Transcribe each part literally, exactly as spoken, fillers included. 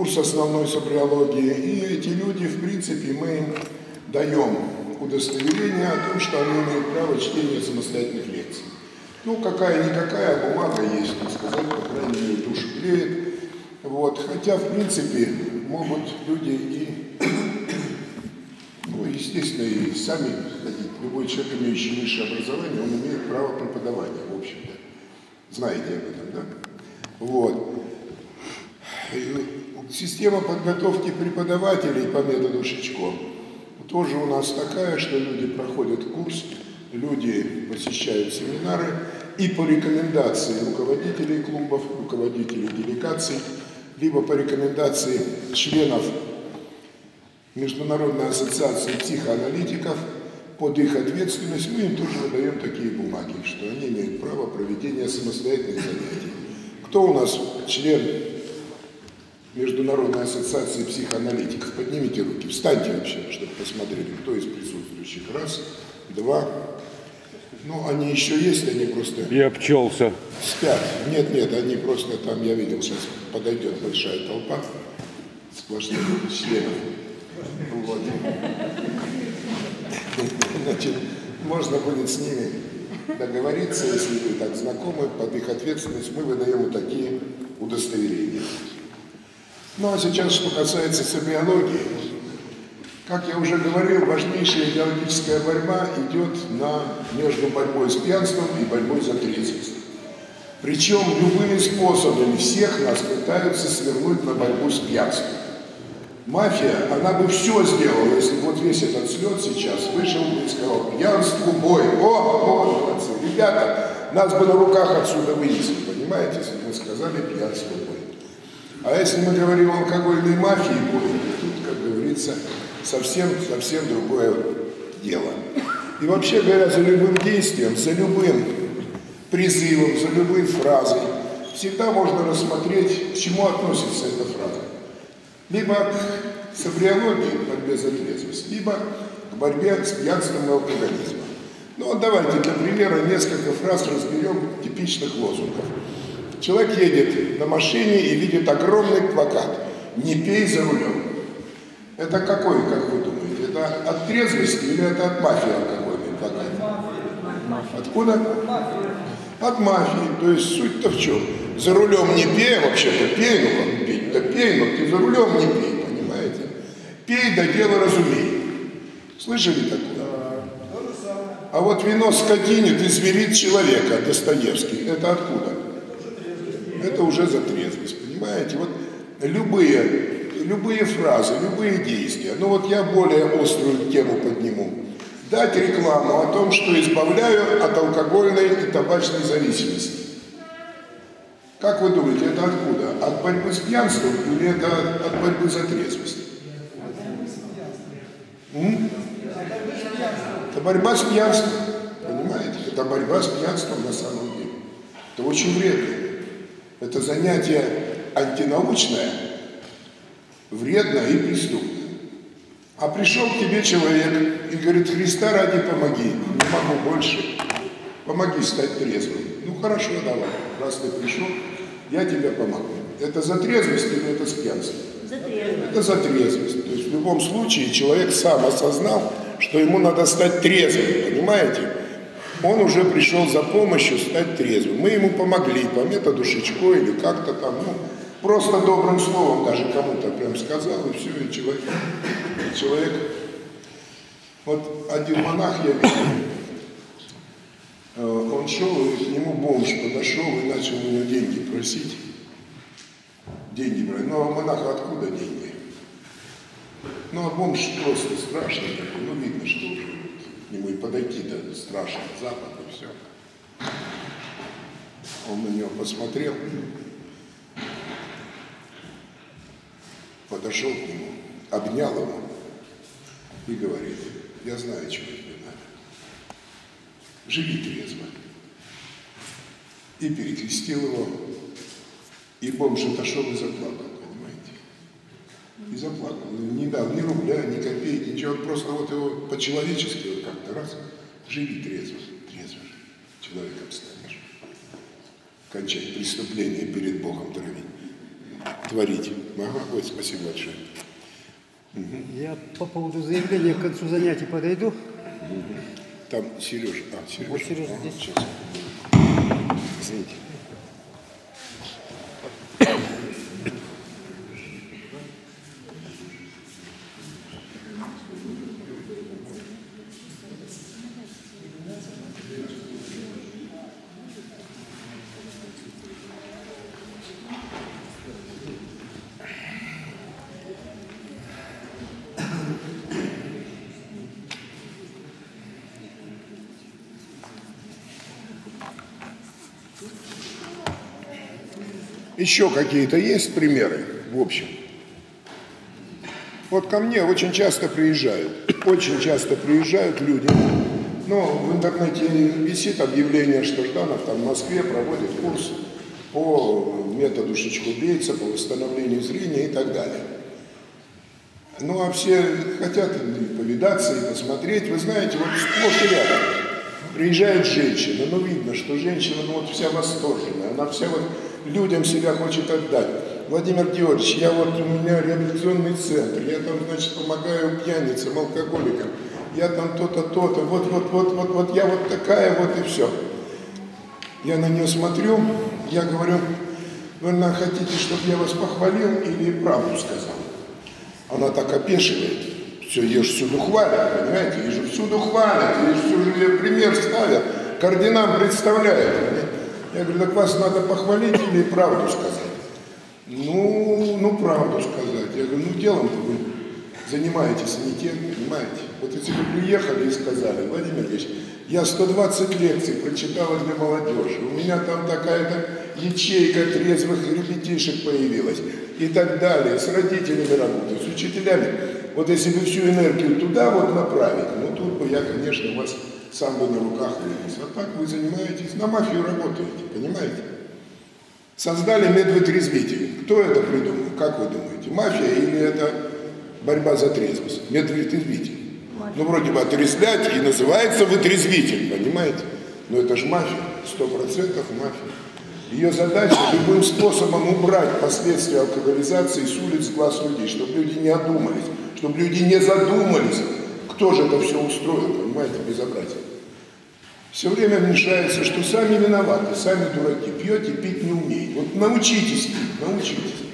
курс основной сабриологии, и эти люди, в принципе, мы им даем удостоверение о том, что они имеют право чтения самостоятельных лекций. Ну, какая-никакая бумага есть, так сказать, по крайней мере, душу греет. Вот. Хотя, в принципе, могут люди и, ну, естественно, и сами ходить. Любой человек, имеющий высшее образование, он имеет право преподавания, в общем-то. Знаете об этом, да? Вот. Система подготовки преподавателей по методу Шичко тоже у нас такая, что люди проходят курс, люди посещают семинары, и по рекомендации руководителей клубов, руководителей делегаций, либо по рекомендации членов Международной ассоциации психоаналитиков, под их ответственность мы им тоже выдаем такие бумаги, что они имеют право проведения самостоятельных занятий. Кто у нас член Международной ассоциации психоаналитиков? Поднимите руки, встаньте вообще, чтобы посмотрели, кто из присутствующих. Раз, два. Ну, они еще есть, они просто... Я обчелся. Спят. Нет, нет, они просто там, я видел, сейчас подойдет большая толпа сплошных членов. Вот. Значит, можно будет с ними договориться, если вы так знакомы, под их ответственность мы выдаем вот такие удостоверения. Ну а сейчас, что касается сабиологии, как я уже говорил, важнейшая идеологическая борьба идет на, между борьбой с пьянством и борьбой за трезвость. Причем любыми способами всех нас пытаются свернуть на борьбу с пьянством. Мафия, она бы все сделала, если вот весь этот слет сейчас вышел и сказал: пьянству бой. О, молодцы, ребята, нас бы на руках отсюда вынесли, понимаете, если бы мы сказали пьянству бой. А если мы говорим о алкогольной мафии бой, тут, как говорится, совсем, совсем другое дело. И вообще говоря, за любым действием, за любым призывом, за любой фразой всегда можно рассмотреть, к чему относится эта фраза. Либо к сабриологии, борьбе за трезвость, либо к борьбе с пьянством и алкоголизмом. Ну вот давайте для примера несколько фраз разберем типичных лозунгов. Человек едет на машине и видит огромный плакат «Не пей за рулем». Это какой, как вы думаете? Это от трезвости или это от мафии алкогольный плакат? Откуда? От мафии. То есть суть-то в чем? За рулем не пей, вообще-то пей, ну как пить-то пей, но ты за рулем не пей, понимаете? Пей, да дело разумей. Слышали такое? А вот вино скотинит и зверит человека, Достоевский, это откуда? Это уже за трезвость, понимаете? Вот любые, любые фразы, любые действия. Ну вот я более острую тему подниму. Дать рекламу о том, что избавляю от алкогольной и табачной зависимости. Как вы думаете, это откуда? От борьбы с пьянством или это от борьбы за трезвость? М? Это борьба с пьянством, понимаете? Это борьба с пьянством на самом деле. Это очень вредно. Это занятие антинаучное, вредно и преступно. А пришел к тебе человек и говорит: Христа ради помоги, не могу больше, помоги стать трезвым. Ну хорошо, давай, раз ты пришел, я тебе помогу. Это за трезвость или это с пьянством? За трезвость. Это за трезвость. То есть в любом случае человек сам осознал, что ему надо стать трезвым, понимаете? Он уже пришел за помощью стать трезвым. Мы ему помогли по методу Шичко или как-то там, ну, просто добрым словом даже кому-то прям сказал, и все, и человек, и человек. Вот один монах я видел, он шел, и к нему бомж подошел и начал у него деньги просить. Деньги брать. Ну, а монаха откуда деньги? Ну, а бомж просто страшный такой, ну, видно, что уже к нему и подойти-то страшно, запах и все. Он на него посмотрел, подошел к нему, обнял его и говорит: я знаю, чего тебе надо. Живи трезво. И перекрестил его. И бомж отошел и заплакал, понимаете? И заплакал. Не дал ни рубля, ни копейки, ничего. Он просто вот его по-человечески вот как-то раз. Живи трезво, трезво. Человеком станешь. Кончать преступление перед Богом творить. Ага, ой, спасибо большое. Угу. Я по поводу заявления к концу занятий подойду. Угу. Там Сережа. А, Сережа. Вот Сережа ага, здесь. Сейчас. Извините. Еще какие-то есть примеры, в общем? Вот ко мне очень часто приезжают, очень часто приезжают люди. Но в интернете висит объявление, что Жданов там в Москве проводит курс по методу Шичко-Бейтса, по восстановлению зрения и так далее. Ну а все хотят повидаться и посмотреть. Вы знаете, вот сплошь и рядом приезжает женщина, ну видно, что женщина ну, вот вся восторженная, она вся вот людям себя хочет отдать. Владимир Георгиевич, я вот, у меня реабилитационный центр, я там, значит, помогаю пьяницам, алкоголикам, я там то-то, то-то, вот, вот, вот, вот, вот, я вот такая, вот и все. Я на нее смотрю, я говорю, вы наверное, хотите, чтобы я вас похвалил или правду сказал? Она так опешивает, все, ее же всюду хвалят, понимаете, ее же всюду хвалят, ее же всюду пример ставят, к орденам представляют. Я говорю, так вас надо похвалить или правду сказать? Ну, ну, правду сказать. Я говорю, ну, делом-то вы занимаетесь не тем, понимаете? Вот если бы приехали и сказали, Владимир Ильич, я сто двадцать лекций прочитала для молодежи, у меня там такая-то ячейка трезвых ребятишек появилась и так далее, с родителями работаю, с учителями. Вот если бы всю энергию туда вот направить, ну, тут бы я, конечно, вас сам бы на руках вынес. А так вы занимаетесь, на мафию работаете, понимаете? Создали медвытрезвитель. Кто это придумал? Как вы думаете? Мафия или это борьба за трезвость? Медвытрезвитель. Ну, вроде бы отрезвлять и называется вытрезвитель, понимаете? Но это же мафия, сто процентов мафия. Ее задача любым способом убрать последствия алкоголизации с улиц глаз людей, чтобы люди не одумались, чтобы люди не задумались, кто же это все устроил, понимаете, безобразие. Все время мешается, что сами виноваты, сами дураки, пьете, пить не умеете. Вот научитесь пить, научитесь.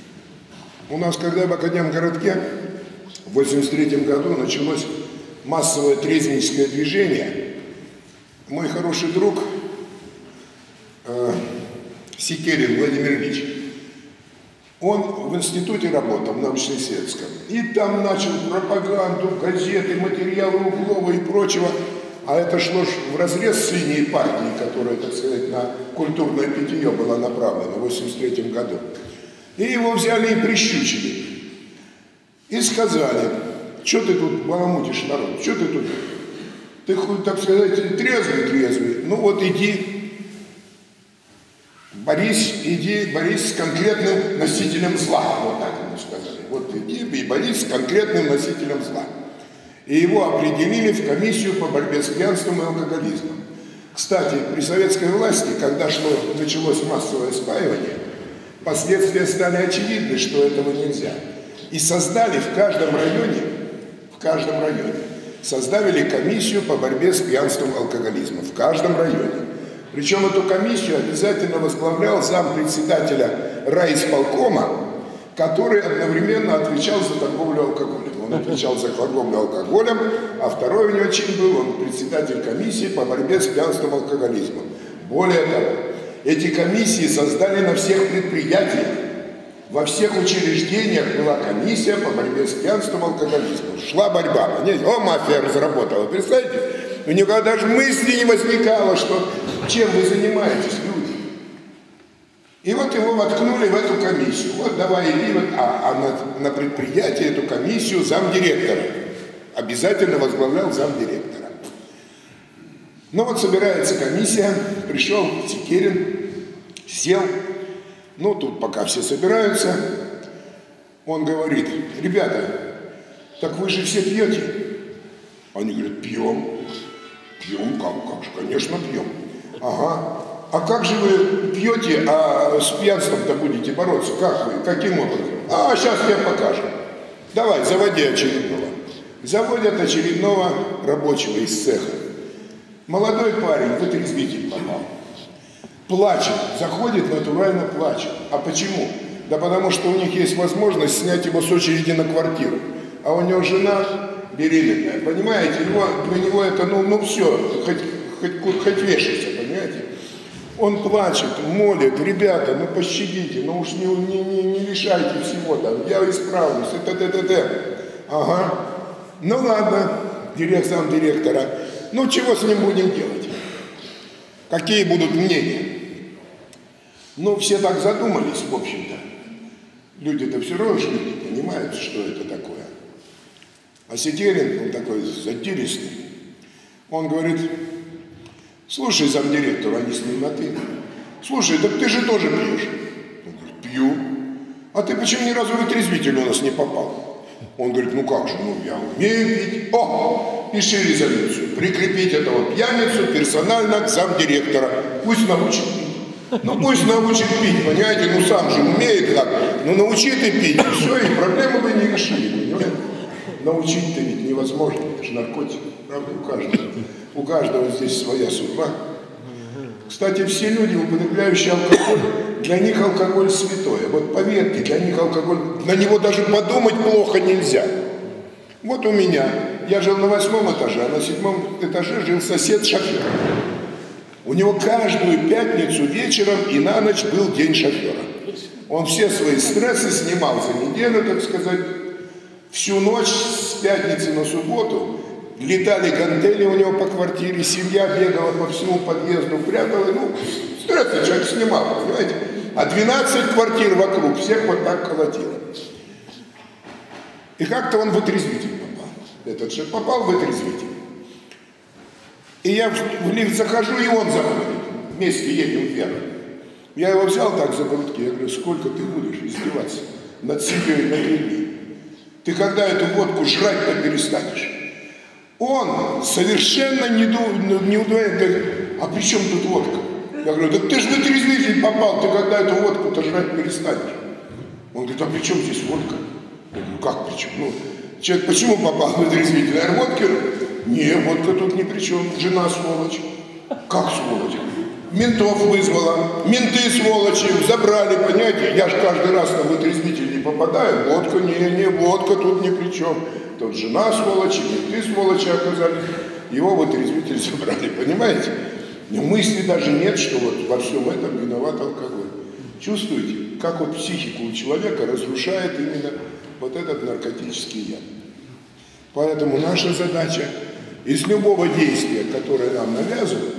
У нас, когда в Академгородке в восемьдесят третьем году началось массовое трезвенническое движение, мой хороший друг э, Секерин Владимир Ильич, он в институте работал, в научно-исследовательском, и там начал пропаганду, газеты, материалы Углова и прочего. А это шло вразрез с линией партии, которая, так сказать, на культурное питье была направлена в восемьдесят третьем году. И его взяли и прищучили. И сказали, что ты тут баламутишь народ, что ты тут, ты хоть, так сказать, трезвый-трезвый, ну вот иди, борись, иди, борись с конкретным носителем зла, вот так ему сказали. Вот иди и борись с конкретным носителем зла. И его определили в комиссию по борьбе с пьянством и алкоголизмом. Кстати, при советской власти, когда шло, началось массовое спаивание, последствия стали очевидны, что этого нельзя. И создали в каждом районе, в каждом районе, создали комиссию по борьбе с пьянством и алкоголизмом. В каждом районе. Причем эту комиссию обязательно возглавлял зампредседателя райисполкома, который одновременно отвечал за торговлю алкоголем. Он отвечал за торговлю алкоголем, а второй у него чин был, он председатель комиссии по борьбе с пьянством и алкоголизмом. Более того, эти комиссии создали на всех предприятиях, во всех учреждениях была комиссия по борьбе с пьянством и алкоголизмом. Шла борьба, понимаете? О, мафия разработала, представляете? У него даже мысли не возникало, что чем вы занимаетесь, люди. И вот его воткнули в эту комиссию. Вот давай иди, вот, а, а на, на предприятии эту комиссию замдиректора. Обязательно возглавлял замдиректора. Ну вот собирается комиссия, пришел Секерин, сел. Ну тут пока все собираются, он говорит, ребята, так вы же все пьете? Они говорят, пьем. Пьем, как, как же, конечно, пьем. Ага. А как же вы пьете, а с пьянством-то будете бороться? Как вы? Каким образом? А, сейчас тебе покажем. Давай, заводи очередного. Заводят очередного рабочего из цеха. Молодой парень в отрезвитель попал. Плачет, заходит, натурально плачет. А почему? Да потому что у них есть возможность снять его с очереди на квартиру. А у него жена беременная, понимаете? Его, для него это, ну, ну все, хоть, хоть, хоть вешайся, понимаете? Он плачет, молит, ребята, ну пощадите, ну уж не, не, не, не лишайте всего там, я исправлюсь, это, это, это, это. Ага, ну ладно, директор, сам директора, ну чего с ним будем делать? Какие будут мнения? Ну, все так задумались, в общем-то. Люди-то все равно не понимают, что это такое. А Сетерин, он такой задиристый, он говорит: слушай, замдиректор, они с ним на ты. Слушай, так ты же тоже пьешь. Он говорит: пью. А ты почему ни разу в отрезвитель у нас не попал? Он говорит: ну как же, ну я умею пить. О, пиши резолюцию. Прикрепить этого пьяницу персонально к замдиректора. Пусть научит пить. Ну пусть научит пить, понимаете, ну сам же умеет как. Ну научи ты пить, и все, и проблему вы не решили, понимаете? Научить-то ведь невозможно, это же наркотик, правда, у каждого. У каждого здесь своя судьба. Кстати, все люди, употребляющие алкоголь, для них алкоголь святое. Вот поверьте, для них алкоголь, на него даже подумать плохо нельзя. Вот у меня, я жил на восьмом этаже, а на седьмом этаже жил сосед-шофер. У него каждую пятницу вечером и на ночь был день шофера. Он все свои стрессы снимал за неделю, так сказать. Всю ночь с пятницы на субботу летали гантели у него по квартире, семья бегала по всему подъезду, прятала, ну, стрессы человек снимал, понимаете? А двенадцать квартир вокруг, всех вот так колотило. И как-то он в отрезвитель попал. Этот шеф попал в отрезвитель. И я в лифт захожу, и он заходит. Вместе едем вверх. Я его взял так за грудки, я говорю: сколько ты будешь издеваться над семьей, над людьми? Ты когда эту водку жрать-то перестанешь? Он совершенно неудовлетворен, говорит: а при чем тут водка? Я говорю: так ты же в отрезвитель попал, ты когда эту водку-то жрать перестанешь? Он говорит: а при чем здесь водка? Я говорю: как при чем? Ну, человек почему попал в отрезвитель? Наверное, водки? Не, водка тут ни при чем, жена сволочь. Как сволочь? Ментов вызвала, менты сволочи, забрали, понимаете? Я же каждый раз на отрезвитель не попадаю, водка, не, не, водка тут ни при чем. Тут жена сволочи, менты сволочи оказались, его в отрезвитель забрали, понимаете? Но мысли даже нет, что вот во всем этом виноват алкоголь. Чувствуете, как вот психику у человека разрушает именно вот этот наркотический яд. Поэтому наша задача из любого действия, которое нам навязывают,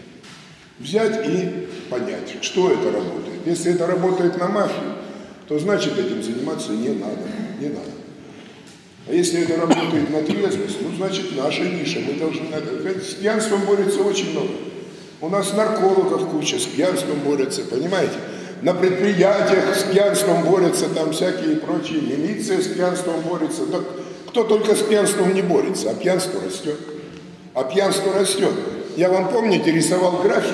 взять и понять, что это работает. Если это работает на мафию, то значит этим заниматься не надо, не надо. А если это работает на трезвость, ну значит наша ниша, мы должны... С пьянством борется очень много. У нас наркологов куча, с пьянством борются, понимаете? На предприятиях с пьянством борются, там всякие прочие, милиция с пьянством борется. Так кто только с пьянством не борется, а пьянство растет. А пьянство растет. Я вам, помните, рисовал график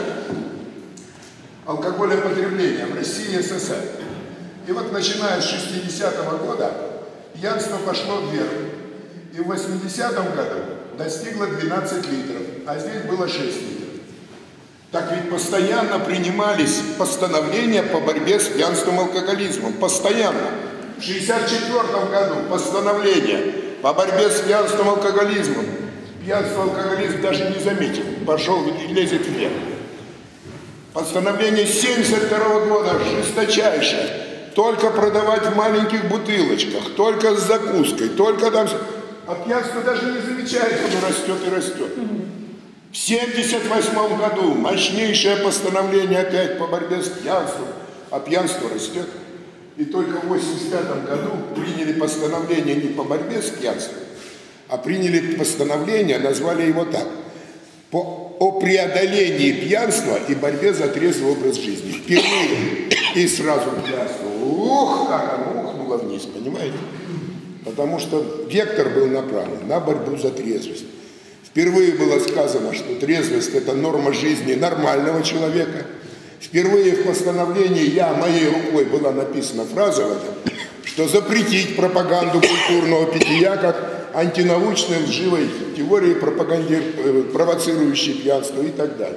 алкоголепотребления в России и СССР. И вот начиная с шестидесятого года пьянство пошло вверх. И в восьмидесятом году достигло двенадцать литров, а здесь было шесть литров. Так ведь постоянно принимались постановления по борьбе с пьянством и алкоголизмом. Постоянно. В шестьдесят четвёртом году постановление по борьбе с пьянством и алкоголизмом. Пьянство и алкоголизм даже не заметил. Пошел и лезет вверх. Постановление семьдесят второго года жесточайшее. Только продавать в маленьких бутылочках, только с закуской, только там... А пьянство даже не замечает, оно растет и растет. В семьдесят восьмом году мощнейшее постановление опять по борьбе с пьянством, а пьянство растет. И только в восемьдесят пятом году приняли постановление не по борьбе с пьянством, а приняли постановление, назвали его так, по, о преодолении пьянства и борьбе за трезвый образ жизни. Впервые и сразу пьянство. Ух, как оно ухнуло вниз, понимаете? Потому что вектор был направлен на борьбу за трезвость. Впервые было сказано, что трезвость – это норма жизни нормального человека. Впервые в постановлении я, моей рукой была написана фраза в этом, что запретить пропаганду культурного питья как антинаучной лживой теории, провоцирующей пьянство и так далее.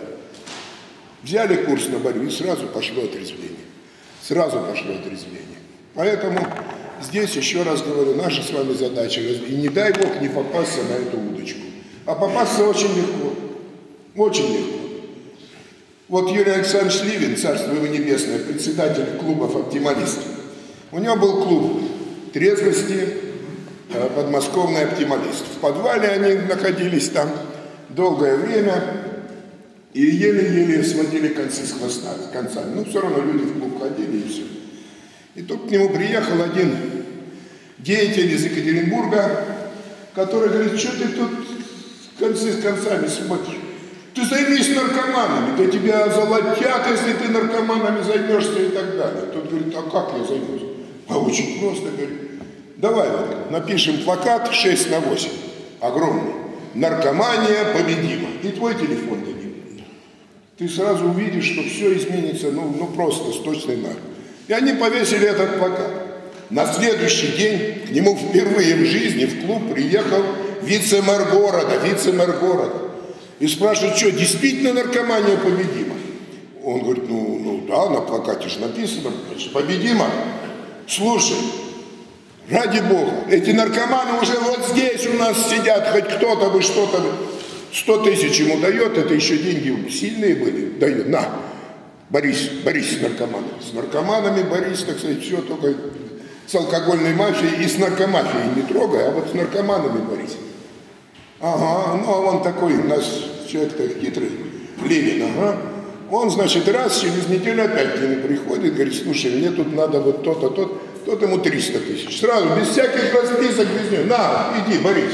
Взяли курс на борьбу, и сразу пошло отрезвление. Сразу пошло отрезвление. Поэтому здесь, еще раз говорю, наша с вами задача, и не дай Бог не попасться на эту удочку. А попасться очень легко. Очень легко. Вот Юрий Александрович Ливин, царство его небесное, председатель клубов оптималистов. У него был клуб трезвости, подмосковный оптималист. В подвале они находились там долгое время и еле-еле сводили концы с хвоста, с концами. Ну, все равно люди в клуб ходили и все. И тут к нему приехал один деятель из Екатеринбурга, который говорит: что ты тут концы с концами смотришь? Ты займись наркоманами, да тебя золотят, если ты наркоманами займешься и так далее. Тот говорит: а как я займусь? А очень просто, говорит. Давай вот напишем плакат шесть на восемь, огромный. Наркомания победима. И твой телефон дадим. Ты сразу увидишь, что все изменится, ну, ну просто с точной маркой. И они повесили этот плакат. На следующий день к нему впервые в жизни в клуб приехал вице-мэр города, вице-мэр города. И спрашивает: что, действительно наркомания победима? Он говорит: ну, ну да, на плакате же написано, значит, победима. Слушай, ради Бога, эти наркоманы уже вот здесь у нас сидят, хоть кто-то бы что-то, сто тысяч ему дает, это еще деньги сильные были, дает, на, борись, борись с наркоманами. С наркоманами борись, так сказать, все, только с алкогольной мафией и с наркомафией не трогай, а вот с наркоманами борись. Ага, ну а он такой, у нас человек-то хитрый, Ленин, ага. Он, значит, раз, через неделю опять к нему приходит, говорит: слушай, мне тут надо вот то-то, тот, тот ему триста тысяч. Сразу, без всяких расписок, без него. На, иди, борись.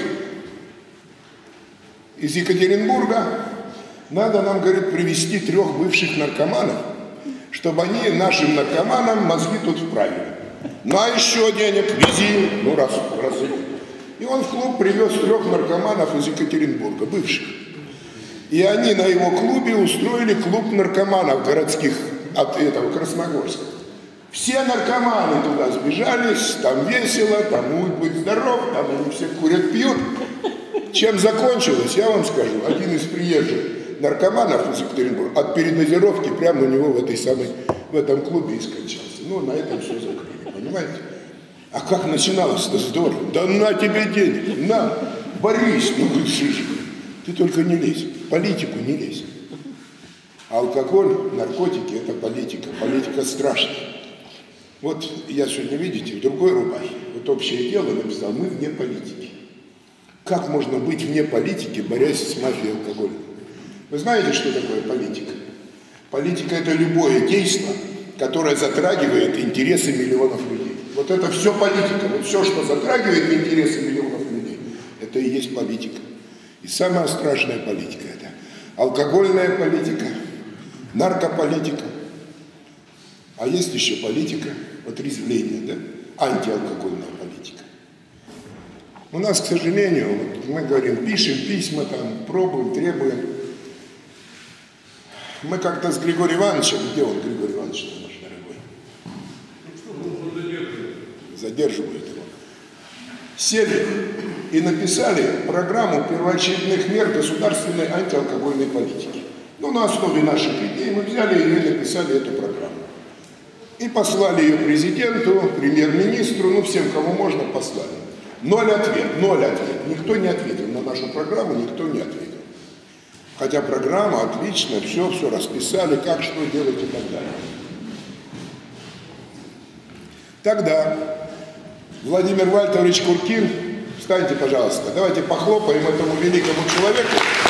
Из Екатеринбурга надо нам, говорит, привезти трех бывших наркоманов, чтобы они нашим наркоманам мозги тут вправили. На еще денег, вези, ну раз, раз. И он в клуб привез трех наркоманов из Екатеринбурга, бывших. И они на его клубе устроили клуб наркоманов городских от этого Красногорска. Все наркоманы туда сбежались, там весело, там будь здоров, там они все курят, пьют. Чем закончилось, я вам скажу. Один из приезжих наркоманов из Екатеринбурга от передозировки прямо у него в этой самой, в этом клубе и скончался. Ну, на этом все закрыли, понимаете? А как начиналось-то здорово? Да на тебе денег, на, борись, ну вы слышишь. Ты только не лезь, в политику не лезь. Алкоголь, наркотики – это политика, политика страшная. Вот я сегодня, видите, в другой рубахе, вот общее дело написал: мы вне политики. Как можно быть вне политики, борясь с мафией алкоголя? Вы знаете, что такое политика? Политика – это любое действие, которое затрагивает интересы миллионов людей. Вот это все политика, вот все, что затрагивает интересы миллионов людей, это и есть политика. И самая страшная политика – это алкогольная политика, наркополитика. А есть еще политика отрезвления, да? Антиалкогольная политика. У нас, к сожалению, вот мы говорим, пишем письма, там, пробуем, требуем. Мы как-то с Григорием Ивановичем, где он, Григорий Иванович, наш дорогой? Задерживают его. Сели и написали программу первоочередных мер государственной антиалкогольной политики. Ну, на основе наших идей мы взяли ее и написали эту программу. И послали ее президенту, премьер-министру, ну, всем, кому можно, послали. Ноль ответ, ноль ответ. Никто не ответил на нашу программу, никто не ответил. Хотя программа отличная, все, все расписали, как, что делать и так далее. Тогда Владимир Вальтович Куркин, встаньте, пожалуйста, давайте похлопаем этому великому человеку.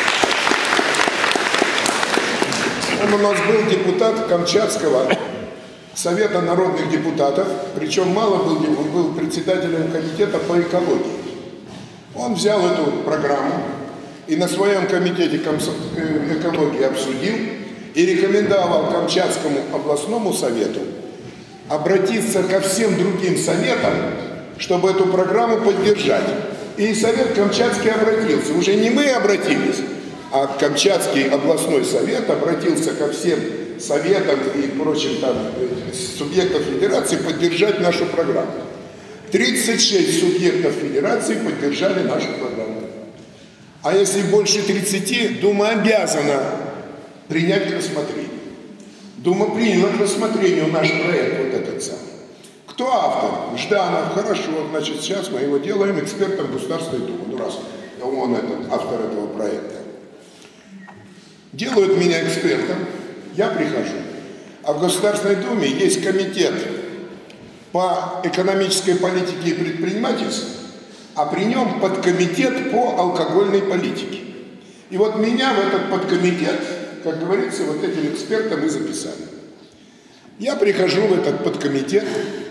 Он у нас был депутат Камчатского Совета народных депутатов, причем мало был, он был председателем комитета по экологии. Он взял эту программу и на своем комитете экологии обсудил и рекомендовал Камчатскому областному совету обратиться ко всем другим советам, чтобы эту программу поддержать. И Совет Камчатский обратился. Уже не мы обратились, а Камчатский областной совет обратился ко всем советам и прочим там субъектам федерации поддержать нашу программу. тридцать шесть субъектов федерации поддержали нашу программу. А если больше тридцати, Дума обязана принять к рассмотрению. Дума приняла к рассмотрению наш проект, вот этот самый. Кто автор? Жданов. Хорошо, значит, сейчас мы его делаем экспертом Государственной Думы. Ну, раз он этот, автор этого проекта. Делают меня экспертом, я прихожу. А в Государственной Думе есть комитет по экономической политике и предпринимательству, а при нем подкомитет по алкогольной политике. И вот меня в этот подкомитет, как говорится, вот этим экспертом и записали. Я прихожу в этот подкомитет,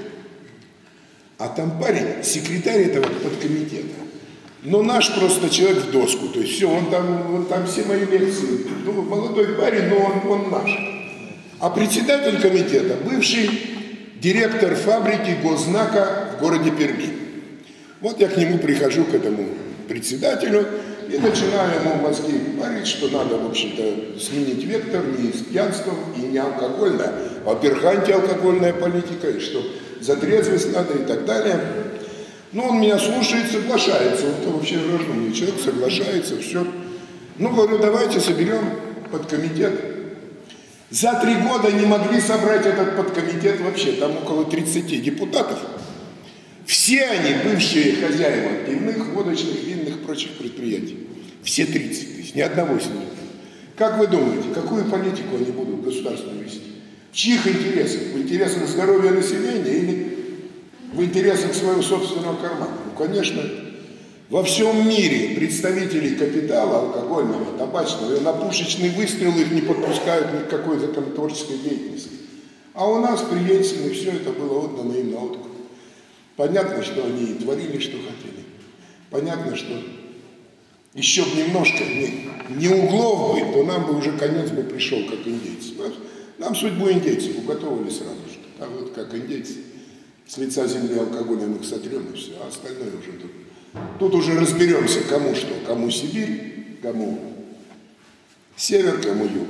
а там парень, секретарь этого подкомитета. Но наш просто человек в доску, то есть все, он там, он там все мои лекции. Ну, молодой парень, но он, он наш. А председатель комитета, бывший директор фабрики Госзнака в городе Перми. Вот я к нему прихожу, к этому председателю, и начинаю ему мозги парить, что надо, в общем-то, сменить вектор не с пьянством и не алкогольная, а, во-первых, антиалкогольная политика, и что за трезвость надо и так далее. Но он меня слушает, соглашается. Он вообще разумный человек, соглашается, все. Ну, говорю, давайте соберем подкомитет. За три года не могли собрать этот подкомитет вообще. Там около тридцати депутатов. Все они бывшие хозяева пивных, водочных, винных и прочих предприятий. Все тридцать, то есть ни одного с ними. Как вы думаете, какую политику они будут государственную вести? В чьих интересах? В интересах здоровья населения или в интересах своего собственного кармана? Ну, конечно, во всем мире представителей капитала алкогольного, табачного, на пушечный выстрел их не подпускают ни к какой законотворческой деятельности. А у нас при Ельцине все это было отдано им на откуп. Понятно, что они творили, что хотели. Понятно, что еще бы немножко не, не углов быть, то нам бы уже конец бы пришел, как индейцы. Нам судьбу индейцев уготовили сразу же. А вот как индейцы. С лица земли алкоголем их сотрем и все, а остальное уже тут. Тут уже разберемся, кому что. Кому Сибирь, кому север, кому юг.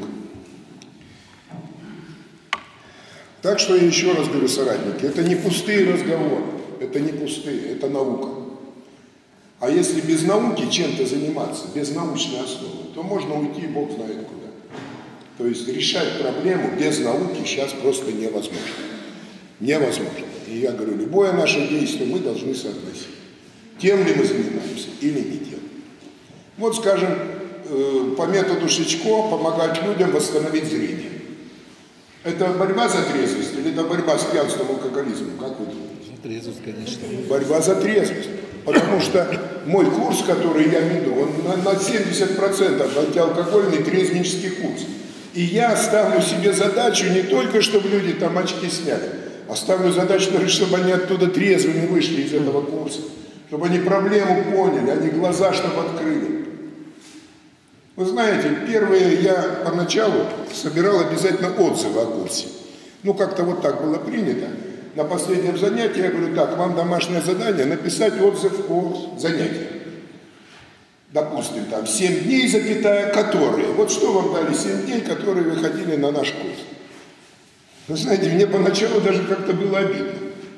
Так что я еще раз говорю, соратники, это не пустые разговоры, это не пустые, это наука. А если без науки чем-то заниматься, без научной основы, то можно уйти, Бог знает куда. То есть решать проблему без науки сейчас просто невозможно. Невозможно. И я говорю, любое наше действие мы должны соотносить. Тем ли мы занимаемся или не тем. Вот, скажем, по методу Шичко помогать людям восстановить зрение. Это борьба за трезвость или это борьба с пьянством и алкоголизмом? Как вы думаете? За трезвость, конечно. Борьба за трезвость. Потому что мой курс, который я веду, он на семьдесят процентов антиалкогольный трезвенческий курс. И я ставлю себе задачу не только, чтобы люди там очки сняли, а ставлю задачу, чтобы они оттуда трезвыми вышли из этого курса. Чтобы они проблему поняли, они глаза, чтобы открыли. Вы знаете, первые я поначалу собирал обязательно отзывы о курсе. Ну, как-то вот так было принято. На последнем занятии я говорю, так, вам домашнее задание написать отзыв о занятии. Допустим, там семь дней, запятая, которые. Вот что вам дали семь дней, которые вы ходили на наш курс. Вы знаете, мне поначалу даже как-то было обидно.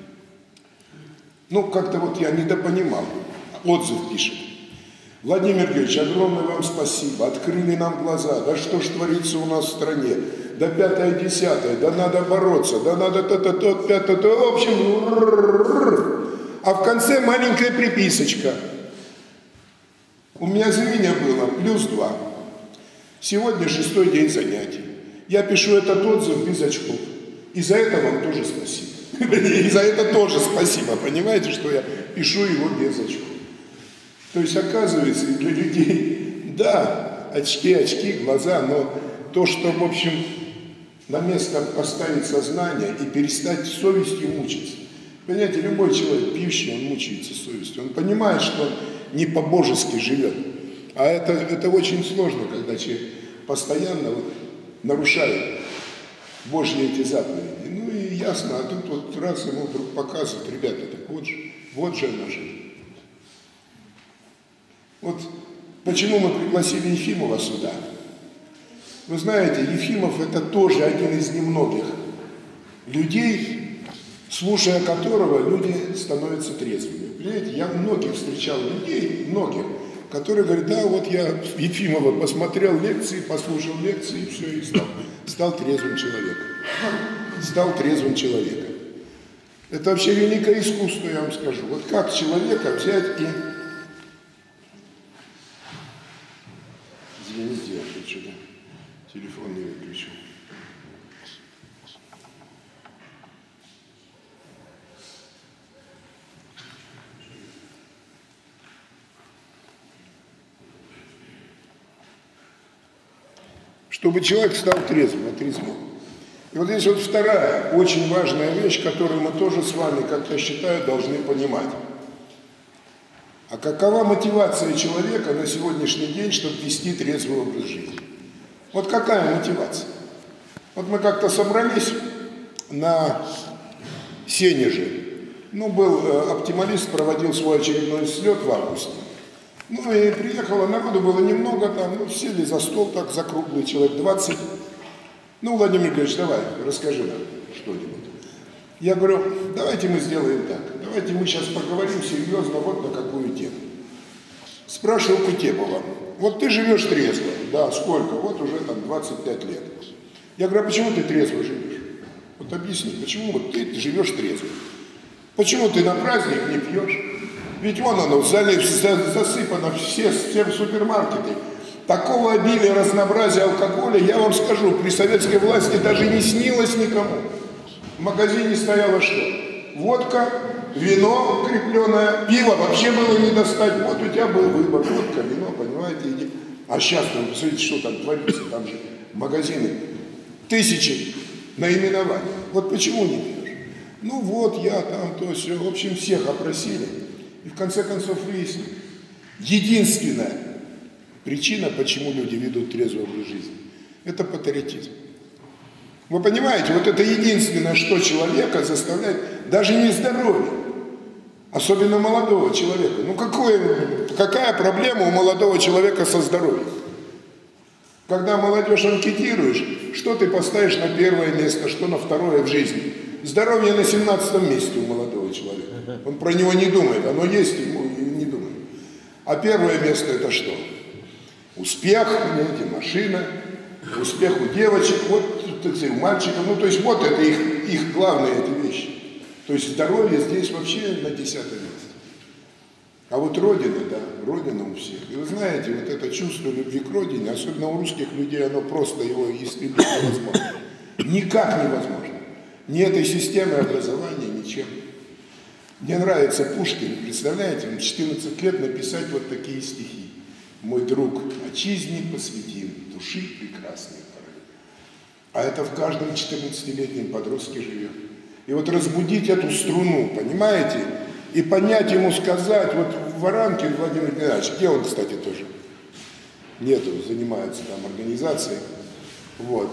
Ну, как-то вот я недопонимал. Отзыв пишет. Владимир Георгиевич, огромное вам спасибо. Открыли нам глаза. Да что ж творится у нас в стране? Да пятое, десятое. Да надо бороться. Да надо то-то-то, пятое-то. В общем, а в конце маленькая приписочка. У меня зрение было плюс два. Сегодня шестой день занятий. Я пишу этот отзыв без очков. И за это вам тоже спасибо. И за это тоже спасибо. Понимаете, что я пишу его без очков. То есть, оказывается, для людей, да, очки, очки, глаза, но то, что, в общем, на место поставить сознание и перестать совестью мучиться. Понимаете, любой человек пьющий, он мучается совестью. Он понимает, что он не по-божески живет. А это, это очень сложно, когда человек постоянно вот нарушает Божьи эти заповеди. Ну и ясно, а тут вот раз ему вдруг показывают, ребята, так вот же, вот же она жизнь. Вот почему мы пригласили Ефимова сюда. Вы знаете, Ефимов это тоже один из немногих людей слушая которого люди становятся трезвыми. Понимаете, я многих встречал людей, многих, которые говорят, да, вот я Ефимова посмотрел лекции, послушал лекции, и все, и стал, стал трезвым человеком. Стал трезвым человеком. Это вообще великое искусство, я вам скажу. Вот как человека взять и... Извините, я тут что-то телефон не выключил. Чтобы человек стал трезвым, отрезвым. И вот здесь вот вторая очень важная вещь, которую мы тоже с вами, как я считаю, должны понимать. А какова мотивация человека на сегодняшний день, чтобы вести трезвый образ жизни? Вот какая мотивация? Вот мы как-то собрались на Сенеже. Ну, был оптималист, проводил свой очередной слет в августе. Ну и приехало, народу было немного там, ну, сели за стол так, за круглый, человек двадцать. Ну, Владимир Ильич, давай, расскажи нам что-нибудь. Я говорю, давайте мы сделаем так, давайте мы сейчас поговорим серьезно вот на какую тему. Спрашивал Кутепова, вот ты живешь трезво, да, сколько? Вот уже там двадцать пять лет. Я говорю, а почему ты трезво живешь? Вот объясни, почему вот ты живешь трезво? Почему ты на праздник не пьешь? Ведь вон оно, в зале засыпано все, все супермаркеты. Такого обилия, разнообразия алкоголя, я вам скажу, при советской власти даже не снилось никому. В магазине стояло что? Водка, вино крепленое, пиво вообще было не достать. Вот у тебя был выбор, водка, вино, понимаете, иди. А сейчас, вы посмотрите, что там творится, там же магазины, тысячи наименований. Вот почему не пьешь? Ну вот, я там, то все, в общем, всех опросили. И в конце концов выяснили. Единственное, причина, почему люди ведут трезвый образ жизни, это патриотизм. Вы понимаете, вот это единственное, что человека заставляет, даже не здоровье, особенно молодого человека. Ну какое, какая проблема у молодого человека со здоровьем? Когда молодежь анкетируешь, что ты поставишь на первое место, что на второе в жизни? Здоровье на семнадцатом месте у молодого человека. Он про него не думает, оно есть, ему не думает. А первое место это что? Успех, понимаете, машина, успех у девочек, вот, так сказать, у мальчиков, ну, то есть вот это их, их главные эти вещи. То есть здоровье здесь вообще на десятом месте. А вот Родина, да, Родина у всех. И вы знаете, вот это чувство любви к Родине, особенно у русских людей, оно просто его истребить невозможно. Никак невозможно. Ни этой системой образования, ничем. Мне нравится Пушкин, представляете, он в четырнадцать лет написать вот такие стихи. Мой друг, отчизне посвятим, души прекрасной поры. А это в каждом четырнадцатилетнем подростке живет. И вот разбудить эту струну, понимаете, и понять ему, сказать, вот Воранкин Владимир Николаевич, где он, кстати, тоже? Нету, занимается там организацией. Вот.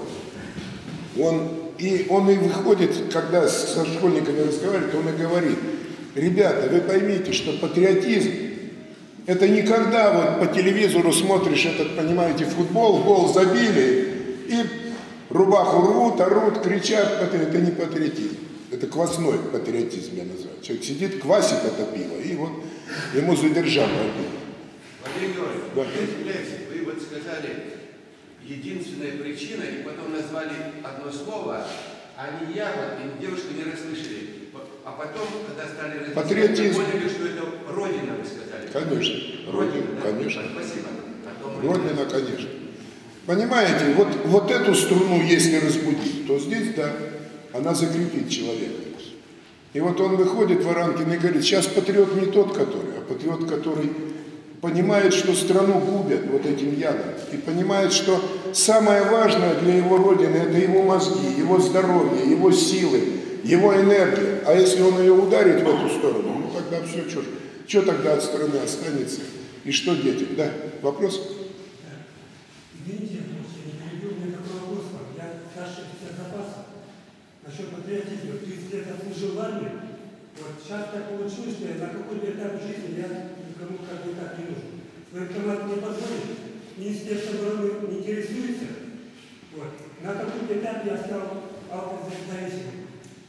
Он, и он и выходит, когда со школьниками разговаривает, он и говорит, ребята, вы поймите, что патриотизм, это не когда вот по телевизору смотришь этот, понимаете, футбол, гол забили, и рубаху рвут, орут, кричат, это не патриотизм. Это квасной патриотизм, я называю. Человек сидит, квасит это пиво, и вот ему задержание пиво. Владимир Георгиевич, да. Вы вот сказали единственная причина, и потом назвали одно слово, а ни я, вот, и девушка не расслышали. А потом, когда стали разъяснять, вы поняли, что это Родина, вы сказали. Конечно. Родина, да? Конечно. Спасибо. Потом Родина, конечно. Понимаете, вот, вот эту струну, если разбудить, то здесь, да, она закрепит человека. И вот он выходит, Воранкин, и говорит, сейчас патриот не тот, который, а патриот, который понимает, что страну губят вот этим ядом, и понимает, что самое важное для его Родины – это его мозги, его здоровье, его силы, его энергия. А если он ее ударит в эту сторону, ну тогда все, что, что тогда от страны останется? И что детям? Да, вопрос? Извините, я не перебил, у меня такой вопрос вам. Я старший офицер запаса. Насчет патриотизма. тридцать лет отслужил в армии. Вот сейчас так получилось, что я на какой-то этап жизни я никому как бы так не нужен. Военкомат не позволит, Министерство обороны не интересуется. Вот. На какой-то этап я стал алкозависимым. Я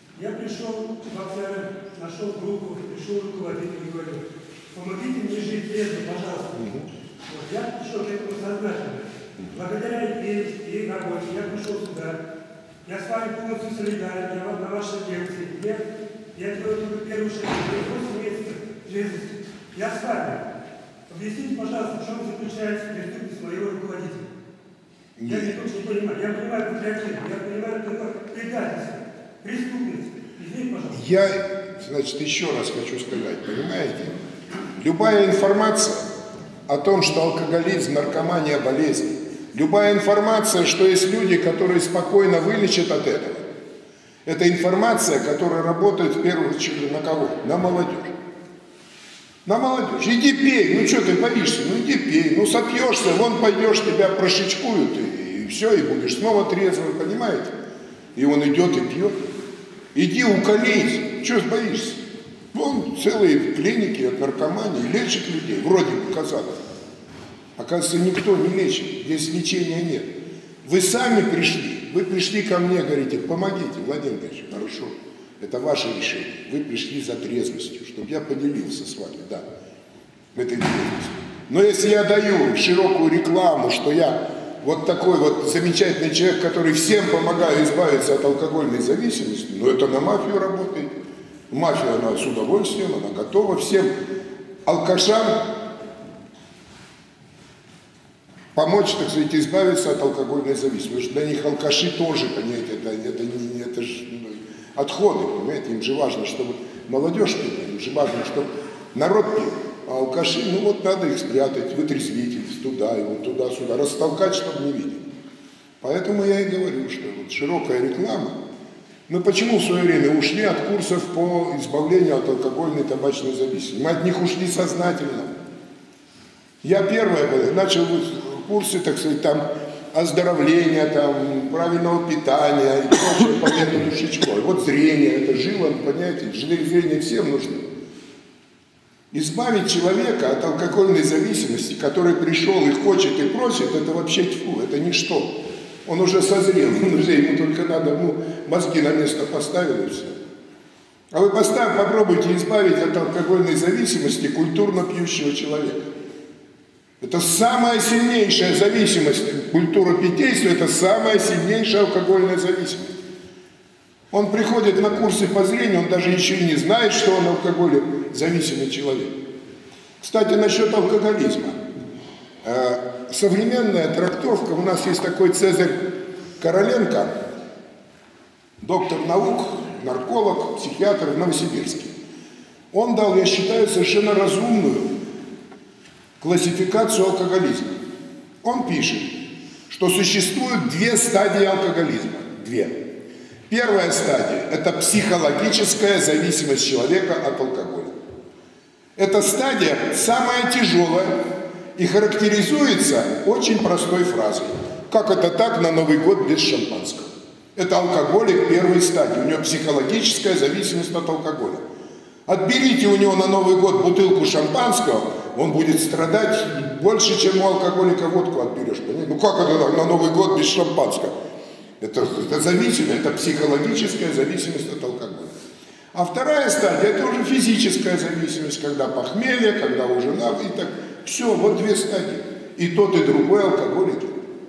пришел в Октябрь, нашел группу, пришел руководитель и говорю, помогите мне жить трезво, пожалуйста. Вот, я пришел к этому сознательно. Благодаря ей и работе я пришел сюда. Я с вами полностью солидарен, я на вашей лекции. Я, я делаю только первый шаг, восемь месяцев трезвости. Я с вами. Объясните, пожалуйста, в чем заключается преступность моего руководителя. Я не, не понимаю. Я понимаю патриотизм, я понимаю только предательство, преступность. Извините, пожалуйста. Я, значит, еще раз хочу сказать, понимаете, любая информация о том, что алкоголизм, наркомания, болезнь, любая информация, что есть люди, которые спокойно вылечат от этого, это информация, которая работает в первую очередь на кого? На молодежь. На молодежь. Иди пей, ну что ты боишься, ну иди пей, ну сопьешься, вон пойдешь, тебя прошичкуют, и, и все, и будешь снова трезвым, понимаете? И он идет и пьет. Иди уколись, что боишься? Вон целые клиники от наркомании лечат людей, вроде бы казалось. Оказывается, никто не лечит, здесь лечения нет. Вы сами пришли, вы пришли ко мне, говорите, помогите, Владимир Ильич, хорошо. Это ваше решение. Вы пришли за трезвостью, чтобы я поделился с вами, да, этой трезвостью. Но если я даю широкую рекламу, что я вот такой вот замечательный человек, который всем помогаю избавиться от алкогольной зависимости, ну это на мафию работает. Мафия, она с удовольствием, она готова всем алкашам помочь, так сказать, избавиться от алкогольной зависимости. Потому что для них алкаши тоже, понимаете, это, это, это, это же отходы, понимаете, им же важно, чтобы молодежь пила, им же важно, чтобы народ пил, а алкаши, ну вот надо их спрятать, вытрезвить туда и вот туда-сюда, растолкать, чтобы не видели. Поэтому я и говорю, что вот широкая реклама. Мы почему в свое время ушли от курсов по избавлению от алкогольной и табачной зависимости? Мы от них ушли сознательно. Я первое начал курсы, так сказать, там, оздоровления, там, правильного питания и прочее по методу Шичко. Вот зрение, это жила, понимаете, зрение всем нужно. Избавить человека от алкогольной зависимости, который пришел и хочет и просит, это вообще тьфу, это ничто. Он уже созрел, он уже, ему только надо, ну, мозги на место поставил и все. А вы поставь, попробуйте избавить от алкогольной зависимости культурно пьющего человека. Это самая сильнейшая зависимость, культура питейства, это самая сильнейшая алкогольная зависимость. Он приходит на курсы по зрению, он даже еще и не знает, что он алкоголезависимый человек. Кстати, насчет алкоголизма. Современная трактовка, у нас есть такой Цезарь Короленко, доктор наук, нарколог, психиатр в Новосибирске. Он дал, я считаю, совершенно разумную классификацию алкоголизма. Он пишет, что существуют две стадии алкоголизма. Две. Первая стадия – это психологическая зависимость человека от алкоголя. Эта стадия самая тяжелая и характеризуется очень простой фразой. Как это так на Новый год без шампанского? Это алкоголик первой стадии, у него психологическая зависимость от алкоголя. Отберите у него на Новый год бутылку шампанского, он будет страдать больше, чем у алкоголика водку отберешь. Понимаете? Ну как это так на Новый год без шампанского? Это, это зависимость, это психологическая зависимость от алкоголя. А вторая стадия, это уже физическая зависимость, когда похмелье, когда уже нав, и так. Все, вот две стадии. И тот, и другой алкоголик.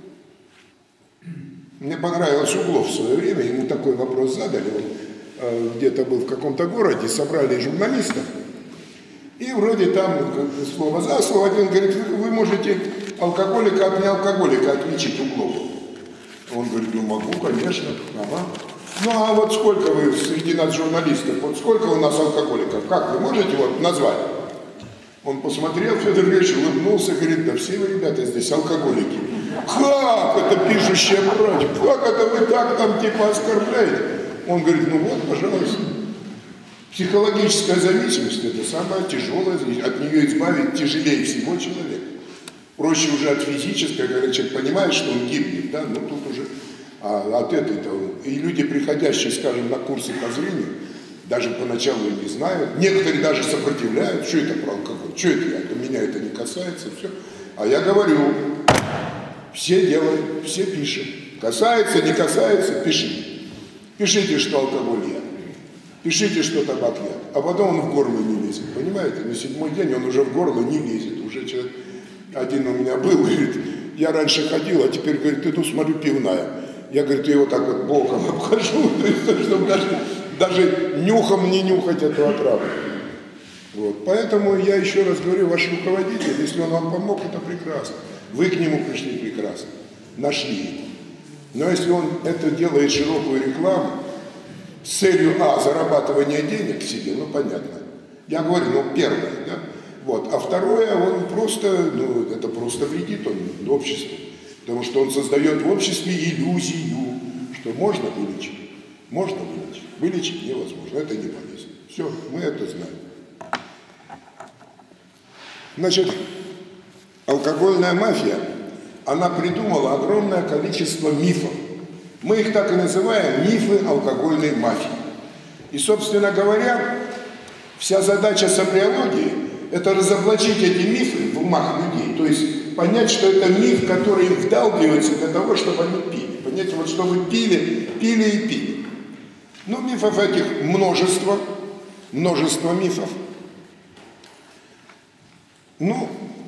Мне понравилось Углов в свое время, ему такой вопрос задали, он э, где-то был в каком-то городе, собрали журналистов, и вроде там слово за слово, один говорит, вы, вы можете алкоголика от неалкоголика отличить Углову. Он говорит, ну могу, конечно, ага. Ну а вот сколько вы среди нас журналистов, вот сколько у нас алкоголиков, как вы можете вот назвать? Он посмотрел, Федор Ильич улыбнулся, говорит, да все вы, ребята, здесь алкоголики. Как это пишущая брать? Как это вы так там типа оскорбляете? Он говорит, ну вот, пожалуйста. Психологическая зависимость – это самая тяжелая, от нее избавить тяжелее всего человека. Проще уже от физической, когда человек понимает, что он гибнет, да, но тут уже а от этой-то. И люди, приходящие, скажем, на курсы по зрению, даже поначалу не знают, некоторые даже сопротивляют, что это про алкоголь, что это я, меня это не касается, все. А я говорю, все делают, все пишем. Касается, не касается, пишите. Пишите, что алкоголь я. Пишите, что табак яд, а потом он в горло не лезет, понимаете? На седьмой день он уже в горло не лезет. Уже человек, один у меня был, говорит, я раньше ходил, а теперь, говорит, иду, смотрю, пивная. Я, говорит, его так вот боком обхожу, чтобы даже, даже нюхом не нюхать эту отраву. Вот. Поэтому я еще раз говорю, ваш руководитель, если он вам помог, это прекрасно. Вы к нему пришли прекрасно, нашли его. Но если он это делает широкую рекламу, с целью, а, зарабатывания денег себе, ну, понятно. Я говорю, ну, первое, да? Вот. А второе, он просто, ну, это просто вредит он обществу. Потому что он создает в обществе иллюзию, что можно вылечить. Можно вылечить. Вылечить невозможно. Это не болезнь. Все, мы это знаем. Значит, алкогольная мафия, она придумала огромное количество мифов. Мы их так и называем мифы алкогольной мафии. И, собственно говоря, вся задача сомниологии – это разоблачить эти мифы в умах людей. То есть понять, что это миф, который им вдалбливается для того, чтобы они пили. Понимаете, вот чтобы пили, пили и пили. Ну, мифов этих множество, множество мифов. Ну,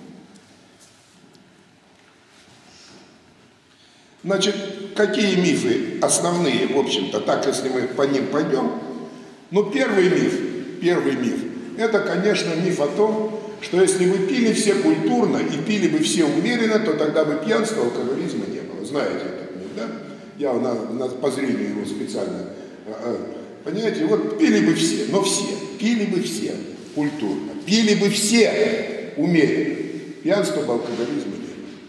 значит, какие мифы основные, в общем-то, так, если мы по ним пойдем? Ну, первый миф, первый миф, это, конечно, миф о том, что если бы пили все культурно и пили бы все умеренно, то тогда бы пьянства, алкоголизма не было. Знаете этот миф, да? Я на, на, по зрению его специально, понимаете, вот пили бы все, но все, пили бы все культурно, пили бы все умеренно, пьянства, алкоголизма не было.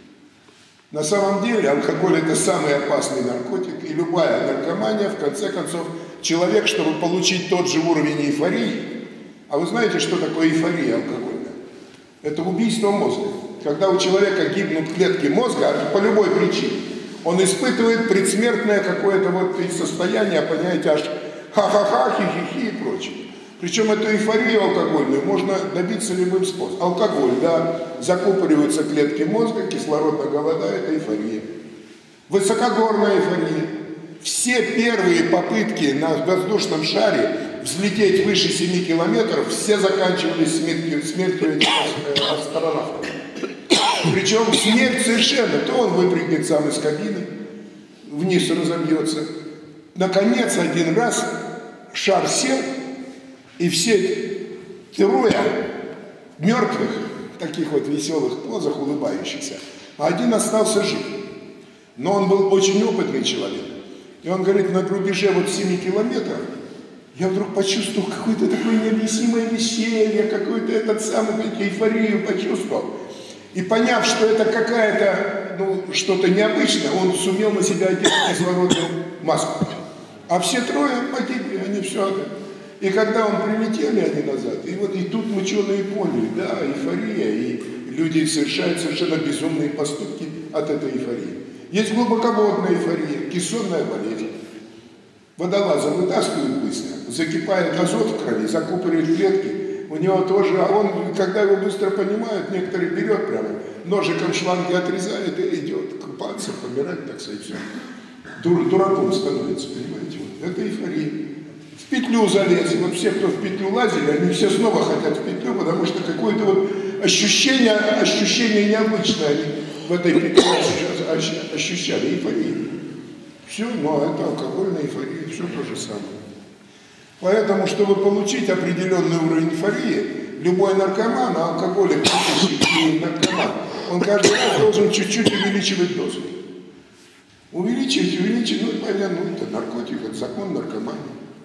На самом деле алкоголь – это самый опасный наркотик, и любая наркомания, в конце концов, человек, чтобы получить тот же уровень эйфории, а вы знаете, что такое эйфория алкогольная? Это убийство мозга. Когда у человека гибнут клетки мозга, по любой причине, он испытывает предсмертное какое-то вот состояние, понимаете, аж ха-ха-ха, хи-хи-хи и прочее. Причем эту эйфорию алкогольную можно добиться любым способом. Алкоголь, да, закупориваются клетки мозга, кислород голодает, эйфория. Высокогорная эйфория. Все первые попытки на воздушном шаре взлететь выше семи километров, все заканчивались смертью, смертью этих астронавтов. Причем смерть совершенно, то он выпрыгнет сам из кабины, вниз разобьется. Наконец, один раз шар сел, и все трое мертвых, в таких вот веселых позах, улыбающихся, а один остался жив. Но он был очень опытный человек. И он говорит, на рубеже вот семи километров я вдруг почувствовал какое-то такое необъяснимое веселье, какую-то этот самый эйфорию почувствовал. И поняв, что это какая-то, ну, что-то необычное, он сумел на себя одеть кислородную маску. А все трое погибли, они все это. И когда он прилетели они назад, и вот и тут ученые поняли, да, эйфория, и люди совершают совершенно безумные поступки от этой эйфории. Есть глубоководная эйфория, кессонная болезнь. Водолаза вытаскивают быстро, закипает азот в крови, закупоривает клетки, у него тоже, а он, когда его быстро понимают, некоторые берет прямо, ножиком шланги отрезает и идет купаться, помирать, так сказать, все. Дур, дураком становится, понимаете, вот. Это эйфория. В петлю залез, вот все, кто в петлю лазили, они все снова хотят в петлю, потому что какое-то вот ощущение, ощущение необычное они в этой петле ощущали, эйфорию. Все, но это алкогольная эйфория, все то же самое. Поэтому, чтобы получить определенный уровень эйфории, любой наркоман, а алкоголик и наркоман, он каждый раз должен чуть-чуть увеличивать дозу. Увеличивать, увеличивать, ну понятно, ну, это наркотик, это закон наркомании.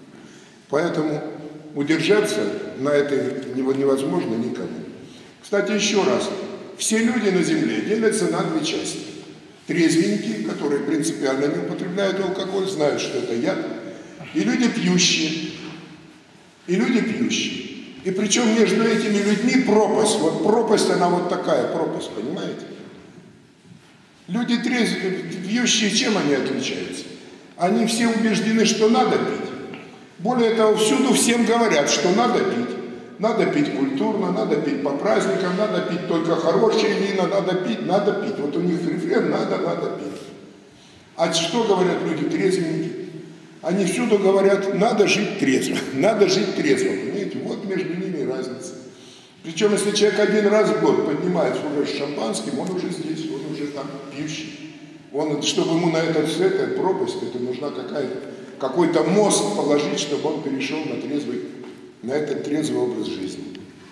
Поэтому удержаться на это невозможно никому. Кстати, еще раз, все люди на Земле делятся на две части. Трезвенники, которые принципиально не употребляют алкоголь, знают, что это яд, и люди пьющие, и люди пьющие. И причем между этими людьми пропасть, вот пропасть, она вот такая пропасть, понимаете? Люди трезвенные, пьющие, чем они отличаются? Они все убеждены, что надо пить. Более того, всюду всем говорят, что надо пить. Надо пить культурно, надо пить по праздникам, надо пить только хорошее вино, надо пить, надо пить. Вот у них рефрен, надо, надо пить. А что говорят люди трезвенники? Они всюду говорят, надо жить трезво, надо жить трезво. Понимаете, вот между ними разница. Причем, если человек один раз в год поднимается уже с шампанским, он уже здесь, он уже там пьющий. Он, чтобы ему на этот свет, эту пропасть, это нужна какая-то, какой-то мост положить, чтобы он перешел на трезвый, на этот трезвый образ жизни.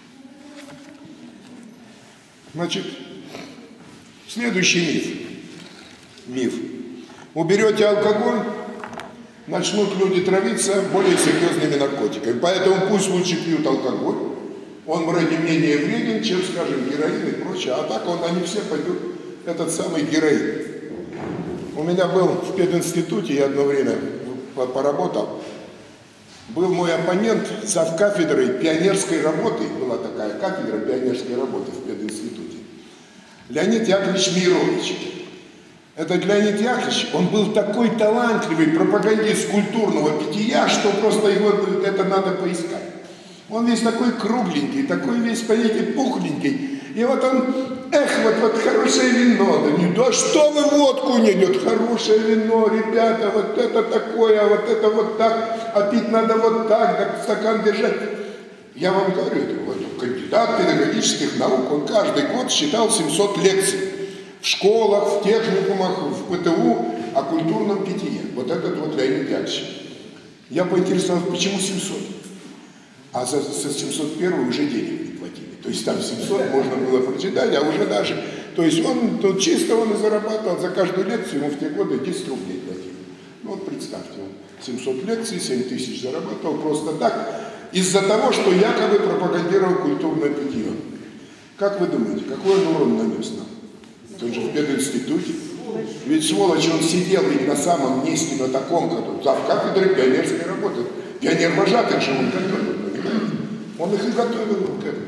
Значит, следующий миф. Миф. Уберете алкоголь, начнут люди травиться более серьезными наркотиками. Поэтому пусть лучше пьют алкоголь. Он вроде менее вреден, чем, скажем, героин и прочее. А так он, они все пойдут этот самый героин. У меня был в пединституте, я одно время поработал, был мой оппонент завкафедрой пионерской работы, была такая кафедра пионерской работы в пединституте, Леонид Яковлевич Мирович. Этот Леонид Яковлевич, он был такой талантливый пропагандист культурного питья, что просто его, это надо поискать. Он весь такой кругленький, такой весь, понимаете, пухленький. И вот он, эх, вот, вот хорошее вино, да не, да что вы водку не идет, хорошее вино, ребята, вот это такое, вот это вот так, а пить надо вот так, так стакан держать. Я вам говорю, это вот кандидат педагогических наук, он каждый год читал семьсот лекций в школах, в техникумах, в ПТУ о культурном питье. Вот этот вот Леонид Яковлевич. Я поинтересовался, почему семьсот? А за, за семьсот первый уже денег не платили. То есть там семьсот можно было прочитать, а уже даже... То есть он тут чисто он и зарабатывал за каждую лекцию, ему в те годы десять рублей платили. Ну вот представьте, он семьсот лекций, семь тысяч зарабатывал просто так, из-за того, что якобы пропагандировал культурное питье. Как вы думаете, какой он урон нанес нам? Он же в пединституте. Ведь сволочь, он сидел ведь на самом месте, на таком, как зав кафедры пионерской работы. Пионер-вожатый же он готовил, понимаете? Он их и готовил вот к этому.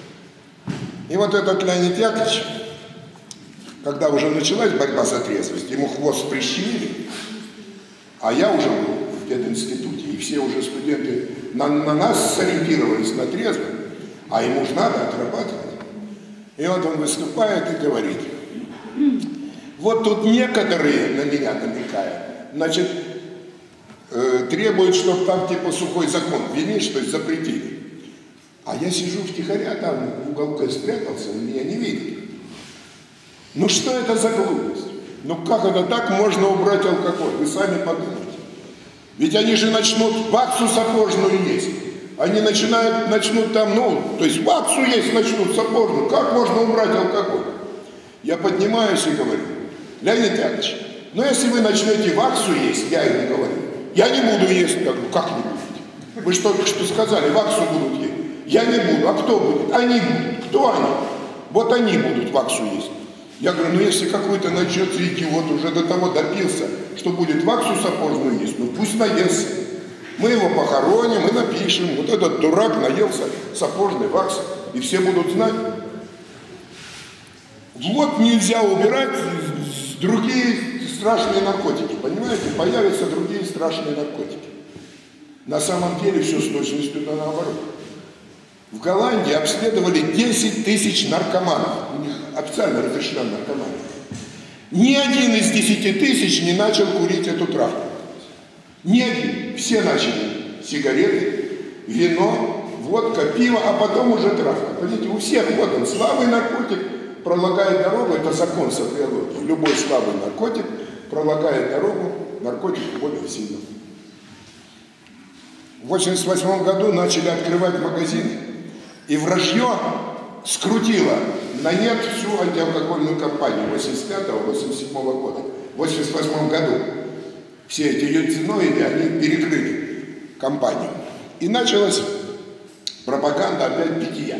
И вот этот Леонид Яковлевич, когда уже началась борьба за трезвость, ему хвост прищемили, а я уже был в пединституте, и все уже студенты на, на нас сориентировались на трезвость, а ему же надо отрабатывать. И вот он выступает и говорит, вот тут некоторые на меня намекают, значит, э, требуют, чтобы там типа сухой закон ввели, что есть запретили. А я сижу втихаря там в уголке спрятался, он меня не видит. Ну что это за глупость? Ну как это так можно убрать алкоголь? Вы сами подумайте. Ведь они же начнут ваксу сапожную есть. Они начинают, начнут там, ну, то есть ваксу есть, начнут сапожную. Как можно убрать алкоголь? Я поднимаюсь и говорю, Леонид Яковлевич, ну если вы начнете ваксу есть, я и не говорю, я не буду есть. Я говорю, как не будете? Вы же только что сказали, ваксу будут есть. Я не буду. А кто будет? Они будут. Кто они? Вот они будут ваксу есть. Я говорю, ну если какой-то начнется идиот, уже до того допился, что будет ваксу сапожную есть, ну пусть наестся. Мы его похороним и напишем, вот этот дурак наелся сапожной ваксы, и все будут знать. В лоб нельзя убирать другие страшные наркотики, понимаете? Появятся другие страшные наркотики. На самом деле все с точностью наоборот. В Голландии обследовали десять тысяч наркоманов. У них официально разрешена наркомания. Ни один из десяти тысяч не начал курить эту травку. Ни один. Все начали сигареты, вино, водка, пиво, а потом уже травка. Понимаете, у всех вот он, слабый наркотик пролагает дорогу, это закон социологии. Любой слабый наркотик пролагает дорогу наркотику более сильному. В восемьдесят восьмом году начали открывать магазины. И вражье скрутило на нет всю антиалкогольную кампанию восемьдесят пятого — восемьдесят седьмого года. В восемьдесят восьмом году все эти ютиноиды, они перекрыли кампанию. И началась пропаганда опять питья.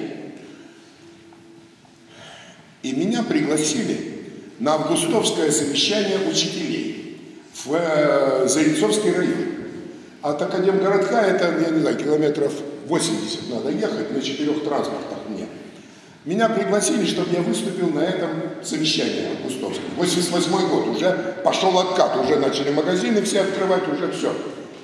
И меня пригласили на августовское совещание учителей в э, Зарецовский район. От Академгородка это, я не знаю, километров восемьдесят надо ехать на четырех транспортах мне. Меня пригласили, чтобы я выступил на этом совещании августовском. восемьдесят восьмой год, уже пошел откат, уже начали магазины все открывать, уже все.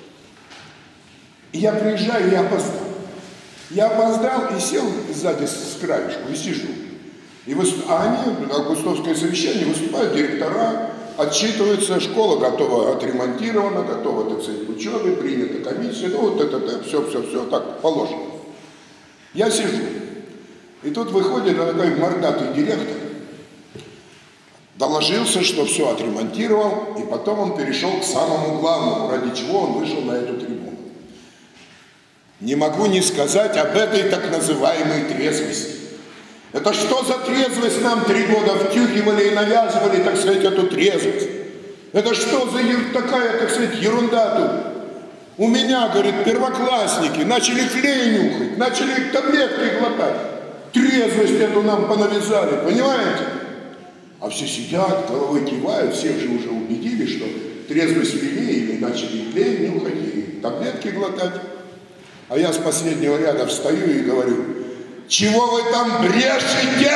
И я приезжаю, я опоздал. Я опоздал и сел сзади с краешку и сижу. И выступ... А они, августовское совещание, выступают директора, отчитывается, школа готова, отремонтирована, готова, так сказать, к учебе, принята комиссия, ну вот это, это, все, все, все, так положено. Я сижу, и тут выходит такой мордатый директор, доложился, что все отремонтировал, и потом он перешел к самому главному, ради чего он вышел на эту трибуну. Не могу не сказать об этой так называемой трезвости. Это что за трезвость нам три года втюхивали и навязывали, так сказать, эту трезвость? Это что за такая, так сказать, ерунда тут? У меня, говорит, первоклассники начали клей нюхать, начали таблетки глотать. Трезвость эту нам понавязали, понимаете? А все сидят, головой кивают, всех же уже убедили, что трезвость ввели, или начали клей нюхать, и таблетки глотать. А я с последнего ряда встаю и говорю: чего вы там брешете?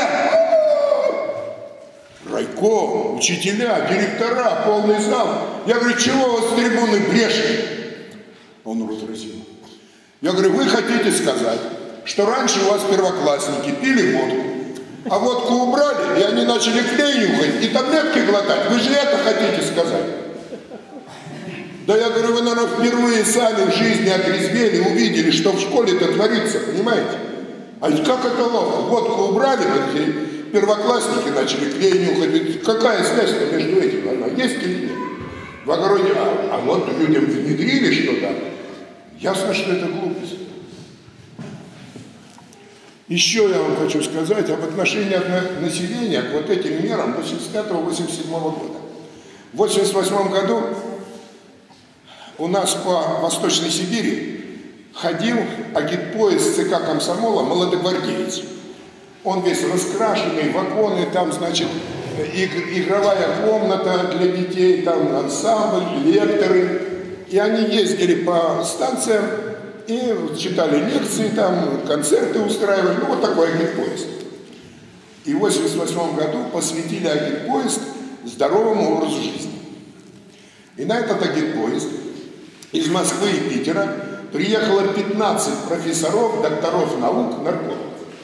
Райком, учителя, директора, полный зал. Я говорю: чего вы с трибуны брешете? Он разразил. Я говорю: вы хотите сказать, что раньше у вас первоклассники пили водку, а водку убрали, и они начали клей нюхать и таблетки глотать? Вы же это хотите сказать? Да я говорю: вы, наверное, впервые сами в жизни отрезвели, увидели, что в школе-то творится, понимаете? А как это ловко? Водку убрали, первоклассники начали клей нюхать. Ведь какая связь-то между этим? Она есть или нет? В огороде, а, а вот людям внедрили что-то. Ясно, что это глупость. Еще я вам хочу сказать об отношениях населения к вот этим мерам восемьдесят пятого — восемьдесят седьмого года. В восемьдесят восьмом году у нас по Восточной Сибири ходил агитпоезд ЦК комсомола «Молодогвардеец». Он весь раскрашенный, вагоны, там, значит, игровая комната для детей, там ансамбль, лекторы. И они ездили по станциям и читали лекции, там концерты устраивали. Ну, вот такой агитпоезд. И в восемьдесят восьмом году посвятили агитпоезд здоровому образу жизни. И на этот агитпоезд из Москвы и Питера приехало пятнадцать профессоров, докторов наук, наркологов.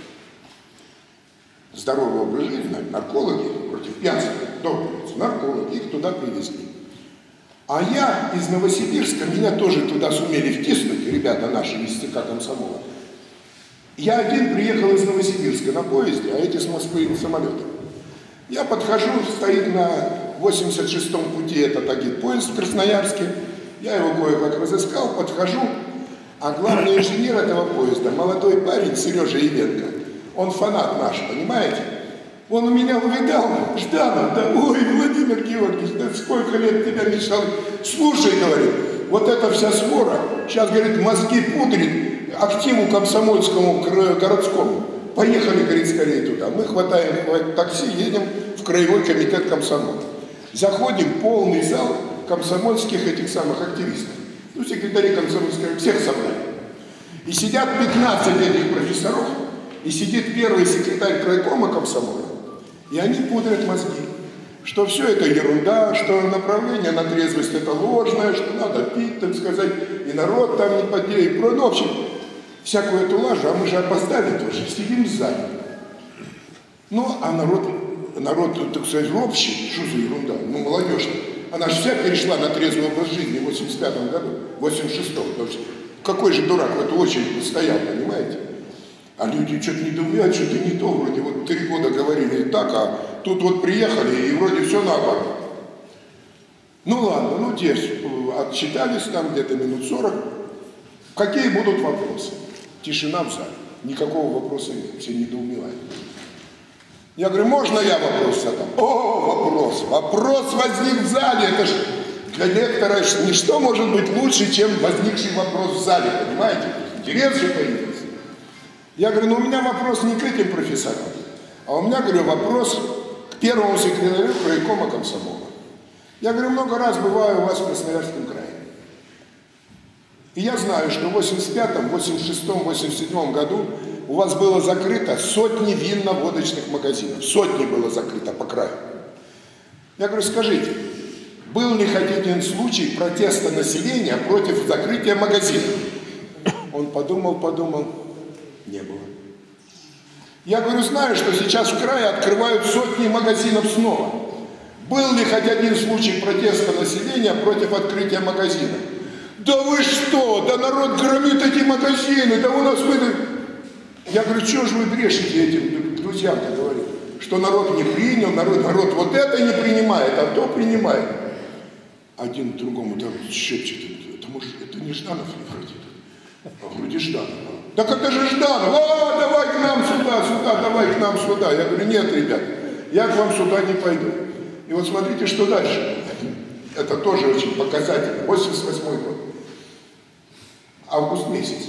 Здоровый образ жизни, наркологи против пьянства, доктор, наркологи, их туда привезли. А я из Новосибирска, меня тоже туда сумели втиснуть, ребята наши из ЦК комсомола. Я один приехал из Новосибирска на поезде, а эти с Москвы на самолете. Я подхожу, стоит на восемьдесят шестом пути этот агитпоезд в Красноярске. Я его кое-как разыскал, подхожу, а главный инженер этого поезда, молодой парень Сережа Ивенко, он фанат наш, понимаете? Он у меня увидал, Жданов, да, ой, Владимир Георгиевич, да сколько лет тебя мечтал. Слушай, говорит, вот эта вся свора, сейчас, говорит, мозги пудрит активу комсомольскому городскому. Поехали, говорит, скорее туда. Мы хватаем такси, едем в краевой комитет комсомола. Заходим, полный зал комсомольских этих самых активистов. Ну, секретари комсомольских, всех собрали. И сидят пятнадцать этих профессоров, и сидит первый секретарь крайкома комсомола, и они пудрят мозги, что все это ерунда, что направление на трезвость это ложное, что надо пить, так сказать, и народ там не подеет. Ну, в общем, всякую эту лажу, а мы же опоздали тоже, сидим в зале. Ну, а народ, народ, так сказать, робщий, что за ерунда, ну, молодежь-то, она же вся перешла на трезвый образ жизни в восемьдесят пятом году, в восемьдесят шестом, потому что какой же дурак в эту очередь стоял, понимаете? А люди что-то недоумевают, что-то не то, вроде вот три года говорили так, а тут вот приехали, и вроде все наоборот. Ну ладно, ну те отчитались там где-то минут сорок. Какие будут вопросы? Тишина в зале. Никакого вопроса нет, все недоумевают. Я говорю, можно я вопрос задам? О, вопрос. Вопрос возник в зале. Это же для лектора ничто может быть лучше, чем возникший вопрос в зале, понимаете? Интерес же появился. Я говорю, ну у меня вопрос не к этим профессорам, а у меня, говорю, вопрос к первому секретарю крайкома комсомола. Я говорю, много раз бываю у вас в Красноярском крае. И я знаю, что в восемьдесят пятом, восемьдесят шестом, восемьдесят седьмом году у вас было закрыто сотни винно-водочных магазинов. Сотни было закрыто по краю. Я говорю, скажите, был ли хоть один случай протеста населения против закрытия магазинов? Он подумал, подумал. Не было. Я говорю, знаю, что сейчас в крае открывают сотни магазинов снова. Был ли хоть один случай протеста населения против открытия магазина? Да вы что? Да народ громит эти магазины, да у нас выдают. Я говорю, что же вы брешете этим друзьям-то, говорю, что народ не принял, народ, народ вот это не принимает, а то принимает. Один другому там шепчет, это, может, это не Жданов ли вроде? А вроде Жданов. Так это же Жданов, а, давай к нам сюда, сюда, давай к нам сюда. Я говорю, нет, ребят, я к вам сюда не пойду. И вот смотрите, что дальше. Это тоже очень показательно. восемьдесят восьмой год. Август месяц.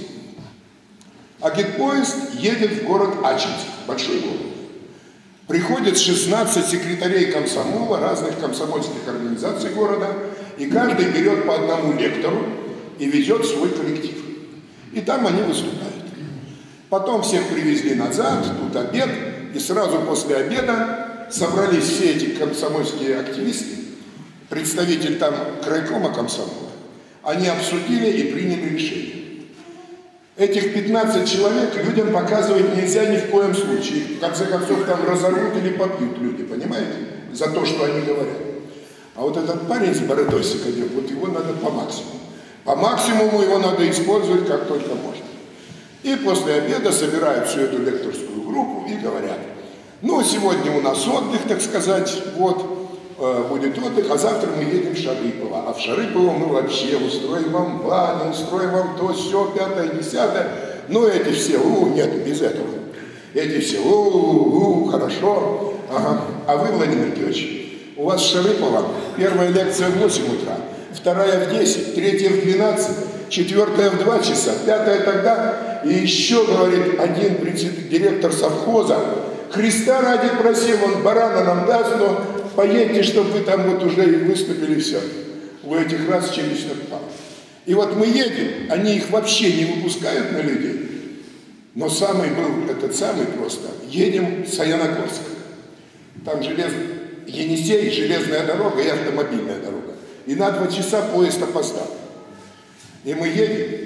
Агитпоезд едет в город Ачинск, большой город. Приходят шестнадцать секретарей комсомола, разных комсомольских организаций города, и каждый берет по одному лектору и везет свой коллектив. И там они выступают. Потом всех привезли назад, тут обед, и сразу после обеда собрались все эти комсомольские активисты, представитель там крайкома комсомола. Они обсудили и приняли решение. Этих пятнадцать человек людям показывать нельзя ни в коем случае. В конце концов, там разорвут или побьют люди, понимаете? За то, что они говорят. А вот этот парень с бородой сикадем, вот его надо по максимуму. По максимуму его надо использовать как только можно. И после обеда собирают всю эту лекторскую группу и говорят, ну, сегодня у нас отдых, так сказать, вот, э, будет отдых, а завтра мы едем в Шарыпово. А в Шарыпово мы вообще устроим вам баню, устроим вам то, все, пятое, десятое. Ну, эти все, у, нет, без этого. Эти все, у, у, у, хорошо. Ага. А вы, Владимир Георгиевич, у вас в Шарыпово первая лекция в восемь утра, вторая в десять, третья в двенадцать, четвертая в два часа, пятая тогда. И еще, говорит, один директор совхоза, Христа ради просил, он барана нам даст, но поедьте, чтобы вы там вот уже и выступили, все. У этих раз челюсть отпала. И вот мы едем, они их вообще не выпускают на людей. Но самый был этот самый просто. Едем в Саяногорск. Там желез... Енисей, железная дорога и автомобильная дорога. И на два часа поезд опоздал. И мы едем.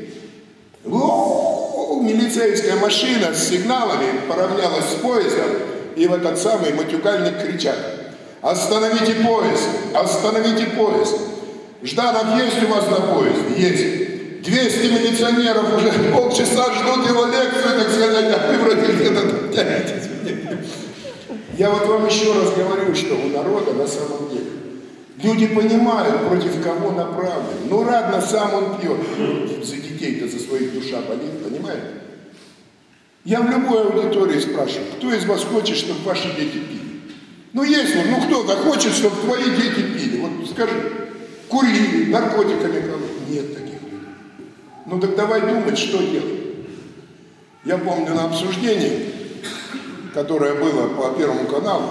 О, милицейская машина с сигналами поравнялась с поездом, и в этот самый матюгальник кричат: остановите поезд, остановите поезд. Жданов есть у вас на поезде? Есть. двести милиционеров уже полчаса ждут его лекцию, так сказать, а вы вроде где-то тянетесь. Я вот вам еще раз говорю, что у народа на самом деле люди понимают, против кого направлен. Ну, ладно, сам он пьет. За детей-то, за своих душа болит, понимаете? Я в любой аудитории спрашиваю, кто из вас хочет, чтобы ваши дети пили? Ну, если, ну, кто-то хочет, чтобы твои дети пили. Вот скажи, курили, наркотиками кололи. Нет таких людей. Ну, так давай думать, что делать. Я помню на обсуждении, которое было по Первому каналу,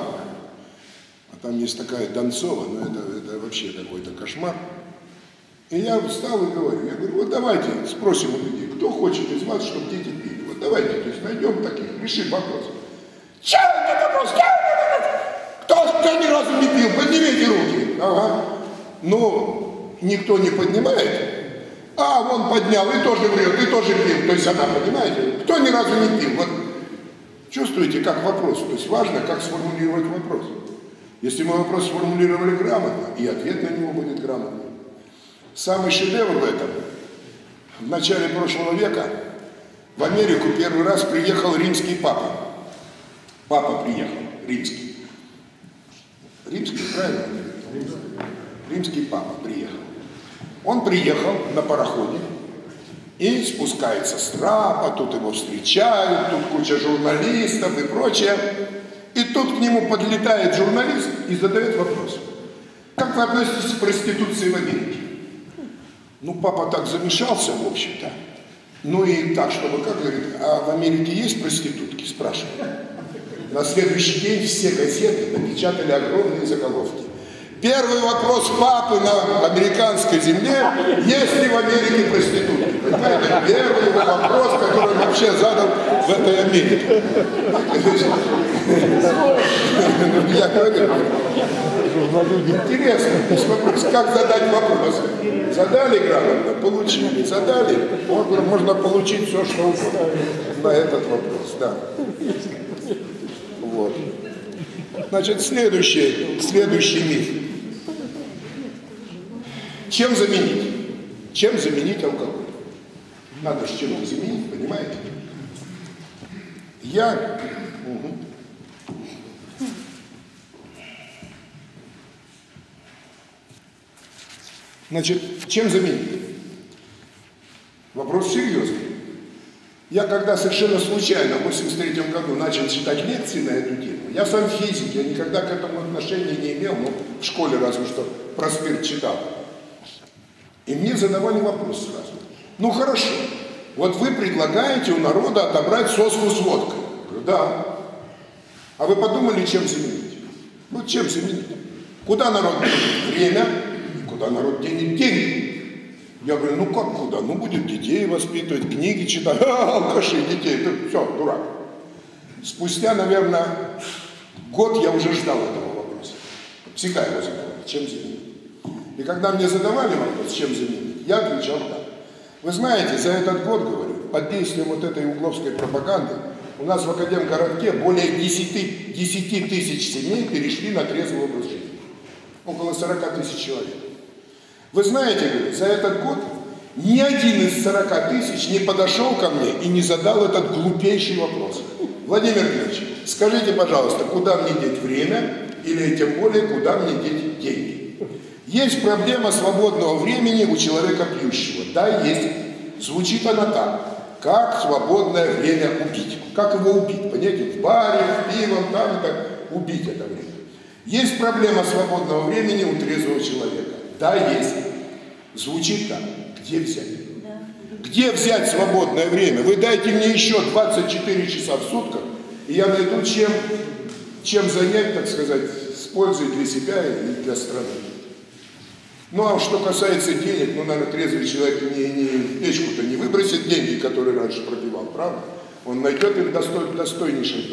там есть такая Донцова, но это, это вообще какой-то кошмар. И я встал и говорю, я говорю, вот давайте спросим у людей, кто хочет из вас, чтобы дети пили. Вот давайте, то есть найдем таких, решим вопрос. Чего это вопрос? Кто, кто ни разу не пил? Поднимите руки. Ага. Ну, никто не поднимает. А, вон поднял, и тоже врет, и тоже пил. То есть она, понимаете, кто ни разу не пил. Вот чувствуете, как вопрос. То есть важно, как сформулировать вопрос. Если мы вопрос сформулировали грамотно, и ответ на него будет грамотный. Самый шедевр в этом. В начале прошлого века в Америку первый раз приехал римский папа. Папа приехал, римский. Римский, правильно? Римский, римский папа приехал. Он приехал на пароходе и спускается с трапа, тут его встречают, тут куча журналистов и прочее. И тут к нему подлетает журналист и задает вопрос. Как вы относитесь к проституции в Америке? Ну, папа так замешался, в общем-то. Ну и так, чтобы, как говорит, а в Америке есть проститутки? Спрашивает. На следующий день все газеты напечатали огромные заголовки. Первый вопрос папы на американской земле, есть ли в Америке проститутки? Понимаете? Первый его вопрос, который он вообще задал в этой Америке. Я говорю, интересно, вопрос, как задать вопрос? Задали грамотно, получили. Задали, можно получить все, что угодно на этот вопрос. Да. Вот. Значит, следующий, следующий миф. Чем заменить? Чем заменить алкоголь? Надо же чем-то заменить, понимаете? Я... Угу. Значит, чем заменить? Вопрос серьезный. Я когда совершенно случайно в восемьдесят третьем году начал читать лекции на эту тему, я сам физик, я никогда к этому отношения не имел, но в школе разве что про спирт читал. И мне задавали вопрос сразу. Ну хорошо, вот вы предлагаете у народа отобрать соску с водкой. Я говорю, да. А вы подумали, чем заменить? Ну чем заменить? Куда народ денет время, куда народ денет деньги? Я говорю, ну как куда? Ну будет детей воспитывать, книги читать. А, алкаши, детей, ты все, дурак. Спустя, наверное, год я уже ждал этого вопроса. Всегда его задавали, чем заменить. И когда мне задавали вопрос, чем заменить, я отвечал так. Вы знаете, за этот год, говорю, под действием вот этой угловской пропаганды, у нас в Академгородке более десяти тысяч семей перешли на трезвый образ жизни. Около сорока тысяч человек. Вы знаете, говорю, за этот год ни один из сорока тысяч не подошел ко мне и не задал этот глупейший вопрос. Владимир Ильич, скажите, пожалуйста, куда мне деть время или тем более, куда мне деть деньги? Есть проблема свободного времени у человека пьющего. Да, есть. Звучит она так. Как свободное время убить? Как его убить? Понимаете, в баре, в пивом, там и так. Убить это время. Есть проблема свободного времени у трезвого человека. Да, есть. Звучит так. Где взять? Да. Где взять свободное время? Вы дайте мне еще двадцать четыре часа в сутках, и я найду чем, чем занять, так сказать, с пользой для себя и для страны. Ну, а что касается денег, ну, наверное, трезвый человек не, не, в печку-то не выбросит деньги, которые раньше пропивал, правда? Он найдет их достой, достойнейшее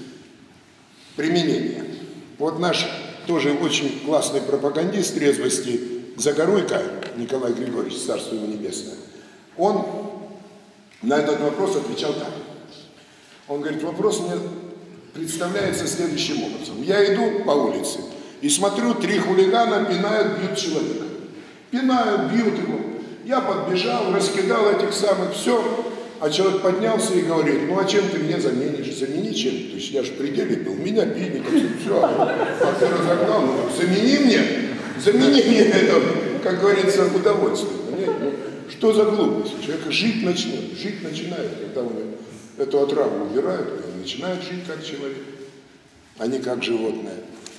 применение. Вот наш тоже очень классный пропагандист трезвости Загоруйко, Николай Григорьевич, царство ему небесное, он на этот вопрос отвечал так. Он говорит, вопрос мне представляется следующим образом. Я иду по улице и смотрю, три хулигана пинают, бьют человека. Пинают, бьют его. Я подбежал, раскидал этих самых, все. А человек поднялся и говорит, ну а чем ты мне заменишь? Замени чем? То есть я же в пределе был, меня били, все. А ты разогнал, ну замени мне, замени мне это, как говорится, удовольствие. Ну, что за глупость? Человек жить начнет, жить начинает, когда он эту отраву убирают, он начинает жить как человек, а не как животное.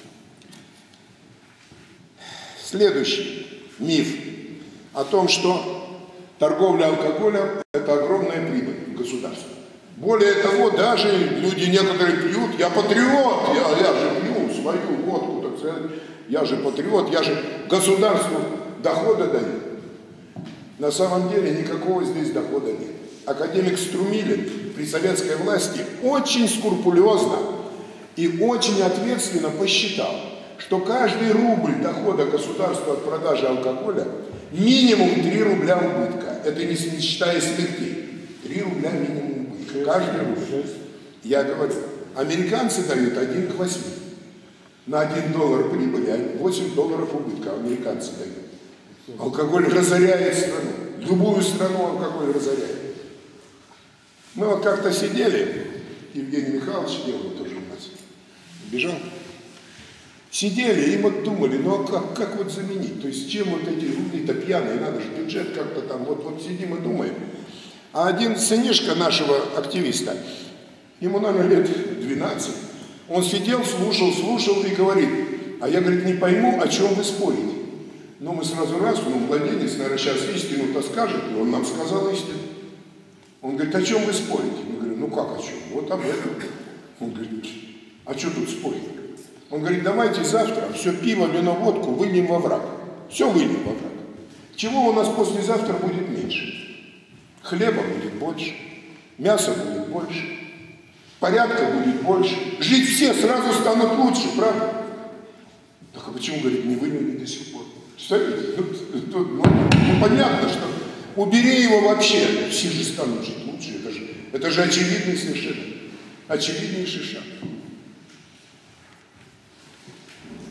Следующий миф о том, что торговля алкоголем – это огромная прибыль государства. Более того, даже люди некоторые пьют, я патриот, я, я же пью свою водку, так сказать, я же патриот, я же государству дохода даю. На самом деле никакого здесь дохода нет. Академик Струмилин при советской власти очень скрупулезно и очень ответственно посчитал, что каждый рубль дохода государства от продажи алкоголя минимум три рубля убытка. Это не считая смертей. три рубля минимум убытка. Каждый рубль. Я говорю, американцы дают один к восьми. На один доллар прибыли, а восемь долларов убытка американцы дают. Алкоголь разоряет страну. Любую страну алкоголь разоряет. Мы вот как-то сидели, Евгений Михайлович делал тоже у нас, бежал. Сидели и вот думали, ну а как, как вот заменить? То есть чем вот эти рубли-то пьяные, надо же бюджет как-то там, вот, вот сидим и думаем. А один сынишка нашего активиста, ему, наверное, лет двенадцать, он сидел, слушал, слушал и говорит, а я, говорит, не пойму, о чем вы спорите. Ну мы сразу раз, ну младенец, наверное, сейчас истину-то скажет, и он нам сказал истину. Он говорит, о чем вы спорите? Мы говорим, ну как о чем? Вот об этом. Он говорит, а что тут спорить? Он говорит, давайте завтра все пиво, вино, водку выльем во враг. Все выльем во враг. Чего у нас послезавтра будет меньше? Хлеба будет больше, мяса будет больше, порядка будет больше. Жить все сразу станут лучше, правда? Так а почему, говорит, не вылили до сих пор? Представляете? Ну, ну, ну понятно, что убери его вообще, все же станут жить лучше. Это же, это же очевидный совершенно, очевиднейший шаг.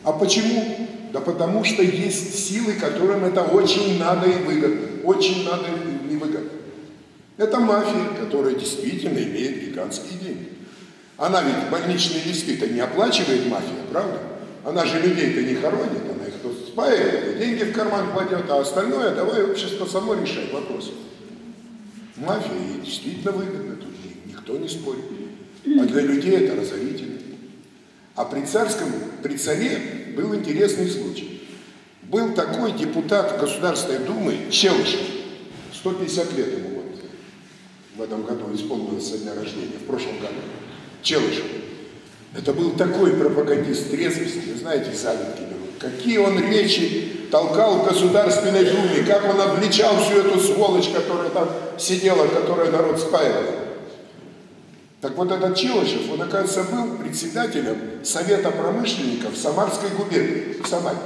А почему? Да потому что есть силы, которым это очень надо и выгодно. Очень надо и выгодно. Это мафия, которая действительно имеет гигантские деньги. Она ведь больничные листы-то не оплачивает, мафия, правда? Она же людей-то не хоронит, она их просто спаивает, деньги в карман кладет, а остальное давай общество само решает вопросы. Мафия ей действительно выгодна, тут никто не спорит. А для людей это разорительно. А при царском, при царе был интересный случай. Был такой депутат Государственной Думы Челышев, сто пятьдесят лет ему вот в этом году исполнилось со дня рождения, в прошлом году. Челышев. Это был такой пропагандист трезвости, вы знаете, завидки берут. Какие он речи толкал в Государственной Думе, как он обличал всю эту сволочь, которая там сидела, которая народ спаивала. Так вот этот Челышев, он, оказывается, был председателем Совета промышленников Самарской губернии, в Самаре.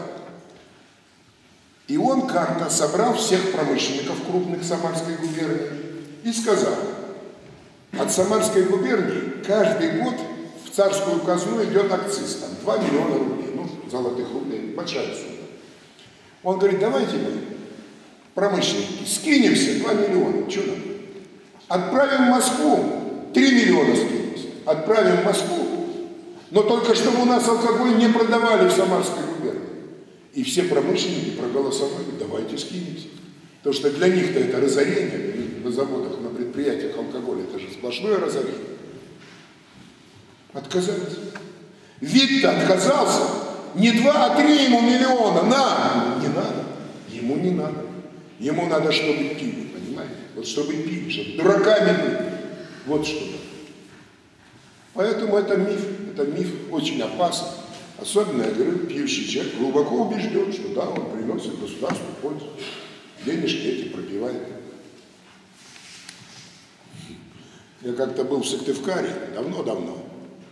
И он как-то собрал всех промышленников крупных Самарской губернии и сказал: от Самарской губернии каждый год в царскую казну идет акциз, там два миллиона рублей, ну, золотых рублей, большая сумма. Он говорит: давайте мы, промышленники, скинемся, два миллиона, что нам? Отправим в Москву, три миллиона скинемся, отправим в Москву, но только чтобы у нас алкоголь не продавали в Самарской губернии. И все промышленники проголосовали: давайте скинемся. Потому что для них-то это разорение, на заводах, на предприятиях алкоголя, это же сплошное разорение. Отказались. Вид-то отказался. Не два, а три ему миллиона. На! Не надо. Ему не надо. Ему надо, чтобы пили, понимаете? Вот чтобы пили, чтобы дураками были. Вот что надо. Поэтому это миф. Это миф очень опасный. Особенно, я говорю, пьющий человек глубоко убежден, что да, он приносит государству пользу. Денежки эти пропивает. Я как-то был в Сыктывкаре, давно-давно.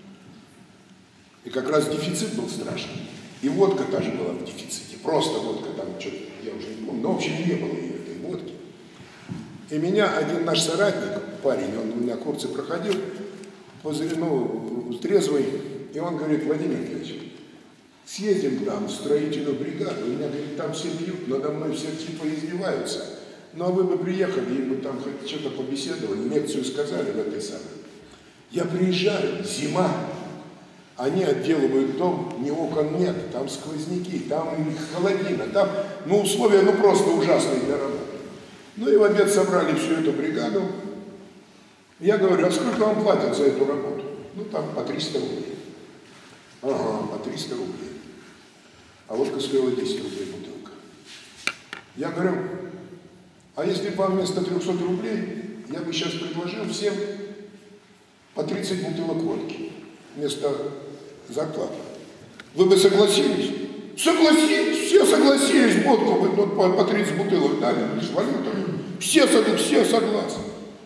И как раз дефицит был страшный. И водка тоже была в дефиците. Просто водка там что-то, я уже не помню. Но в общем не было и этой водки. И меня один наш соратник, парень, он у меня курсы проходил, ну, трезвый, и он говорит: Владимир Ильич, съездим там в строительную бригаду. У меня, говорит, там все пьют, надо мной все типа издеваются. Ну а вы бы приехали, и мы там хоть что-то побеседовали, лекцию сказали в этой самой. Я приезжаю, зима. Они отделывают дом, ни окон нет, там сквозняки, там холодина, там, ну, условия, ну, просто ужасные для работы. Ну, и в обед собрали всю эту бригаду. Я говорю: а сколько вам платят за эту работу? Ну, там по триста рублей. Ага, по триста рублей. А водка стоила десять рублей бутылка. Я говорю: а если бы вам вместо трехсот рублей, я бы сейчас предложил всем по тридцать бутылок водки вместо зарплаты. Вы бы согласились? Согласились, все согласились, водку бы ну, по, по тридцать бутылок дали, валюта. Все, все согласны.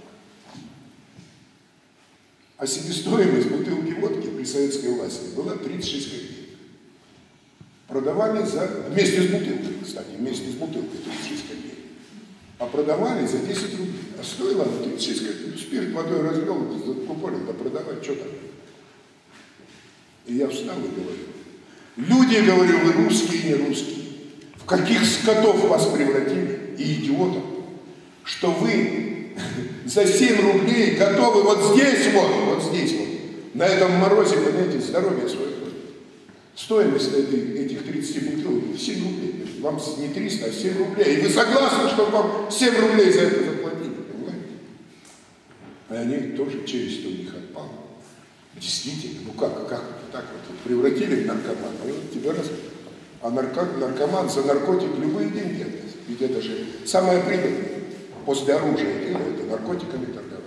А себестоимость бутылки водки при советской власти была тридцать шесть копеек. Продавали за, вместе с бутылкой, кстати, вместе с бутылкой тридцать шесть копеек. А продавали за десять рублей. А стоило она тридцать шесть копеек. Спирт водой развел, закупорил, да продавать, что там? И я встал и говорю: люди, говорю, вы русские, не русские. В каких скотов вас превратили, и идиотов, что вы за семь рублей готовы вот здесь вот, вот здесь вот, на этом морозе, понимаете, здоровье свое. Стоимость этой, этих тридцати бутылок семь рублей. Вам не триста, а семь рублей. И вы согласны, что вам семь рублей за это заплатили, понимаете? И они тоже, челюсть у них отпала. Действительно, ну как, как так вот превратили в наркомана, а тебя раз... А нарко... наркоман за наркотик любые деньги отдаст. Ведь это же самое прибыльное. После оружия дело, это наркотиками торговать.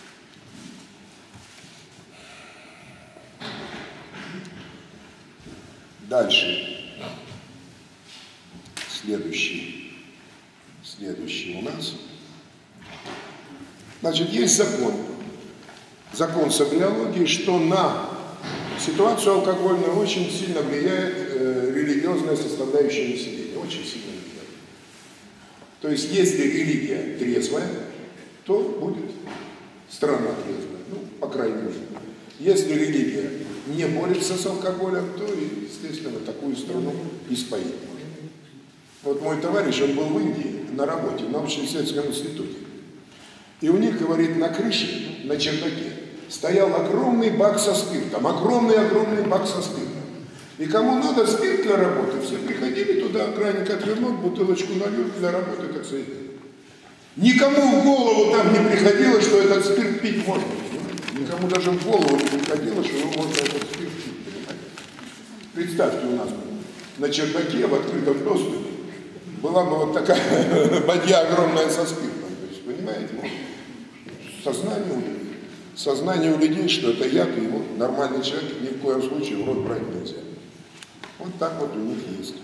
Дальше. Следующий. Следующий у нас. Значит, есть закон. Закон соблиологии, что на ситуацию алкогольную очень сильно влияет э, религиозная составляющая населения. Очень сильно влияет. То есть, если религия трезвая, то будет страна трезвая. Ну, по крайней мере. Если религия не борется с алкоголем, то, естественно, такую страну и споить можно. Вот мой товарищ, он был в Индии на работе, в научно-исследовательском институте. И у них, говорит, на крыше, на чердаке, стоял огромный бак со спиртом, огромный-огромный бак со спиртом. И кому надо спирт для работы, все приходили туда, краник отвернул, бутылочку налил, для работы, так сказать. Никому в голову там не приходило, что этот спирт пить можно. Никому даже в голову не приходило, что его можно этот спирт пить. Представьте, у нас на чердаке в открытом доступе была бы вот такая бадья огромная со спиртом. То есть, понимаете, сознание у людей. Сознание у людей, что это яд, и его нормальный человек ни в коем случае в рот брать нельзя. Вот так вот у них есть.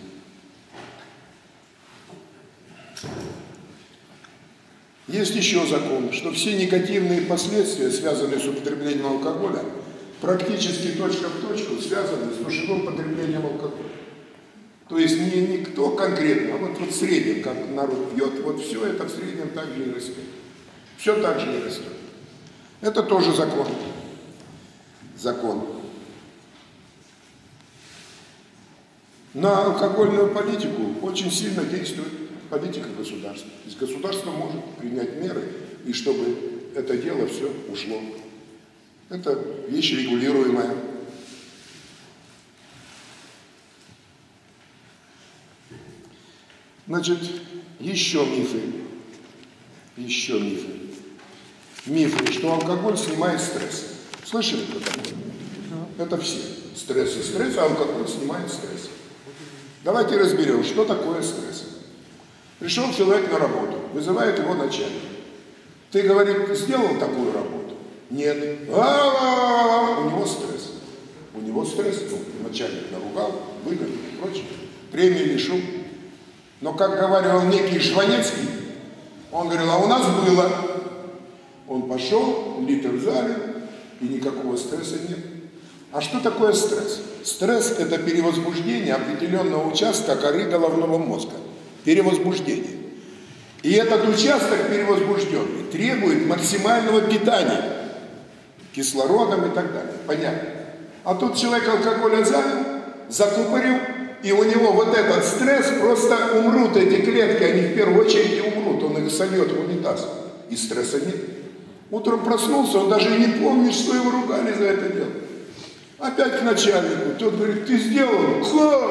Есть еще закон, что все негативные последствия, связанные с употреблением алкоголя, практически точка в точку связаны с душевным потреблением алкоголя. То есть не никто конкретно, а вот, вот в среднем, как народ пьет, вот все это в среднем так же и растет. Все так же и растет. Это тоже закон. Закон. На алкогольную политику очень сильно действует политика государства. То есть государство может принять меры, и чтобы это дело все ушло. Это вещь регулируемая. Значит, еще мифы. Еще мифы. Мифы, что алкоголь снимает стресс. Слышали про такое? Это все. Стресс и стресс, а алкоголь снимает стресс. Давайте разберем, что такое стресс. Пришел человек на работу, вызывает его начальник. Ты, говорит, сделал такую работу? Нет. А-а-а-а-а! У него стресс. У него стресс. Ну, начальник наругал, выгнал и прочее. Премии лишил. Но, как говаривал некий Жванецкий, он говорил, а у нас было. Он пошел, литр залил, и никакого стресса нет. А что такое стресс? Стресс – это перевозбуждение определенного участка коры головного мозга. Перевозбуждение. И этот участок перевозбужденный требует максимального питания кислородом и так далее. Понятно? А тут человек алкоголя залил, закупорил, и у него вот этот стресс, просто умрут эти клетки, они в первую очередь и умрут, он их сольет в унитаз. И стресса нет. Утром проснулся, он даже не помнит, что его ругали за это дело. Опять к начальнику. Тот говорит, ты сделал?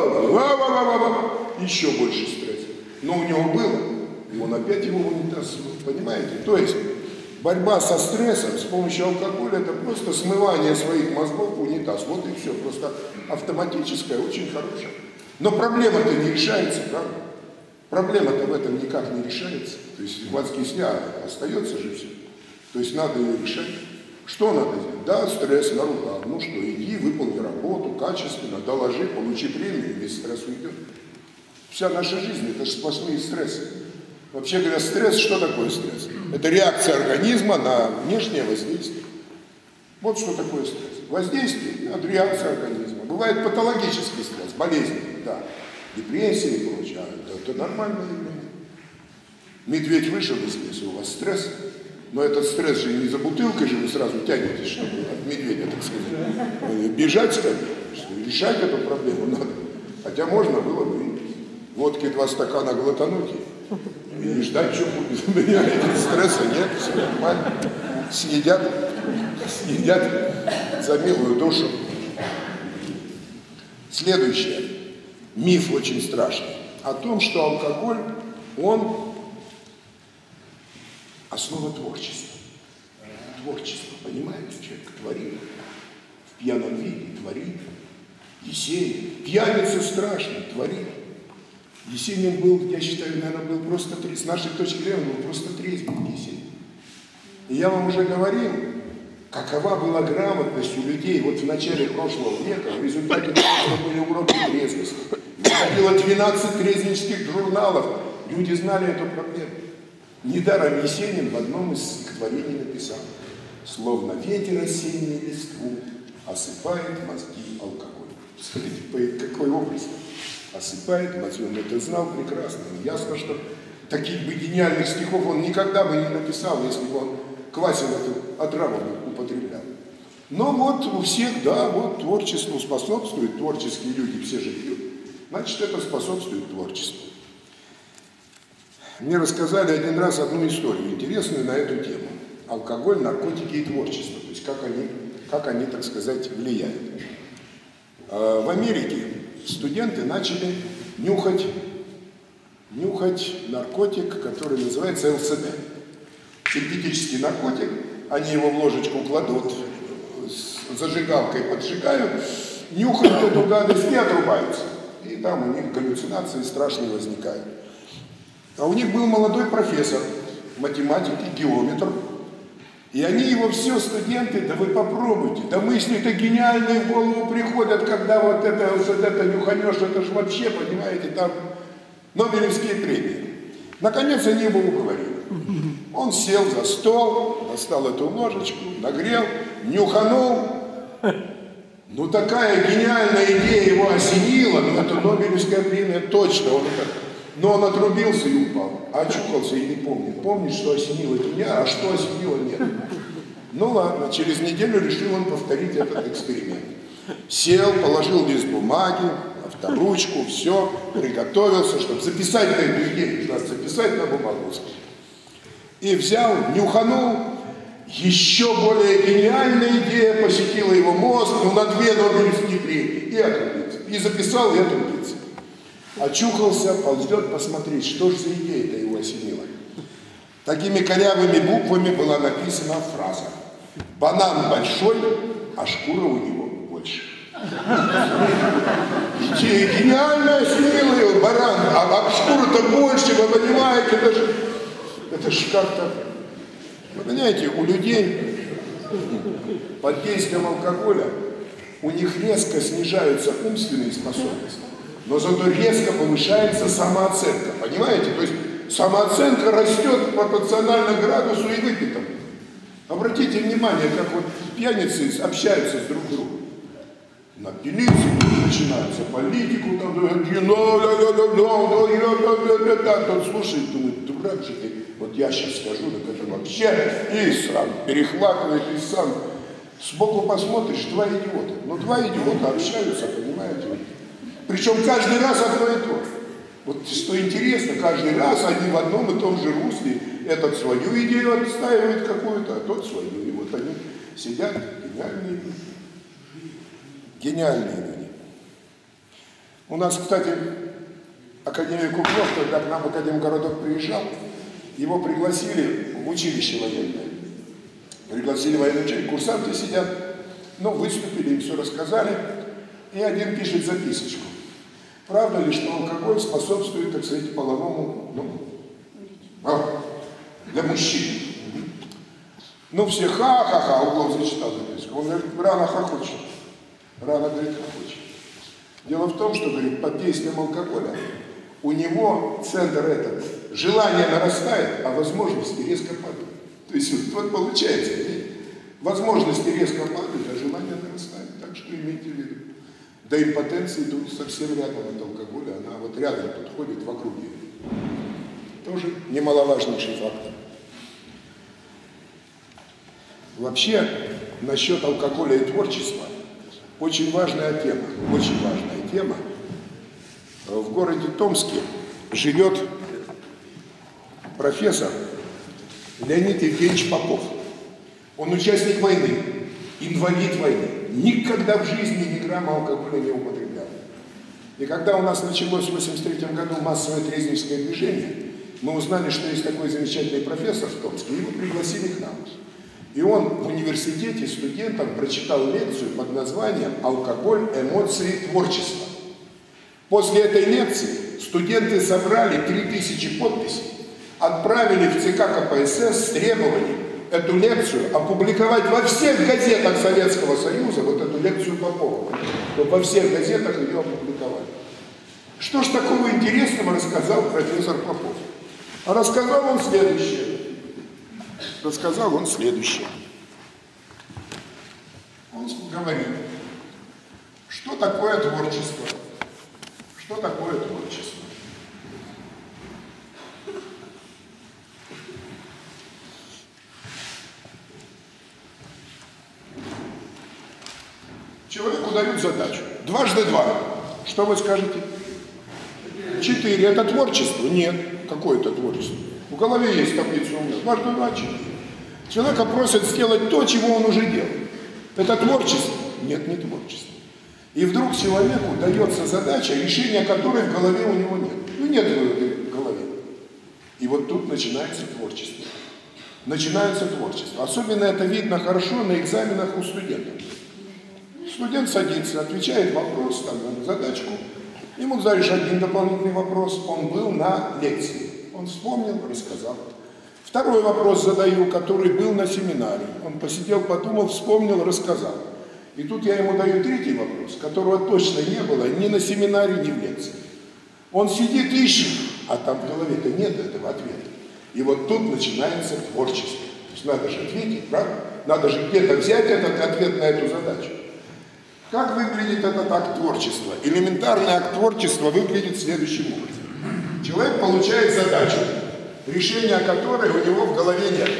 Ха! Еще больше стресса. Но у него было, и он опять его в унитаз. Понимаете? То есть борьба со стрессом с помощью алкоголя – это просто смывание своих мозгов в унитаз. Вот и все. Просто автоматическое, очень хорошее. Но проблема-то не решается, правда? Проблема-то в этом никак не решается. То есть в кисля остается же все. То есть надо ее решать. Что надо делать? Да, стресс, наругал. Ну что, иди, выполни работу качественно, доложи, получи премию, весь стресс уйдет. Вся наша жизнь – это же сплошные стрессы. Вообще говоря, стресс, что такое стресс? Это реакция организма на внешнее воздействие. Вот что такое стресс. Воздействие – это реакция организма. Бывает патологический стресс, болезненный, да. Депрессия и прочее. Это, это нормальное явление. Медведь вышел из леса, у вас стресс. Но этот стресс же не за бутылкой же вы сразу тянете, чтобы от медведя, так сказать, бежать, сказать, решать эту проблему надо. Хотя можно было бы водки два стакана глотануть и не ждать, что будет. У меня стресса нет, все нормально. Съедят, съедят за милую душу. Следующее. Миф очень страшный. О том, что алкоголь, он основа творчества. Творчество, понимаете? Человек творит. В пьяном виде творит. Есенин. Пьяница страшный, творит. Есенин был, я считаю, наверное, был просто, с нашей точки зрения, он был просто трезвый Есенин. И я вам уже говорил, какова была грамотность у людей вот в начале прошлого века, в результате того, были уроки трезвости. Выходило двенадцать трезвенческих журналов. Люди знали эту проблему. Недаром Есенин в одном из стихотворений написал: «Словно ветер осенний листву осыпает мозги алкоголь». Смотрите, поэт какой образ. Осыпает мозги. Он это знал прекрасно. Ясно, что таких бы гениальных стихов он никогда бы не написал, если бы он квасил эту отраву употреблял. Но вот у всех, да, вот творчеству способствует, творческие люди все же пьют, значит, это способствует творчеству. Мне рассказали один раз одну историю интересную на эту тему. Алкоголь, наркотики и творчество, то есть как они, как они, так сказать, влияют. В Америке студенты начали нюхать, нюхать наркотик, который называется эл эс ди. Синтетический наркотик, они его в ложечку кладут, с зажигалкой поджигают, нюхают эту гадость и отрубаются. И там у них галлюцинации страшные возникают. А у них был молодой профессор, математик и геометр. И они его все, студенты, да вы попробуйте, да мысли-то гениальные в голову приходят, когда вот это, вот это нюханешь, это же вообще, понимаете, там Нобелевские премии. Наконец они его уговорили. Он сел за стол, достал эту ложечку, нагрел, нюханул. Ну такая гениальная идея его осенила, ну это Нобелевская премия точно. Он это... Но он отрубился и упал, очухался и не помнит. Помнит, что осенило меня, а что осенило нет. Ну ладно, через неделю решил он повторить этот эксперимент. Сел, положил лист бумаги, авторучку, все, приготовился, чтобы записать на эту идею, надо записать на бумагу. И взял, нюханул, еще более гениальная идея посетила его мозг, ну на две Нобелевские премии, и отрубился. И записал, и отрубился. Очухался, ползет посмотреть, что же за идея-то его осенила. Такими корявыми буквами была написана фраза: «Банан большой, а шкура у него больше». Гениально осенила его, баран, а, а шкура-то больше, вы понимаете, это же, это же как-то... Вы понимаете, у людей под действием алкоголя у них резко снижаются умственные способности. Но зато резко повышается самооценка, понимаете? То есть самооценка растет по пропорционально градусу и выпитому. Обратите внимание, как вот пьяницы общаются с друг другом. Напились, начинаются политику, там, тот слушает, думает, дурак же ты, вот я сейчас скажу, так это вообще, и сразу перехватывает, и сам. Сбоку посмотришь, два идиота. Ну, два идиота общаются, понимаете? Причем каждый раз одно и то же. Вот что интересно, каждый раз они в одном и том же русле. Этот свою идею отстаивает какую-то, а тот свою. И вот они сидят, гениальные люди. Гениальные люди. У нас, кстати, академик Куклов, когда к нам в Академгородок приезжал, его пригласили в училище военное. Пригласили военное училище, курсанты сидят, ну, выступили, им все рассказали. И один пишет записочку. Правда ли, что алкоголь способствует, так сказать, половому, ну, а, для мужчин? Ну, все ха-ха-ха, Углов зачитал записку. Он говорит, рано хохочет. Рано, говорит, хохочет. Дело в том, что, говорит, под действием алкоголя у него центр этот, желание нарастает, а возможности резко падают. То есть вот, вот получается, возможности резко падают, а желание нарастает. Так что имейте в виду. Да импотенция тут совсем рядом от алкоголя, она вот рядом тут ходит в округе. Тоже немаловажнейший фактор. Вообще, насчет алкоголя и творчества, очень важная тема, очень важная тема. В городе Томске живет профессор Леонид Евгеньевич Попов. Он участник войны, инвалид войны. Никогда в жизни ни грамма алкоголя не употреблял. И когда у нас началось в восемьдесят третьем году массовое трезвенническое движение, мы узнали, что есть такой замечательный профессор в Томске, и его пригласили к нам. И он в университете студентам прочитал лекцию под названием «Алкоголь, эмоции, творчество». После этой лекции студенты собрали три тысячи подписей, отправили в ЦК ка пэ эс эс с требованием эту лекцию опубликовать во всех газетах Советского Союза, вот эту лекцию Попова, чтобы во всех газетах ее опубликовали. Что ж такого интересного рассказал профессор Попов? А рассказал он следующее. Рассказал он следующее. Он говорит, что такое творчество? Что такое творчество? дают задачу. Дважды два. Что вы скажете? Четыре. Это творчество? Нет. Какое это творчество? В голове есть таблица умножения. Дважды два, четыре. Человека просят сделать то, чего он уже делал. Это творчество? Нет, не творчество. И вдруг человеку дается задача, решения которой в голове у него нет. Ну, нет в голове. И вот тут начинается творчество. Начинается творчество. Особенно это видно хорошо на экзаменах у студентов. Студент садится, отвечает вопрос, там, на задачку. Ему задаешь один дополнительный вопрос. Он был на лекции. Он вспомнил, рассказал. Второй вопрос задаю, который был на семинаре. Он посидел, подумал, вспомнил, рассказал. И тут я ему даю третий вопрос, которого точно не было ни на семинаре, ни в лекции. Он сидит, ищет, а там в голове-то нет этого ответа. И вот тут начинается творчество. То есть надо же ответить, правда? Надо же где-то взять этот ответ на эту задачу. Как выглядит этот акт творчества? Элементарный акт творчества выглядит следующим образом. Человек получает задачу, решения которой у него в голове нет.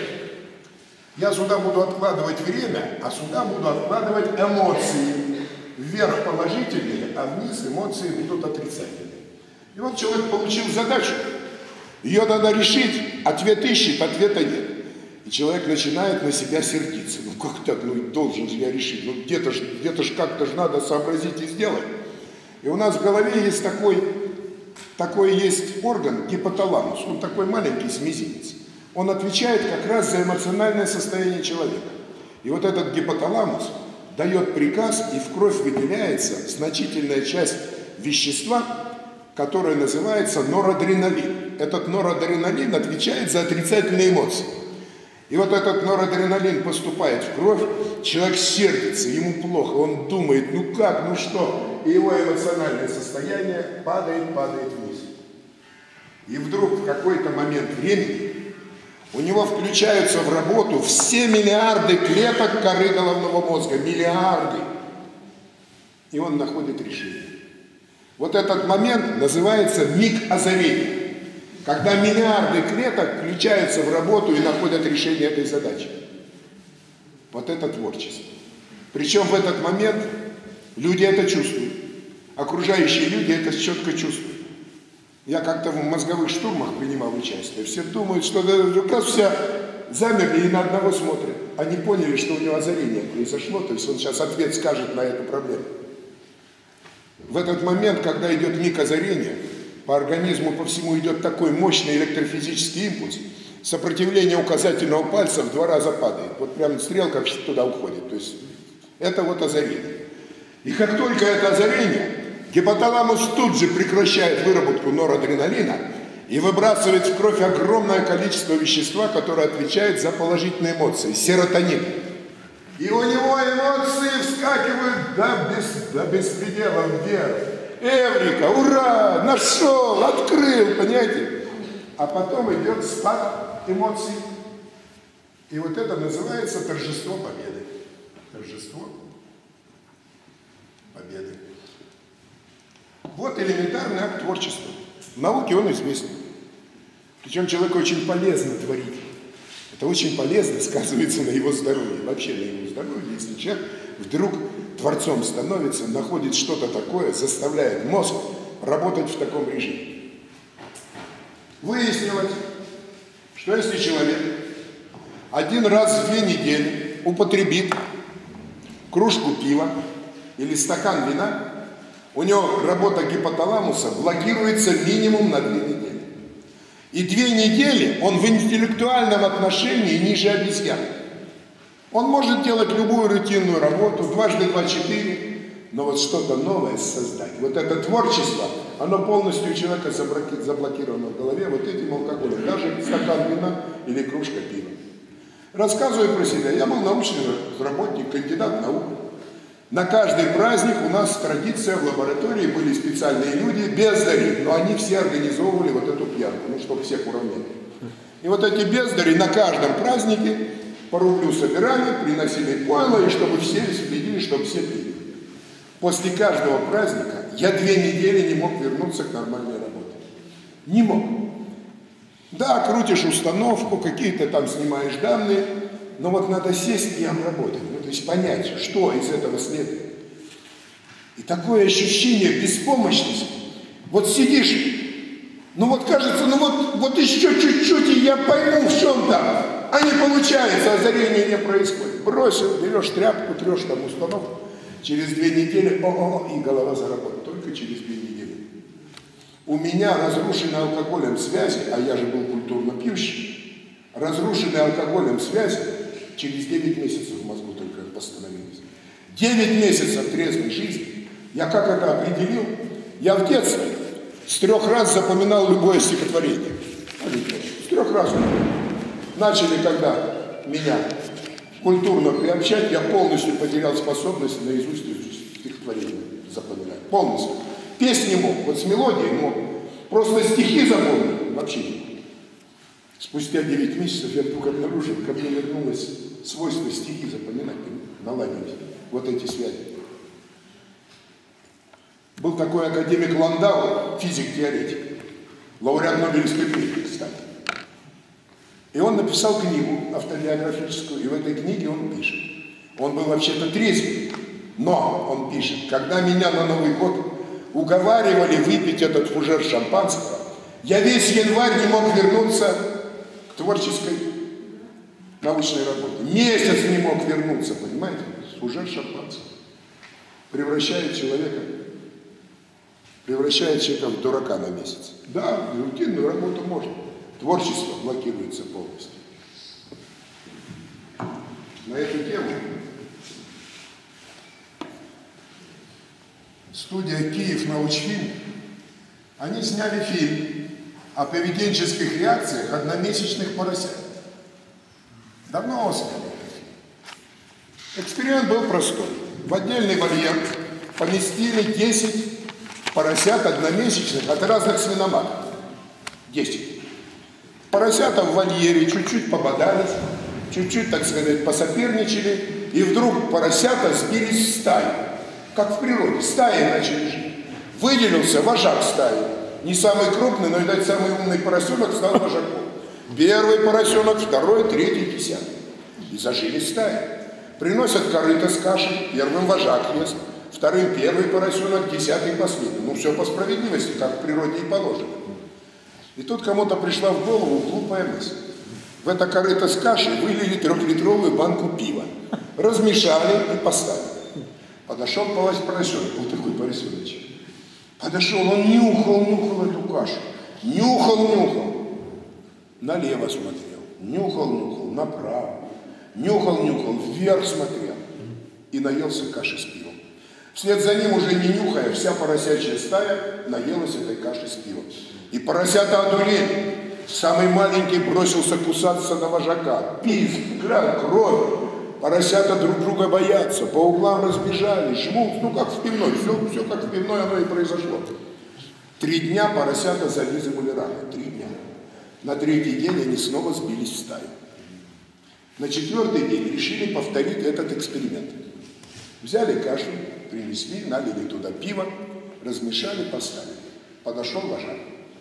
Я сюда буду откладывать время, а сюда буду откладывать эмоции. Вверх положительные, а вниз эмоции будут отрицательные. И вот человек получил задачу. Ее надо решить, ответ ищет, ответа нет. И человек начинает на себя сердиться. Ну как так, ну должен же я решить, ну где-то ж, где-то ж как-то ж надо сообразить и сделать. И у нас в голове есть такой, такой есть орган, гипоталамус, он такой маленький, с мизинец. Он отвечает как раз за эмоциональное состояние человека. И вот этот гипоталамус дает приказ, и в кровь выделяется значительная часть вещества, которое называется норадреналин. Этот норадреналин отвечает за отрицательные эмоции. И вот этот норадреналин поступает в кровь, человек сердится, ему плохо, он думает, ну как, ну что, и его эмоциональное состояние падает, падает вниз. И вдруг в какой-то момент времени у него включаются в работу все миллиарды клеток коры головного мозга, миллиарды. И он находит решение. Вот этот момент называется миг озарения. Когда миллиарды клеток включаются в работу и находят решение этой задачи. Вот это творчество. Причем в этот момент люди это чувствуют. Окружающие люди это четко чувствуют. Я как-то в мозговых штурмах принимал участие. Все думают, что как раз все замерли и на одного смотрят. Они поняли, что у него озарение произошло, то есть он сейчас ответ скажет на эту проблему. В этот момент, когда идет миг озарения, по организму, по всему идет такой мощный электрофизический импульс, сопротивление указательного пальца в два раза падает. Вот прям стрелка туда уходит. То есть это вот озарение. И как только это озарение, гипоталамус тут же прекращает выработку норадреналина и выбрасывает в кровь огромное количество вещества, которое отвечает за положительные эмоции, серотонин. И у него эмоции вскакивают до, без, до беспредела вверх. Эврика, ура, нашел, открыл, понимаете? А потом идет спад эмоций. И вот это называется торжество победы. Торжество победы. Вот элементарный акт творчества. В науке он известен. Причем человеку очень полезно творить. Это очень полезно сказывается на его здоровье. Вообще на его здоровье, если человек вдруг творцом становится, находит что-то такое, заставляет мозг работать в таком режиме. Выяснилось, что если человек один раз в две недели употребит кружку пива или стакан вина, у него работа гипоталамуса блокируется минимум на две недели. И две недели он в интеллектуальном отношении ниже обезьян. Он может делать любую рутинную работу, дважды два четыре, но вот что-то новое создать. Вот это творчество, оно полностью у человека заблокировано в голове вот этим алкоголем, даже стакан вина или кружка пива. Рассказываю про себя. Я был научный работник, кандидат наук. На каждый праздник у нас традиция в лаборатории, были специальные люди, бездари, но они все организовывали вот эту пьянку, ну, чтобы всех уравнять. И вот эти бездари на каждом празднике по рублю собирали, приносили пойло, и чтобы все следили, чтобы все пили. После каждого праздника я две недели не мог вернуться к нормальной работе. Не мог. Да, крутишь установку, какие-то там снимаешь данные, но вот надо сесть и обработать, ну, то есть понять, что из этого следует. И такое ощущение беспомощности. Вот сидишь, ну вот кажется, ну вот, вот еще чуть-чуть, и я пойму, в чем там. А не получается, озарение не происходит. Бросил, берешь тряпку, трешь там установку. Через две недели, о-о-о, и голова заработает. Только через две недели. У меня разрушены алкоголем связи, а я же был культурно пьющий, разрушены алкоголем связи через девять месяцев в мозгу только восстановились. девять месяцев трезвой жизни. Я как это определил? Я в детстве с трех раз запоминал любое стихотворение. С трех раз. Начали, когда меня культурно приобщать, я полностью потерял способность наизусть стихотворение запоминать. Полностью. Песни мог, вот с мелодией мог. Просто стихи запомнил, вообще не мог. Спустя девять месяцев я вдруг обнаружил, ко мне вернулось свойство стихи запоминать, наладить вот эти связи. Был такой академик Ландау, физик-теоретик, лауреат Нобелевской премии, кстати. И он написал книгу автобиографическую, и в этой книге он пишет. Он был вообще-то трезвый, но он пишет, когда меня на Новый год уговаривали выпить этот фужер шампанского, я весь январь не мог вернуться к творческой научной работе. Месяц не мог вернуться, понимаете? Фужер шампанского превращает человека, превращает человека в дурака на месяц. Да, рутинную работу можно. Творчество блокируется полностью. На эту тему студия «Киев Научфильм», они сняли фильм о поведенческих реакциях одномесячных поросят. Давно сняли. Эксперимент был простой. В отдельный вольер поместили десять поросят одномесячных от разных свиноматок. десять. Поросята в вольере чуть-чуть пободались, чуть-чуть, так сказать, посоперничали, и вдруг поросята сбились в стаю. Как в природе, стаи начали жить. Выделился вожак стаи. Не самый крупный, но, видать, самый умный поросенок стал вожаком. Первый поросенок, второй, третий, десятый. И зажили стаи. Приносят корыто с кашей, первым вожак ест, вторым первый поросенок, десятый последний. Ну, все по справедливости, как в природе и положено. И тут кому-то пришла в голову глупая мысль. В это корыто с кашей вылили трехлитровую банку пива. Размешали и поставили. Подошел поросенок, вот такой поросеночек. Подошел, он нюхал, нюхал эту кашу. Нюхал, нюхал. Налево смотрел. Нюхал, нюхал, направо. Нюхал, нюхал, вверх смотрел. И наелся каши с пивом. Вслед за ним, уже не нюхая, вся поросячья стая наелась этой каши с пивом. И поросята одурели. Самый маленький бросился кусаться на вожака. Писк, град, кровь. Поросята друг друга боятся, по углам разбежались, жмут, ну как в пивной, все, все как в пивной оно и произошло. Три дня поросята зализывали раны, три дня. На третий день они снова сбились в стаю. На четвертый день решили повторить этот эксперимент. Взяли кашу, принесли, налили туда пиво, размешали, поставили. Подошел вожак.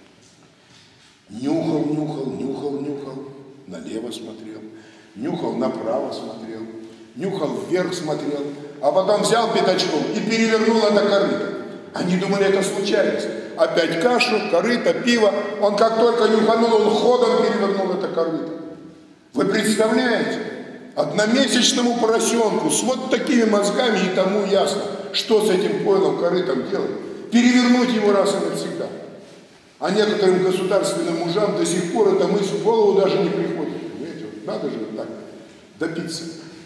Нюхал, нюхал, нюхал, нюхал, налево смотрел. Нюхал, направо смотрел, нюхал, вверх смотрел, а потом взял пятачком и перевернул это корыто. Они думали, это случайность. Опять кашу, корыто, пиво. Он как только нюханул, он ходом перевернул это корыто. Вы представляете? Одномесячному поросенку с вот такими мозгами, и тому ясно, что с этим пойлом корытом делать. Перевернуть его раз и навсегда. А некоторым государственным мужам до сих пор эта мысль в голову даже не приходит. Надо же так добиться.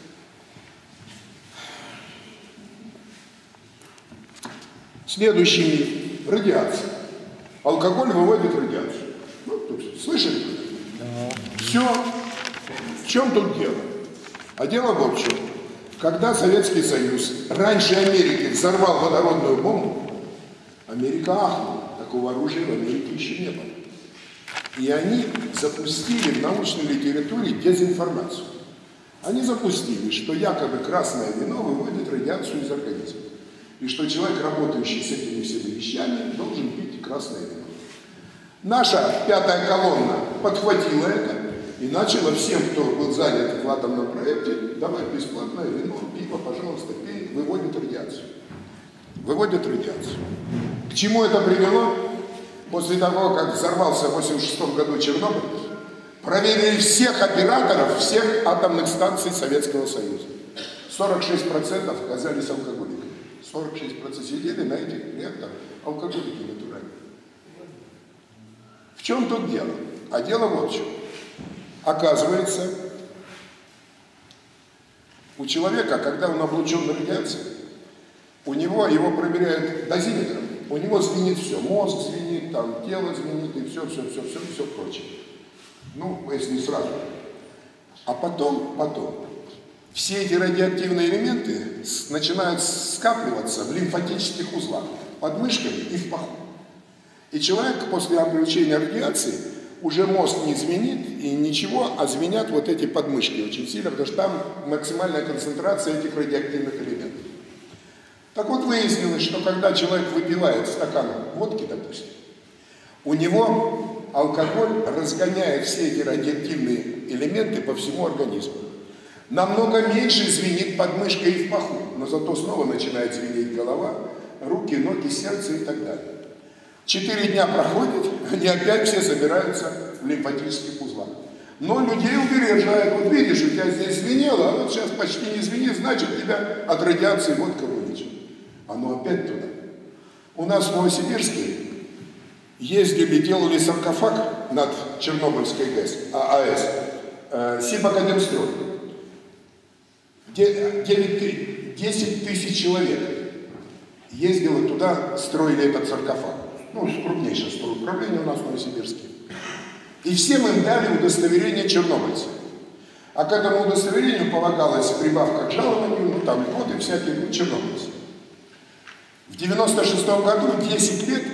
Следующий миф – радиация. Алкоголь выводит радиацию. Ну, слышали? Да. Все. В чем тут дело? А дело вот в чем. Когда Советский Союз раньше Америки взорвал водородную бомбу, Америка ахнула. Такого оружия в Америке еще не было. И они запустили в научной литературе дезинформацию. Они запустили, что якобы красное вино выводит радиацию из организма. И что человек, работающий с этими всеми вещами, должен пить красное вино. Наша пятая колонна подхватила это и начала всем, кто был занят в атомном проекте, давать бесплатное вино, пиво, пожалуйста, пей, выводит радиацию. выводят радиацию. К чему это привело? После того, как взорвался в восемьдесят шестом году Чернобыль, проверили всех операторов всех атомных станций Советского Союза. сорок шесть процентов оказались алкоголиками. сорок шесть процентов сидели на этих реакторах алкоголики натуральные. В чем тут дело? А дело вот в чем. Оказывается, у человека, когда он облучен радиацией, у него его проверяют дозиметром, у него звенит все, мозг звенит, там, тело звенит и все, все, все, все, все прочее. Ну, если сразу. А потом, потом, все эти радиоактивные элементы начинают скапливаться в лимфатических узлах, под мышками и в паху. И человек после облучения радиации, уже мозг не звенит и ничего, а звенят вот эти подмышки очень сильно, потому что там максимальная концентрация этих радиоактивных элементов. Так вот, выяснилось, что когда человек выпивает стакан водки, допустим, у него алкоголь разгоняет все эти радиоактивные элементы по всему организму. Намного меньше звенит подмышка и в паху, но зато снова начинает звенеть голова, руки, ноги, сердце и так далее. Четыре дня проходит, они опять все собираются в лимфатических узлах. Но людей убережают. Вот видишь, у тебя здесь звенело, а вот сейчас почти не звенит, значит, тебя от радиации водка вылечит. Оно опять туда. У нас в Новосибирске ездили, делали саркофаг над Чернобыльской ГЭС, а, АЭС, э, Сибакадемстрой. десять тысяч человек ездило туда, строили этот саркофаг. Ну, крупнейшее стройуправление у нас в Новосибирске. И всем им дали удостоверение чернобыльцев. А к этому удостоверению полагалась прибавка к жалованию, ну там льготы всякие, ну, чернобыльцы. В девяносто шестом году десять лет,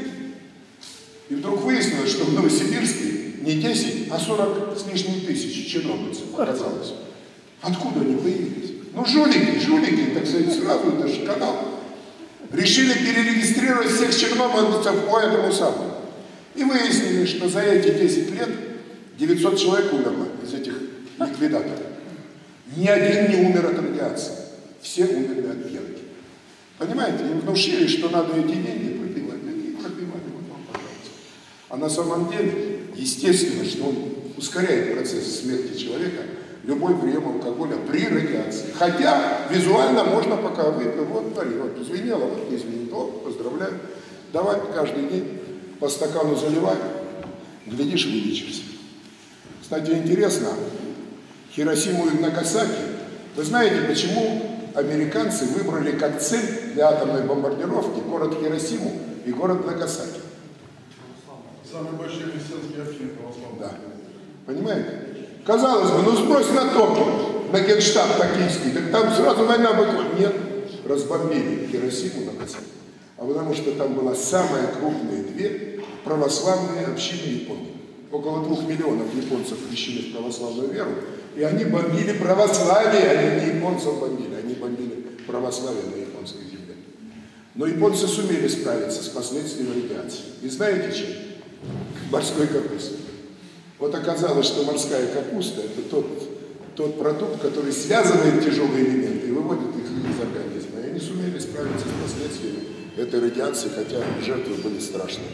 и вдруг выяснилось, что в Новосибирске не десять, а сорок с лишним тысяч чернобыльцев оказалось. Откуда они появились? Ну, жулики, жулики, так сказать, сразу, это же канал. Решили перерегистрировать всех чернобыльцев по этому самому. И выяснили, что за эти десять лет девятьсот человек умерло из этих ликвидаторов. Ни один не умер от радиации. Все умерли от пьянки. Понимаете, им внушили, что надо эти деньги пропивать. Они пропивали, вот вам, пожалуйста. А на самом деле, естественно, что он ускоряет процесс смерти человека, любой прием алкоголя при радиации. Хотя визуально можно пока выпить, вот, смотри, вот звенело, вот не звенит, о, поздравляю. Давай каждый день по стакану заливай, глядишь, вылечишься. Кстати, интересно, Хиросиму и Нагасаки, вы знаете, почему американцы выбрали как цель для атомной бомбардировки город Хиросиму и город Нагасаки? Самые большие христианские общины православные. Да. Понимаете? Казалось бы, ну сбрось на Токио, на Генштаб токийский, так там сразу война будет. Нет, разбомбили Хиросиму, Нагасаки. А потому что там была самая крупная две православные общины Японии. Около двух миллионов японцев крещили в православную веру, и они бомбили православие, они не японцев бомбили, они бомбили православие на японской земле. Но японцы сумели справиться с последствиями радиации. И знаете чем? Морской капустой. Вот оказалось, что морская капуста – это тот, тот продукт, который связывает тяжелые элементы и выводит их из организма. И они сумели справиться с последствиями этой радиации, хотя жертвы были страшные.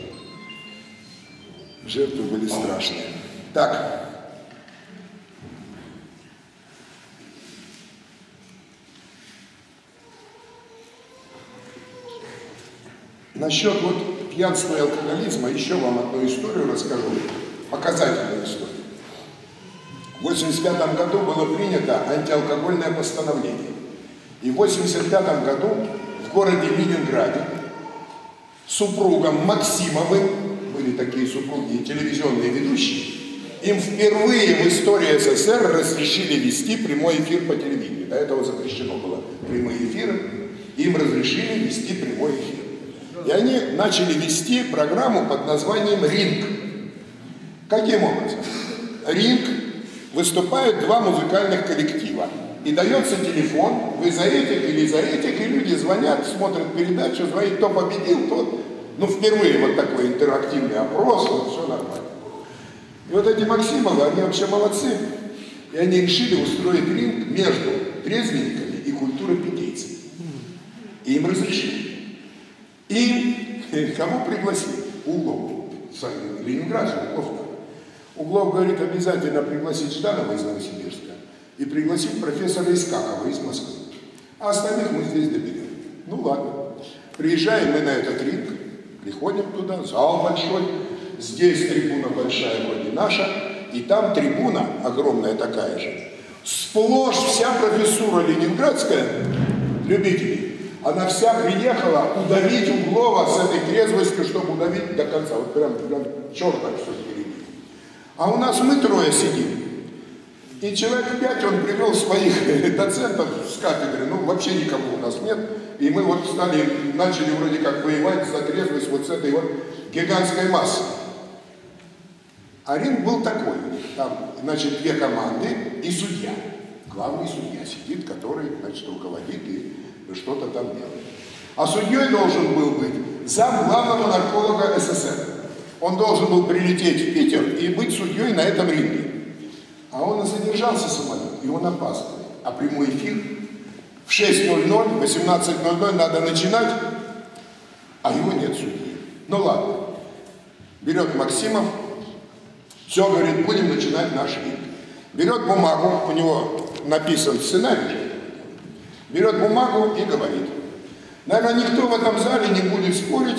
Жертвы были страшные. Так. Насчет вот пьянства и алкоголизма еще вам одну историю расскажу. Показательную историю. В восемьдесят пятом году было принято антиалкогольное постановление. И в восемьдесят пятом году в городе Ленинграде супругам Максимовым, были такие супруги, телевизионные ведущие, им впервые в истории СССР разрешили вести прямой эфир по телевидению. До этого запрещено было прямые эфиры, им разрешили вести прямой эфир. И они начали вести программу под названием «Ринг». Каким образом? Ринг выступают два музыкальных коллектива. И дается телефон, вы за этих или за этих, и люди звонят, смотрят передачу, звонят, кто победил, тот. Ну, впервые вот такой интерактивный опрос, вот все нормально. И вот эти Максимовы, они вообще молодцы. И они решили устроить ринг между трезвенниками и культурой питейцев. И им разрешили. кому пригласить? Углов. Ленинград, Углов. Углов говорит, обязательно пригласить Жданова из Новосибирска и пригласить профессора Искакова из Москвы. А остальных мы здесь доберем. Ну ладно. Приезжаем мы на этот ринг, приходим туда, зал большой, здесь трибуна большая, вроде наша, и там трибуна, огромная такая же, сплошь вся профессура ленинградская, любителей, она вся приехала удавить Углова с этой трезвостью, чтобы удавить до конца, вот прям, прям черта все впереди. А у нас мы трое сидим. И человек пять он привел своих доцентов с кафедры, ну вообще никого у нас нет. И мы вот стали, начали вроде как воевать за трезвость вот с этой вот гигантской массой. А ринг был такой, там, значит, две команды и судья. Главный судья сидит, который, значит, руководит и что-то там делает. А судьей должен был быть зам главного нарколога СССР. Он должен был прилететь в Питер и быть судьей на этом ринге. А он и задержался самолет, и он опаздывает. А прямой эфир в шесть ноль ноль, в восемнадцать ноль ноль надо начинать, а его нет судьи. Ну ладно. Берет Максимов, все, говорит, будем начинать наш ринг. Берет бумагу, у него написан сценарий, берет бумагу и говорит. Наверное, никто в этом зале не будет спорить,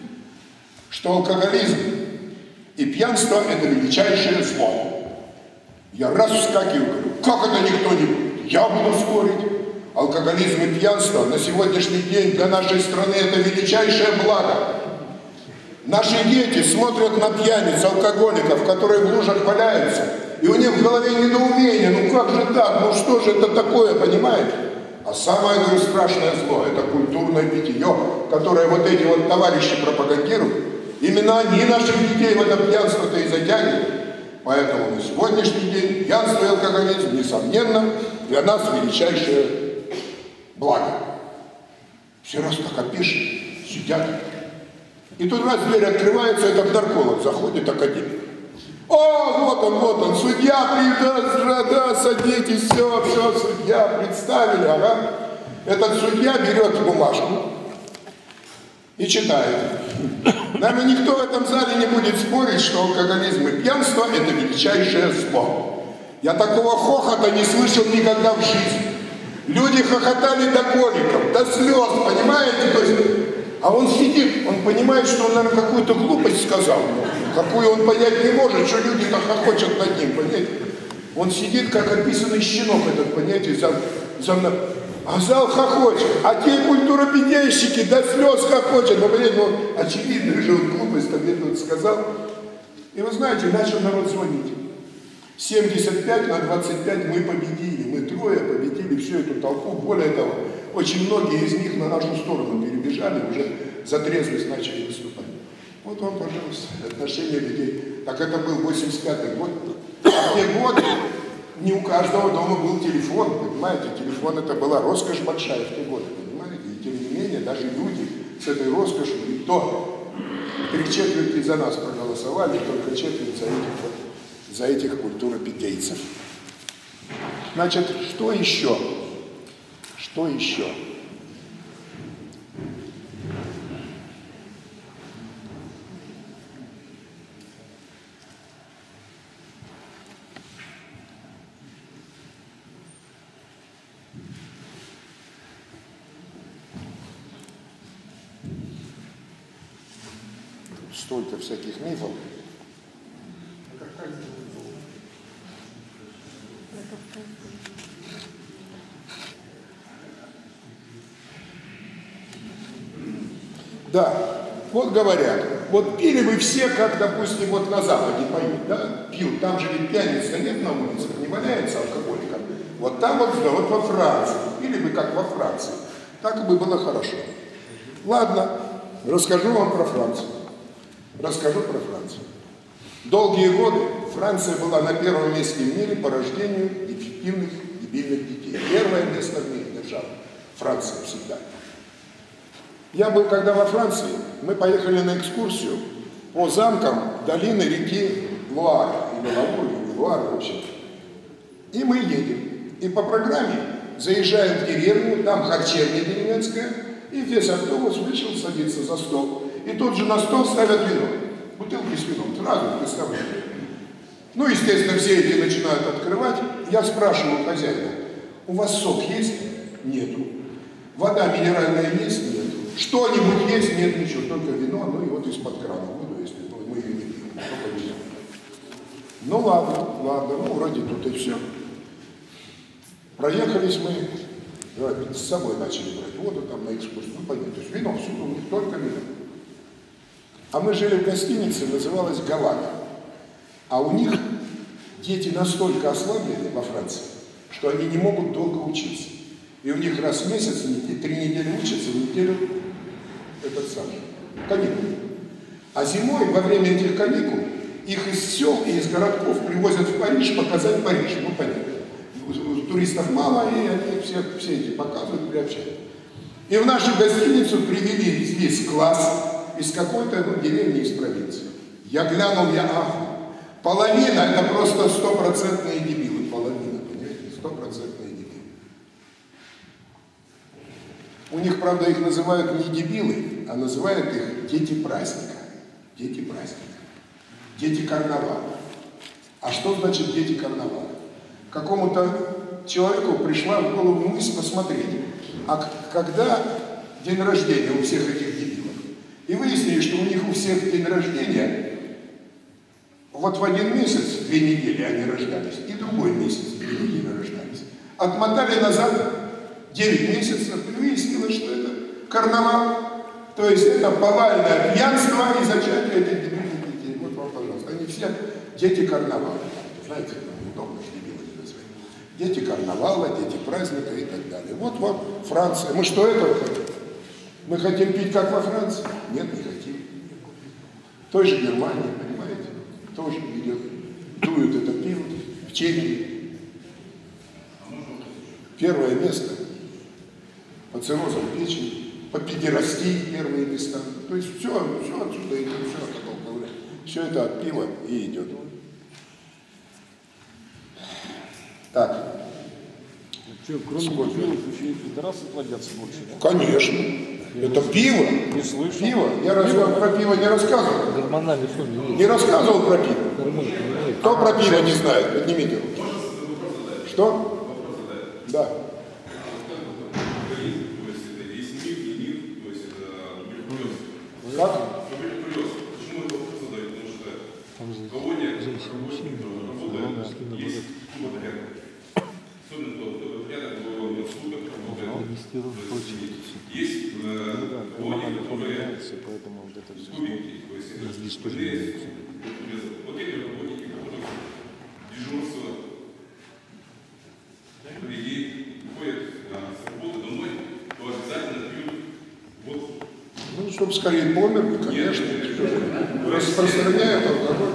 что алкоголизм и пьянство – это величайшее зло. Я раз вскакиваю, говорю, как это никто не будет? Я буду спорить. Алкоголизм и пьянство на сегодняшний день для нашей страны – это величайшее благо. Наши дети смотрят на пьяниц, алкоголиков, которые в лужах валяются, и у них в голове недоумение, ну как же так, ну что же это такое, понимаете? А самое, говорю, страшное зло – это культурное питье, которое вот эти вот товарищи пропагандируют. Именно они наших детей в это пьянство-то и затягивают. Поэтому на сегодняшний день пьянство и алкоголизм, несомненно, для нас величайшее благо. Все раз так опишут, сидят. И тут раз дверь открывается, этот нарколог заходит, академик. О, вот он, вот он, судья, да, да, садитесь, все, все, судья, представили, ага. Этот судья берет бумажку и читает. Наверное, никто в этом зале не будет спорить, что алкоголизм и пьянство – это величайшее зло. Я такого хохота не слышал никогда в жизни. Люди хохотали до коликов, до слез, понимаете? То есть, а он сидит, он понимает, что он, наверное, какую-то глупость сказал, какую он понять не может, что люди-то хохочут над ним, понимаете? Он сидит, как описанный щенок этот, понимаете, за, за мной. А зал хохочет, а те культуропедейщики до слез хохочет. Ну, понимаете, ну, очевидно, же он глупость там где-то сказал. И вы знаете, начал народ звонить. семьдесят пять на двадцать пять мы победили, мы трое победили всю эту толпу. Более того, очень многие из них на нашу сторону перебежали, уже за трезвость начали выступать. Вот вам, пожалуйста, отношение людей. Так это был восемьдесят пятый год. А в те годы не у каждого дома был телефон, понимаете? Телефон это была роскошь большая в те годы, понимаете? И тем не менее, даже люди с этой роскошью, и то три четверти за нас проголосовали, и только четверть за этих, вот, за этих культуропедейцев. Значит, что еще? Что еще? Столько всяких мифов. Да, вот говорят, вот пили вы все, как, допустим, вот на Западе поют, да, пьют, там же ведь пьяниц нет на улицах, не валяется алкоголиком. Вот там вот, да, вот во Франции, пили вы как во Франции, так бы было хорошо. Ладно, расскажу вам про Францию. Расскажу про Францию. Долгие годы Франция была на первом месте в мире по рождению эффективных дебильных детей. Первое место в мире держала Франция всегда. Я был когда во Франции, мы поехали на экскурсию по замкам долины реки Луар, или Лавур, или Луар, в общем. И мы едем. И по программе заезжаем в деревню, там харчевня деревенская, и весь автобус вышел, садится за стол и тут же на стол ставят вино. Бутылки с вином, сразу представляете. Ну, естественно, все эти начинают открывать. Я спрашиваю хозяина, у вас сок есть? Нету. Вода минеральная есть? Нету. Что-нибудь есть? Нет, ничего, только вино, ну и вот из-под крана воду, если ну, мы ее не пьем, только вино. Ну ладно, ладно, ну вроде тут и все. Проехались мы, с собой начали брать воду там на экскурсию, ну понятно, то есть вино, всюду у них только вино. А мы жили в гостинице, называлась Галана. А у них дети настолько ослаблены во Франции, что они не могут долго учиться. И у них раз в месяц, три недели учатся, неделю этот самый, каникулы. А зимой, во время этих каникул, их из сел и из городков привозят в Париж показать Париж. Ну, понятно. Туристов мало, и они все, все эти показывают, приобщают. И в нашу гостиницу привели весь класс из какой-то ну, деревни из провинции. Я глянул, я ахнул. Половина – это просто стопроцентные дебилы. Половина, понимаете? Стопроцентные дебилы. У них, правда, их называют не дебилы, а называют их дети праздника. Дети праздника. Дети карнавала. А что значит дети карнавала? Какому-то человеку пришла в голову мысль посмотреть, а когда день рождения у всех этих дебилов. И выяснили, что у них у всех день рождения вот в один месяц, две недели они рождались, и другой месяц, две недели рождались. Отмотали назад девять месяцев и выяснилось, что это карнавал. То есть это повальное пьянство и зачатие этих дебильных детей. Вот вам, пожалуйста. Они все дети карнавала. Знаете, удобно, что дебилы называют. Дети карнавала, дети праздника и так далее. Вот вам Франция. Мы что этого хотим? Мы хотим пить как во Франции? Нет, не хотим. В той же Германии, понимаете? Тоже идет, дуют это пиво в Чехии. Первое место по циррозам печени, по педерастии первые места. То есть все, все отсюда идет, все от алкоголя. Все это от пива и идет. Так. Что, кроме пива, еще и пидорасы плодятся больше, да? Конечно. Это пиво. Не слышу. Пиво. Я рассказывал про пиво не рассказывал. Гормональный фон не Не рассказывал про пиво. Кто про пиво не знает? Поднимите руку. Что? Да. Как? Почему это вопрос задают? Потому что кого нет, работает, есть порядок. Особенно тот порядок, который у него суток работает. Есть колонии, которые скубики, то есть это здесь. Вот эти работники, которые дежурство, людей уходят с работы домой, то обязательно пьют водку. Ну, чтобы скорее помер, конечно. Распространяют алкоголь.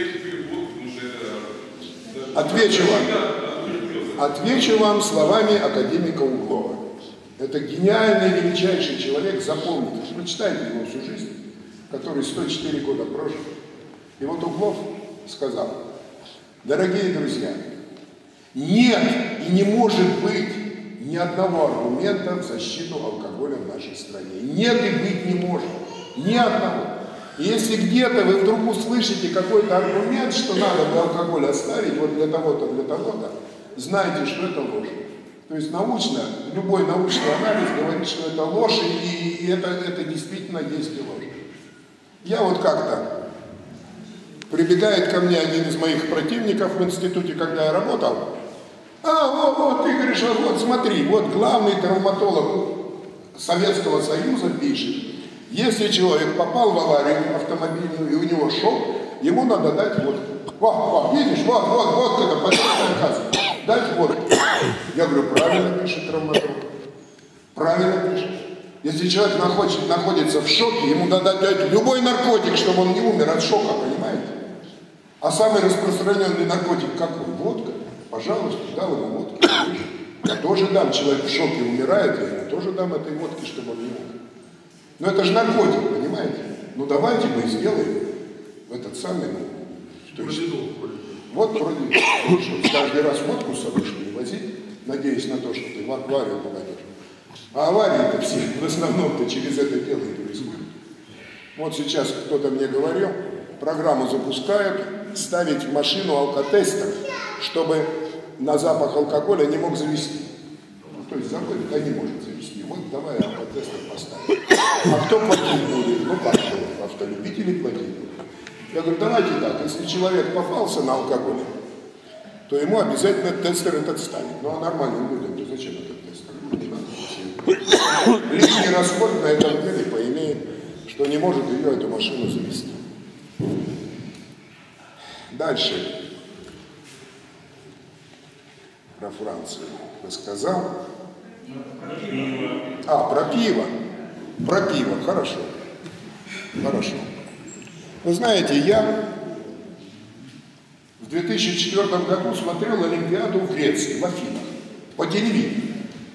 Отвечу вам. Отвечу вам словами академика Углова. Это гениальный, величайший человек, запомните. Прочитайте его всю жизнь, который сто четыре года прожил. И вот Углов сказал: дорогие друзья, нет и не может быть ни одного аргумента в защиту алкоголя в нашей стране. Нет и быть не может. Ни одного. И если где-то вы вдруг услышите какой-то аргумент, что надо бы алкоголь оставить вот для того-то, для того-то, знайте, что это ложь. То есть научно, любой научный анализ говорит, что это ложь, и, и это, это действительно есть и ложь. Я вот как-то, прибегает ко мне один из моих противников в институте, когда я работал. А, вот, вот, ты говоришь, вот смотри, вот главный травматолог Советского Союза пишет, если человек попал в аварию автомобильную и у него шок, ему надо дать водку. Вот, вот, видишь, вот, вот, вот, это почетный наказ. Дать водку. Я говорю, правильно пишет травматолог. Правильно пишет. Если человек находится, находится в шоке, ему надо дать любой наркотик, чтобы он не умер от шока, понимаете? А самый распространенный наркотик какой? Водка. Пожалуйста, дал ему водку. Я тоже дам, человек в шоке умирает, я ему тоже дам этой водки, чтобы он не умер. Но это же наркотик, понимаете? Ну давайте мы сделаем этот самый, ну, то есть, вот вроде, каждый раз водку с собой, что не возить, надеясь на то, что ты в аварию попадешь. А аварии-то все в основном-то через это дело и происходят. Вот сейчас кто-то мне говорил, программу запускают, ставить в машину алкотестер, чтобы на запах алкоголя не мог завести. Ну, то есть заходит, а не может завести. Вот давай алкотестер поставим. А кто платить будет? Ну как же, автолюбители платить будут. Я говорю, давайте так, если человек попался на алкоголь, то ему обязательно тестер этот ставить. Ну а нормальным людям, то зачем этот тестер? Ну, не надо. Лишний расход на этом деле поимеет, что не может ее, эту машину завести. Дальше. Про Францию рассказал. А, про пиво. Про пиво, хорошо. Хорошо. Вы знаете, я в две тысячи четвёртом году смотрел Олимпиаду в Греции, в Афинах, по телевидению.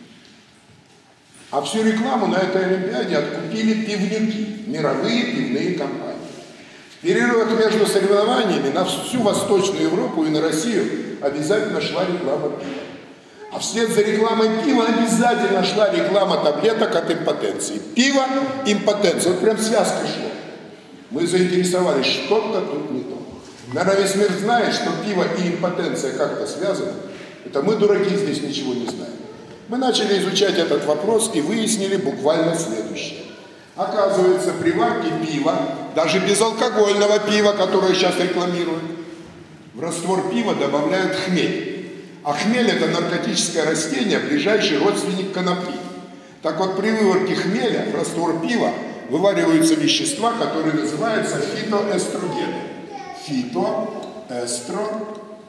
А всю рекламу на этой Олимпиаде откупили пивники, мировые пивные компании. В перерывах между соревнованиями на всю Восточную Европу и на Россию обязательно шла реклама пива. А вслед за рекламой пива обязательно шла реклама таблеток от импотенции. Пиво, импотенция. Вот прям связка шла. Мы заинтересовались, что-то тут не то. Наверное, весь мир знает, что пиво и импотенция как-то связаны. Это мы, дураки, здесь ничего не знаем. Мы начали изучать этот вопрос и выяснили буквально следующее. Оказывается, при варке пива, даже безалкогольного пива, которое сейчас рекламируют, в раствор пива добавляют хмель. А хмель – это наркотическое растение, ближайший родственник конопли. Так вот, при выварке хмеля в раствор пива вывариваются вещества, которые называются фитоэстрогены. Фитоэстрогены.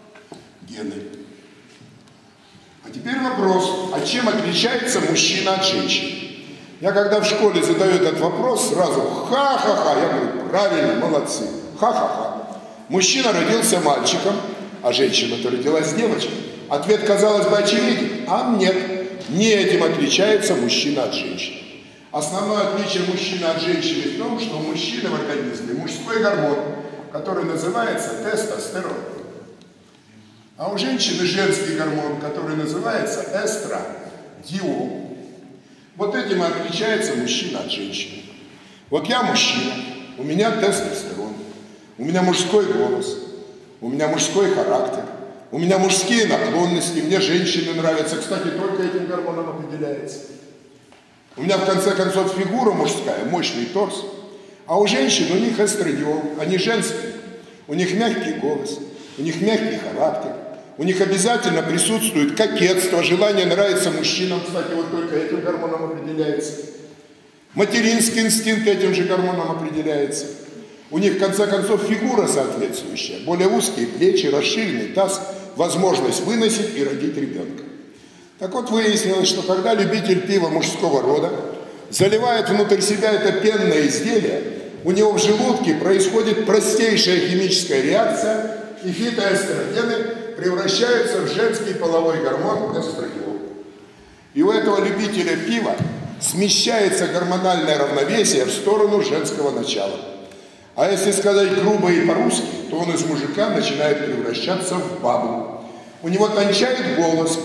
А теперь вопрос, а чем отличается мужчина от женщины? Я когда в школе задаю этот вопрос, сразу ха-ха-ха, я говорю, правильно, молодцы, ха-ха-ха. Мужчина родился мальчиком, а женщина-то родилась девочкой. Ответ, казалось бы, очевиден, а нет, не этим отличается мужчина от женщины. Основное отличие мужчины от женщины в том, что у мужчины в организме мужской гормон, который называется тестостерон. А у женщины женский гормон, который называется эстрадиол. Вот этим и отличается мужчина от женщины. Вот я мужчина, у меня тестостерон, у меня мужской голос, у меня мужской характер, у меня мужские наклонности, мне женщины нравятся, кстати, только этим гормоном определяется. У меня в конце концов фигура мужская, мощный торс, а у женщин у них эстрадиол, они женские, у них мягкий голос, у них мягкий характер. У них обязательно присутствует кокетство, желание нравиться мужчинам, кстати, вот только этим гормоном определяется. Материнский инстинкт этим же гормоном определяется. У них, в конце концов, фигура соответствующая, более узкие плечи, расширенный таз, возможность выносить и родить ребенка. Так вот, выяснилось, что когда любитель пива мужского рода заливает внутрь себя это пенное изделие, у него в желудке происходит простейшая химическая реакция, и фитоэстрогены превращаются в женский половой гормон эстрадиол. И у этого любителя пива смещается гормональное равновесие в сторону женского начала. А если сказать грубо и по-русски, то он из мужика начинает превращаться в бабу. У него тончает голос,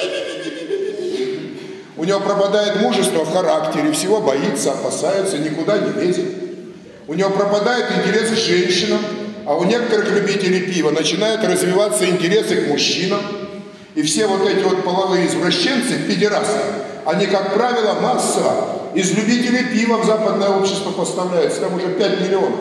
у него пропадает мужество в характере, всего боится, опасается, никуда не лезет. У него пропадает интерес к женщинам, а у некоторых любителей пива начинают развиваться интересы к мужчинам. И все вот эти вот половые извращенцы, педерасты, они, как правило, массово из любителей пива в западное общество поставляются. Там уже пять миллионов.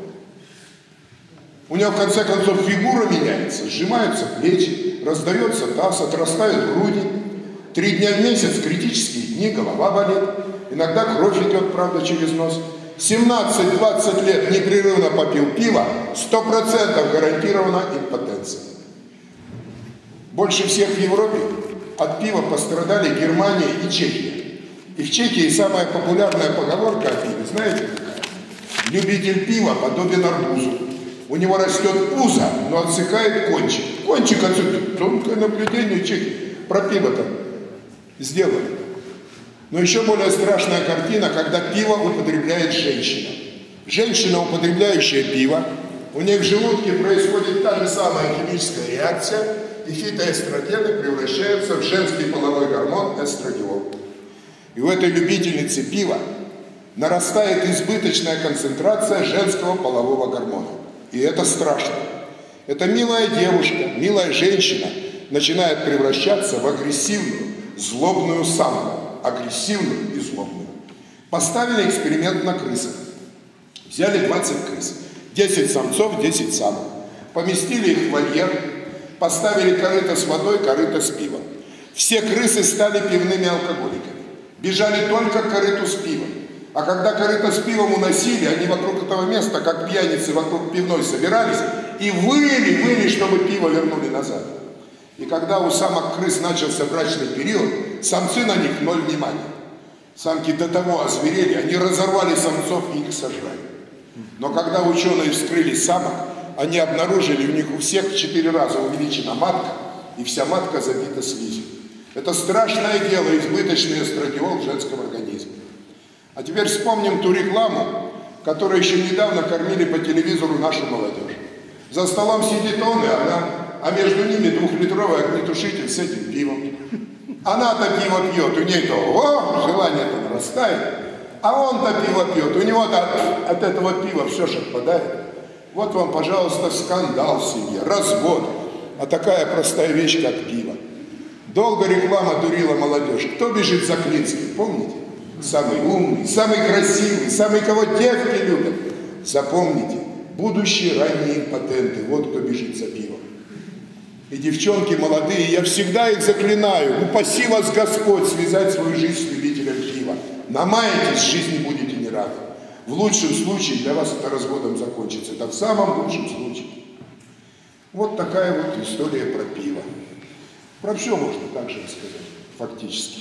У него, в конце концов, фигура меняется, сжимаются плечи, раздается таз, отрастают груди. Три дня в месяц, критические дни, голова болит. Иногда кровь идет, правда, через нос. семнадцать-двадцать лет непрерывно попил пиво, сто процентов гарантирована импотенция. Больше всех в Европе от пива пострадали Германия и Чехия. И в Чехии самая популярная поговорка о пиве, знаете какая? Любитель пива подобен арбузу. У него растет пузо, но отсекает кончик. Кончик отсекает. Тонкое наблюдение Чехии. Про пиво-то сделали. Но еще более страшная картина, когда пиво употребляет женщина. Женщина, употребляющая пиво, у нее в желудке происходит та же самая химическая реакция, и фитоэстрогены превращаются в женский половой гормон эстрадиол. И у этой любительницы пива нарастает избыточная концентрация женского полового гормона. И это страшно. Эта милая девушка, милая женщина начинает превращаться в агрессивную, злобную самку. Агрессивную и злобную. Поставили эксперимент на крысах. Взяли двадцать крыс. десять самцов, десять самок. Поместили их в вольер, поставили корыто с водой, корыто с пивом. Все крысы стали пивными алкоголиками. Бежали только к корыту с пивом. А когда корыто с пивом уносили, они вокруг этого места, как пьяницы вокруг пивной, собирались и выли, выли, чтобы пиво вернули назад. И когда у самок крыс начался брачный период, самцы на них ноль внимания. Самки до того озверели, они разорвали самцов и их сожрали. Но когда ученые вскрыли самок, они обнаружили, у них у всех в четыре раза увеличена матка, и вся матка забита слизью. Это страшное дело, избыточный эстрадиол в женском организме. А теперь вспомним ту рекламу, которую еще недавно кормили по телевизору нашу молодежь. За столом сидит он и она, а между ними двухлитровый огнетушитель с этим пивом. Она-то пиво пьет, у ней-то, о, желание-то нарастает. А он-то пиво пьет, у него-то от, от этого пива все же отпадает. Вот вам, пожалуйста, скандал в семье, развод. А такая простая вещь, как пиво. Долго реклама дурила молодежь. Кто бежит за Клинским, помните? Самый умный, самый красивый, самый, кого девки любят. Запомните, будущие ранние импотенты, вот кто бежит за пивом. И девчонки молодые, я всегда их заклинаю, упаси вас Господь связать свою жизнь с любителем пива. Намаетесь, жизни будете не рады. В лучшем случае для вас это разводом закончится. Это в самом лучшем случае. Вот такая вот история про пиво. Про все можно так же рассказать, фактически.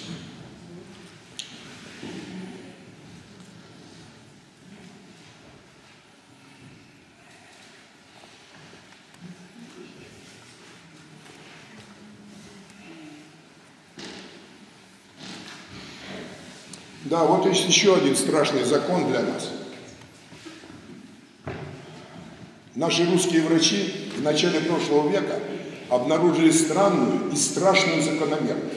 Да, вот есть еще один страшный закон для нас. Наши русские врачи в начале прошлого века обнаружили странную и страшную закономерность.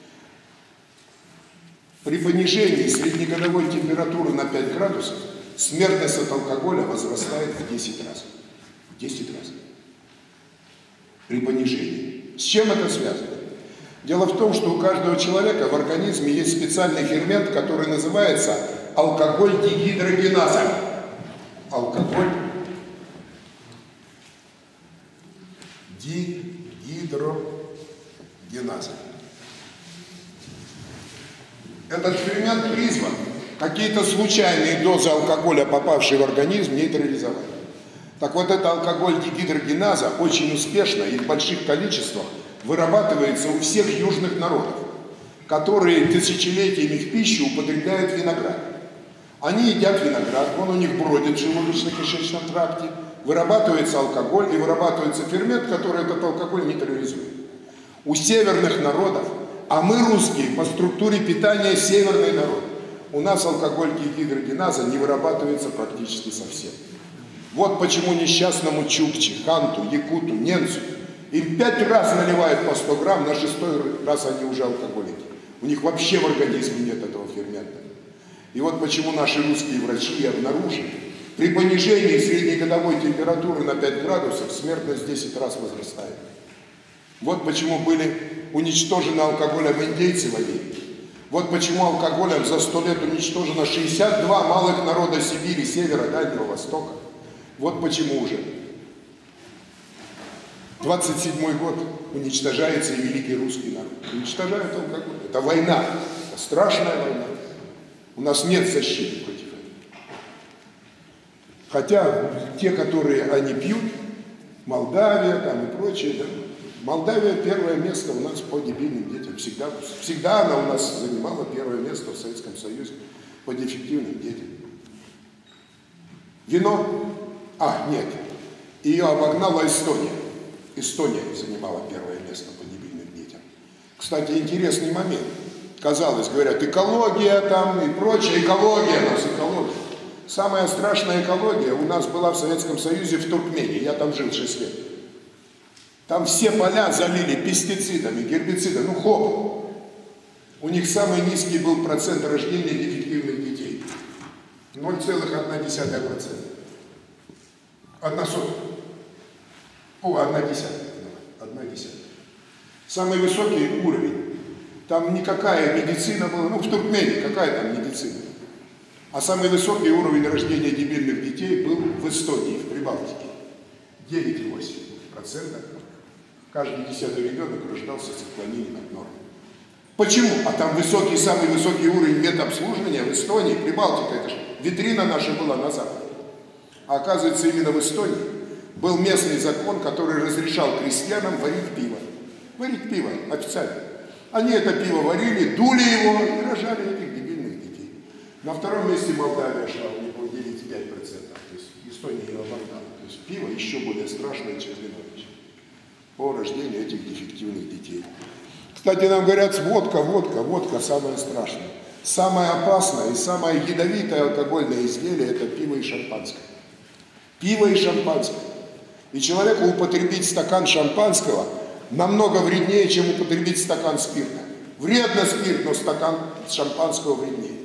При понижении среднегодовой температуры на пять градусов смертность от алкоголя возрастает в десять раз. В десять раз. При понижении. С чем это связано? Дело в том, что у каждого человека в организме есть специальный фермент, который называется алкоголь дегидрогеназа. Алкоголь дегидрогеназа. Этот фермент призван какие-то случайные дозы алкоголя, попавшие в организм, нейтрализовать. Так вот, это алкоголь дегидрогеназа очень успешно и в больших количествах вырабатывается у всех южных народов, которые тысячелетиями в пищу употребляют виноград. Они едят виноград, он у них бродит в желудочно-кишечном тракте, вырабатывается алкоголь и вырабатывается фермент, который этот алкоголь нейтрализует. У северных народов, а мы русские по структуре питания северный народ, у нас алкоголь дегидрогеназа не вырабатывается практически совсем. Вот почему несчастному чукче, ханту, якуту, ненцу им пять раз наливают по сто грамм, на шестой раз они уже алкоголики. У них вообще в организме нет этого фермента. И вот почему наши русские врачи обнаружили, при понижении среднегодовой температуры на пять градусов смертность в десять раз возрастает. Вот почему были уничтожены алкоголем индейцы в Америке. Вот почему алкоголем за сто лет уничтожено шестьдесят два малых народа Сибири, Севера, Дальнего Востока. Вот почему уже двадцать седьмой год уничтожается и великий русский народ. Уничтожают алкоголь. Это война. Это страшная война. У нас нет защиты против этого. Хотя те, которые они пьют, Молдавия там и прочее, да, Молдавия первое место у нас по дебильным детям. Всегда, всегда она у нас занимала первое место в Советском Союзе по дефективным детям. Вино? А, нет. Ее обогнала Эстония. Эстония занимала первое место по дебильным детям. Кстати, интересный момент. Казалось, говорят, экология там и прочее. Экология у нас, экология. Самая страшная экология у нас была в Советском Союзе в Туркмении. Я там жил шесть лет. Там все поля залили пестицидами, гербицидами. Ну, хоп. У них самый низкий был процент рождения дефективных детей. ноль целых одна десятая процента. Одна сотая. О, одна десятая. Одна десятая. Самый высокий уровень. Там никакая медицина была, ну в Туркмении какая там медицина. А самый высокий уровень рождения дебильных детей был в Эстонии, в Прибалтике. девять целых восемь десятых процента. Каждый десятый ребенок рождался с отклонением от нормы. Почему? А там высокий, самый высокий уровень медобслуживания в Эстонии, Прибалтика, это же витрина наша была на Западе. А оказывается, именно в Эстонии был местный закон, который разрешал крестьянам варить пиво. Варить пиво официально. Они это пиво варили, дули его и рожали этих дебильных детей. На втором месте Молдавия шла, у них было девять целых пять десятых процента. То есть Эстония его обогнала. То есть пиво еще более страшное, чем вино. По рождению этих дефективных детей. Кстати, нам говорят, водка, водка, водка самое страшное. Самое опасное и самое ядовитое алкогольное изделие – это пиво и шампанское. Пиво и шампанское. И человеку употребить стакан шампанского намного вреднее, чем употребить стакан спирта. Вредно спирт, но стакан шампанского вреднее.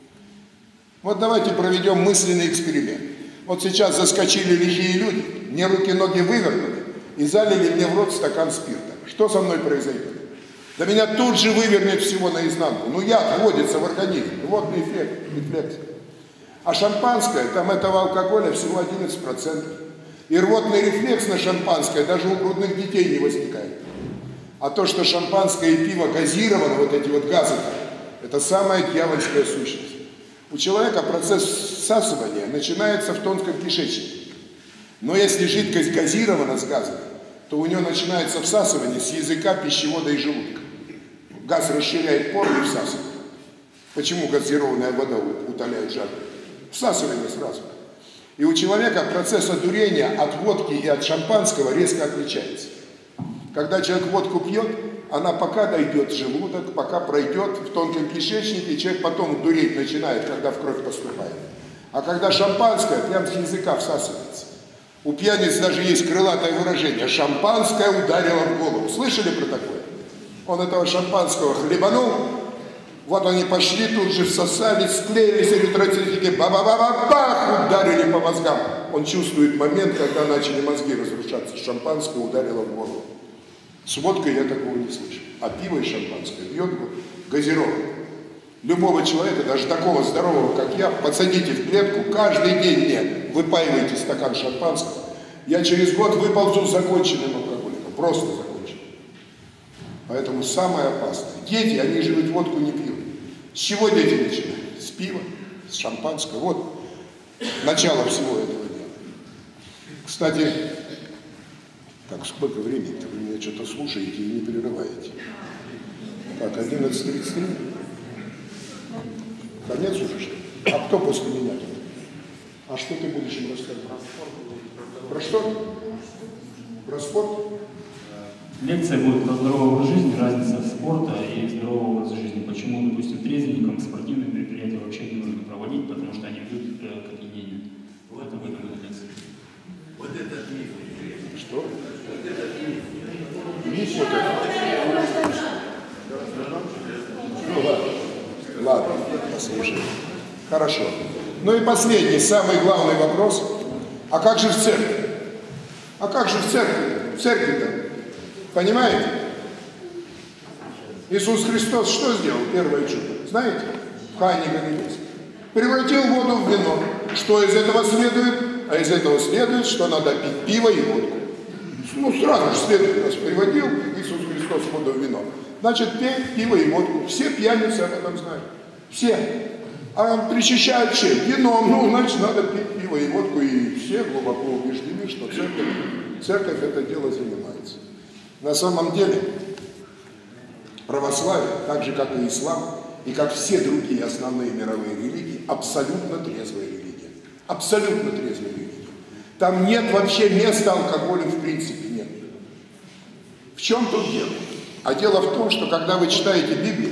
Вот давайте проведем мысленный эксперимент. Вот сейчас заскочили лихие люди, мне руки, ноги вывернули и залили мне в рот стакан спирта. Что со мной произойдет? Да меня тут же вывернет всего наизнанку. Ну яд вводится в организм, водный эффект, рефлекс. А шампанское, там этого алкоголя всего одиннадцать процентов. И рвотный рефлекс на шампанское даже у грудных детей не возникает. А то, что шампанское и пиво газировано, вот эти вот газы, это самая дьявольская сущность. У человека процесс всасывания начинается в тонком кишечнике. Но если жидкость газирована с газом, то у нее начинается всасывание с языка, пищевода и желудка. Газ расширяет поры и всасывает. Почему газированная вода утоляет жажду? Всасывание сразу. И у человека процесс одурения от водки и от шампанского резко отличается. Когда человек водку пьет, она пока дойдет в желудок, пока пройдет в тонком кишечнике, и человек потом дуреть начинает, когда в кровь поступает. А когда шампанское, прям с языка всасывается. У пьяниц даже есть крылатое выражение: шампанское ударило в голову. Слышали про такое? Он этого шампанского хлебанул, вот они пошли, тут же всосались, склеились эритроцитики, ба-ба-ба-ба-бах, ударили по мозгам. Он чувствует момент, когда начали мозги разрушаться. Шампанское ударило в голову. С водкой я такого не слышу. А пиво и шампанское бьет газировку. Любого человека, даже такого здорового, как я, подсадите в клетку, каждый день мне выпаивайте стакан шампанского. Я через год выползу с законченным алкоголиком. Просто законченным. Поэтому самое опасное. Дети, они же ведь водку не пьют. С чего дети начинают? С пива, с шампанского. Вот начало всего этого дела. Кстати, так, сколько времени-то? Вы меня что-то слушаете и не перерываете. Так, одиннадцать тридцать три. Конец уже, что ли? А кто после меня тут? А что ты будешь им рассказывать? Про что? Про спорт? Лекция будет про здоровый образ жизни, разница спорта и здорового образа жизни. Почему, допустим, трезвенникам спортивные мероприятия вообще не нужно проводить, потому что они ведут э, к опьянению. В этом будет лекция. Вот этот миф. Что? Вот этот миф. Миф вот этот. Ну ладно. Ладно, послушаем. Хорошо. Ну и последний, самый главный вопрос. А как же в церкви? А как же в церкви? В церкви-то? Понимаете? Иисус Христос что сделал? Первое чудо. Знаете? В Кане Галилейской. Превратил воду в вино. Что из этого следует? А из этого следует, что надо пить пиво и водку. Ну, сразу же следует, раз приводил Иисус Христос воду в вино. Значит, пей пиво и водку. Все пьяницы об этом знают. Все. А причащают чем? Вином. Ну, значит, надо пить пиво и водку. И все глубоко убеждены, что церковь, церковь это дело занимается. На самом деле, православие, так же, как и ислам, и как все другие основные мировые религии, абсолютно трезвая религия. Абсолютно трезвая религия. Там нет вообще места алкоголю, в принципе нет. В чем тут дело? А дело в том, что когда вы читаете Библию,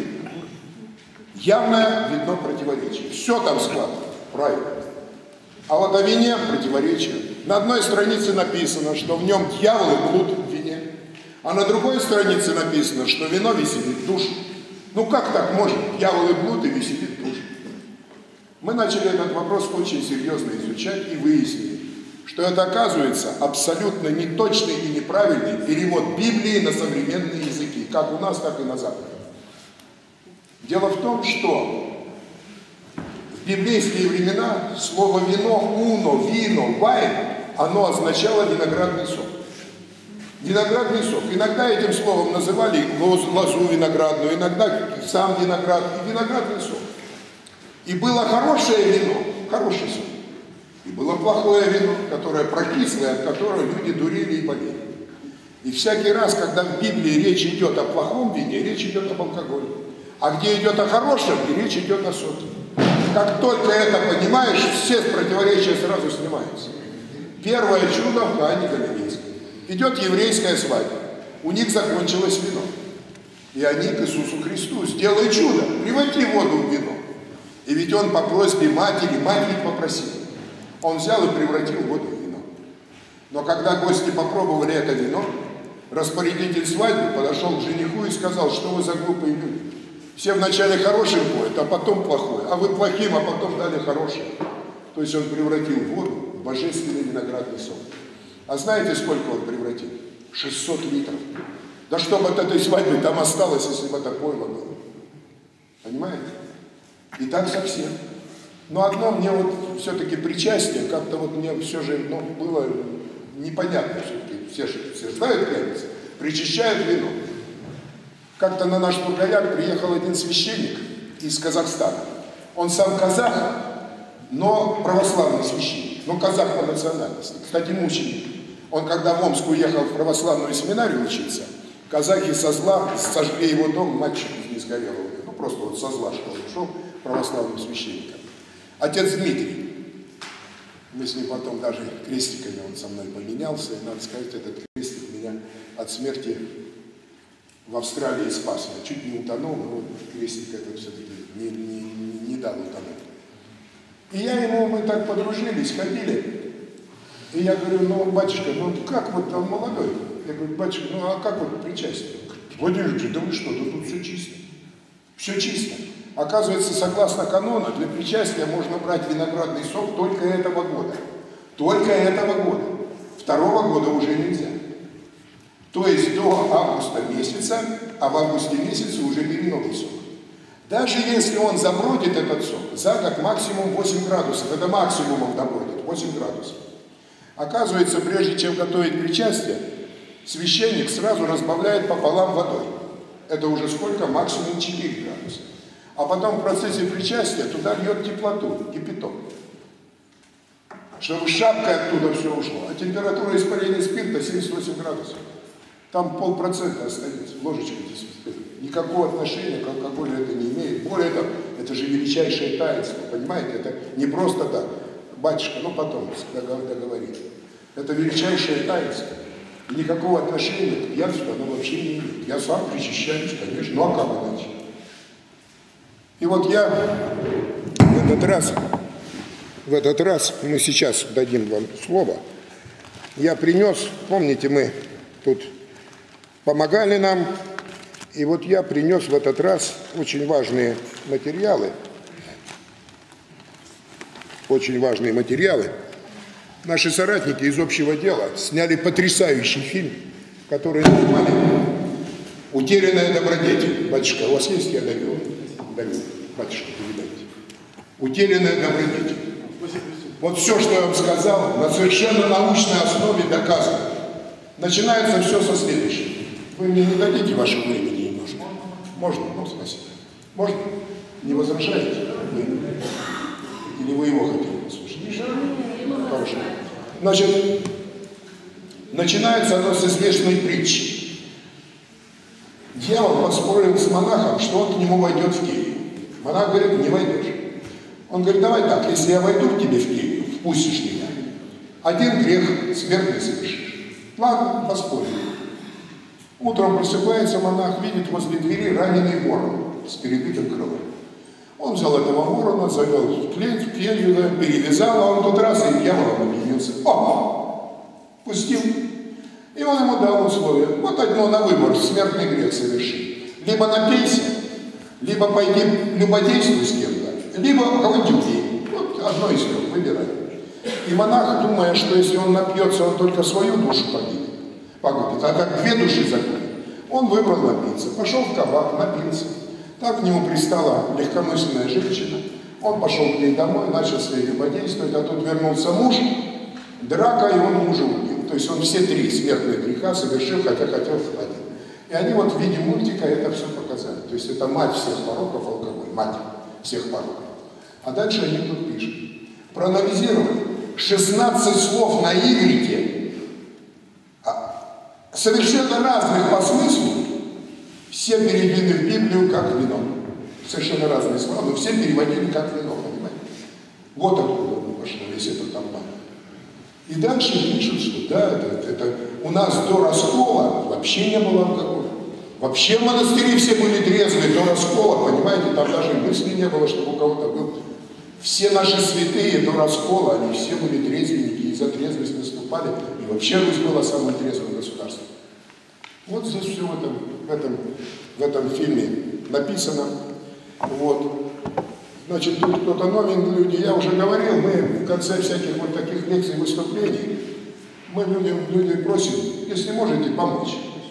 явно видно противоречие. Все там складно, правильно. А вот о вине противоречие. На одной странице написано, что в нем дьявол и блуд в вине. А на другой странице написано, что вино веселит душу. Ну как так может? Дьявол и блуд и веселит душу. Мы начали этот вопрос очень серьезно изучать и выяснили, что это, оказывается, абсолютно неточный и неправильный перевод Библии на современные языки, как у нас, так и на Западе. Дело в том, что в библейские времена слово «вино», «уно», «вино», «вайн», оно означало виноградный сок. Виноградный сок. Иногда этим словом называли лозу виноградную, иногда сам виноград и виноградный сок. И было хорошее вино, хороший сок. И было плохое вино, которое прокислое, от которого люди дурили и болели. И всякий раз, когда в Библии речь идет о плохом вине, речь идет об алкоголе. А где идет о хорошем, речь идет о соке. Как только это понимаешь, все противоречия сразу снимаются. Первое чудо в Кане Галилейской. Идет еврейская свадьба. У них закончилось вино. И они к Иисусу Христу: сделай чудо, преврати воду в вино. И ведь он по просьбе матери, мать ведь попросила. Он взял и превратил воду в вино. Но когда гости попробовали это вино, распорядитель свадьбы подошел к жениху и сказал: что вы за глупые люди? Все вначале хорошим поют, а потом плохое. А вы плохим, а потом дали хорошее. То есть он превратил воду в божественный виноградный сок. А знаете, сколько он превратил? шестьсот литров. Да что бы от этой свадьбы там осталось, если бы это пойло было? Понимаете? И так совсем. Но одно мне вот все-таки причастие, как-то вот мне все же ну, было непонятно все-таки. Все, все знают пьяницы, причащают вино. Как-то на наш Тургаяк приехал один священник из Казахстана. Он сам казах, но православный священник. Но казах по национальности. Кстати, мученик. Он когда в Омск уехал в православную семинарию учиться, казахи со зла сожгли его дом, мальчик не сгорел. Ну просто вот со зла, что он ушел православным священником. Отец Дмитрий. Мы с ним потом даже крестиками, он со мной поменялся. И надо сказать, этот крестик меня от смерти в Австралии спас. Я чуть не утонул, но вот крестик этот все-таки не, не, не дал утонуть. И я ему, мы так подружились, ходили. И я говорю: ну, батюшка, ну как вот он молодой? Я говорю: батюшка, ну а как вот причастие? Владимир Ильич, да вы что, да тут все чисто. Все чисто. Оказывается, согласно канону, для причастия можно брать виноградный сок только этого года. Только этого года. Второго года уже нельзя. То есть до августа месяца, а в августе месяце уже бери новый сок. Даже если он забродит этот сок, за год максимум восемь градусов. Это максимум он добродит, восемь градусов. Оказывается, прежде чем готовить причастие, священник сразу разбавляет пополам водой. Это уже сколько? Максимум четыре градуса. А потом в процессе причастия туда льет теплоту, кипяток. Чтобы шапкой оттуда все ушло. А температура испарения спирта семьдесят восемь градусов. Там полпроцента остается, ложечка здесь спирта. Никакого отношения к алкоголю это не имеет. Более того, это же величайшее таинство, понимаете? Это не просто так. Батюшка, ну потом договорит. Это величайшее таинство. И никакого отношения к пьянству оно вообще не имеет. Я сам причащаюсь, конечно, ну а как иначе? И вот я в этот раз, в этот раз, мы сейчас дадим вам слово, я принес, помните, мы тут помогали нам, и вот я принес в этот раз очень важные материалы, очень важные материалы. Наши соратники из общего дела сняли потрясающий фильм, который назвали «Утерянная добродетель». Батюшка, у вас есть, я довел? Довел. Батюшка, передайте. «Утерянная добродетель». Вот все, что я вам сказал, на совершенно научной основе доказано. Начинается все со следующего. Вы мне не дадите вашего времени немножко? Можно? Ну, спасибо. Можно? Не возражаете? Вы? Или вы его хотели послушать? Хорошо. Значит, начинается оно с известной притчи. Дьявол поспорил с монахом, что он к нему войдет в келью. Монах говорит: не войдешь. Он говорит: давай так, если я войду к тебе в келью, впустишь меня, один грех смертный совершишь. Ладно, поспорим. Утром просыпается монах, видит возле двери раненый ворон с перебитым крылом. Он взял этого ворона, завел в келью, перевязал, а он тут раз и дьяволом объявился. О! Пустил. И он ему дал условия. Вот одно на выбор, смертный грех соверши. Либо напейся, либо пойди любодействуй с кем-то, либо авантюрий. Вот одно из трех, выбирай. И монах, думая, что если он напьется, он только свою душу погибет, погубит, а как две души загубит, он выбрал напиться. Пошел в кабак, напился. Так к нему пристала легкомысленная женщина. Он пошел к ней домой, начал с ней любодействовать, а тут вернулся муж, драка, и он мужа убил. То есть он все три смертных греха совершил, хотя хотел в один. И они вот в виде мультика это все показали. То есть это мать всех пороков, алкоголь, мать всех пороков. А дальше они тут пишут. Проанализировали шестнадцать слов на иврите, совершенно разных по смыслу, все перевели в Библию как вино. Совершенно разные слова, но все переводили как вино, понимаете? Вот откуда пошло весь этот обман. И дальше пишут, что да, это, это у нас до раскола вообще не было алкоголя. Вообще в монастыре все были трезвые до раскола, понимаете, там даже мысли не было, чтобы у кого-то был. Все наши святые до раскола, они все были трезвенники, и за трезвость наступали, и вообще Русь была самым трезвым государством. Вот здесь все в этом, в этом, в этом фильме написано. Вот. Значит, тут кто-то новенький, люди, я уже говорил, мы в конце всяких вот таких лекций, выступлений, мы людям, люди просим, если можете, помочь.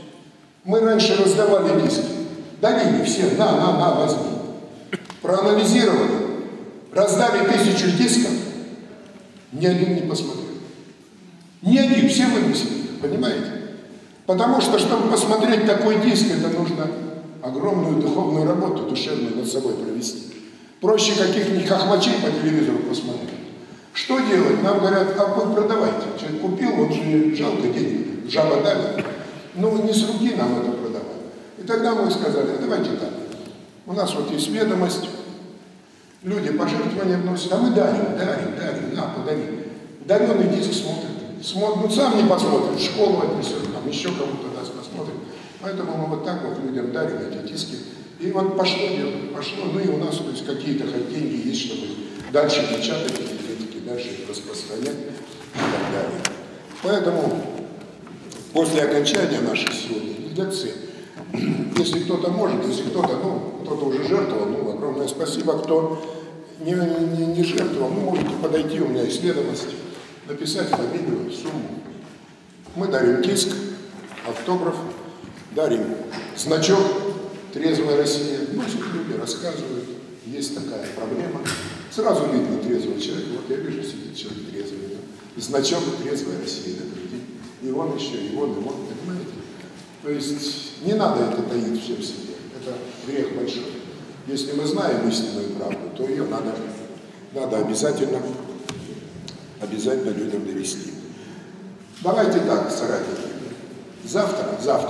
Мы раньше раздавали диски, дарили всем, на, на, на, возьми. Проанализировали, раздали тысячу дисков, ни один не посмотрел. Ни один, все вынесли, понимаете? Потому что, чтобы посмотреть такой диск, это нужно огромную духовную работу, душевную над собой провести. Проще каких-нибудь хохмачей по телевизору посмотреть. Что делать? Нам говорят, а вы продавайте. Человек купил, он же жалко денег, жаба дали. Ну, не с руки нам это продавать. И тогда мы сказали, а давайте так. У нас вот есть ведомость, люди пожертвования вносят, а мы дарим, дарим, дарим, на, подари. Даренный диск смотрит. Смотрит, ну сам не посмотрит, в школу отнесет, там еще кому-то даст, посмотрит. Поэтому мы вот так вот людям дарим эти диски. И вот пошло дело, пошло, ну и у нас то есть какие-то хоть деньги есть, чтобы дальше печатать эти диски, дальше их распространять и так далее. Поэтому после окончания нашей сегодняшней лекции, если кто-то может, если кто-то, ну, кто-то уже жертвовал, ну, огромное спасибо, кто не, не, не жертвовал, ну, можете подойти, у меня есть ведомость, написать фамилию, сумму. Мы дарим диск, автограф, дарим значок «Трезвая Россия». Ну, люди рассказывают, есть такая проблема. Сразу видно трезвый человек. Вот я вижу, сидит человек трезвый. Да? Значок «Трезвая Россия» на груди. И он еще, и он, и он, понимаете? То есть не надо это таить всем себе. Это грех большой. Если мы знаем истинную правду, то ее надо, надо обязательно, обязательно людям довести. Давайте так, соратники. Завтра, завтра.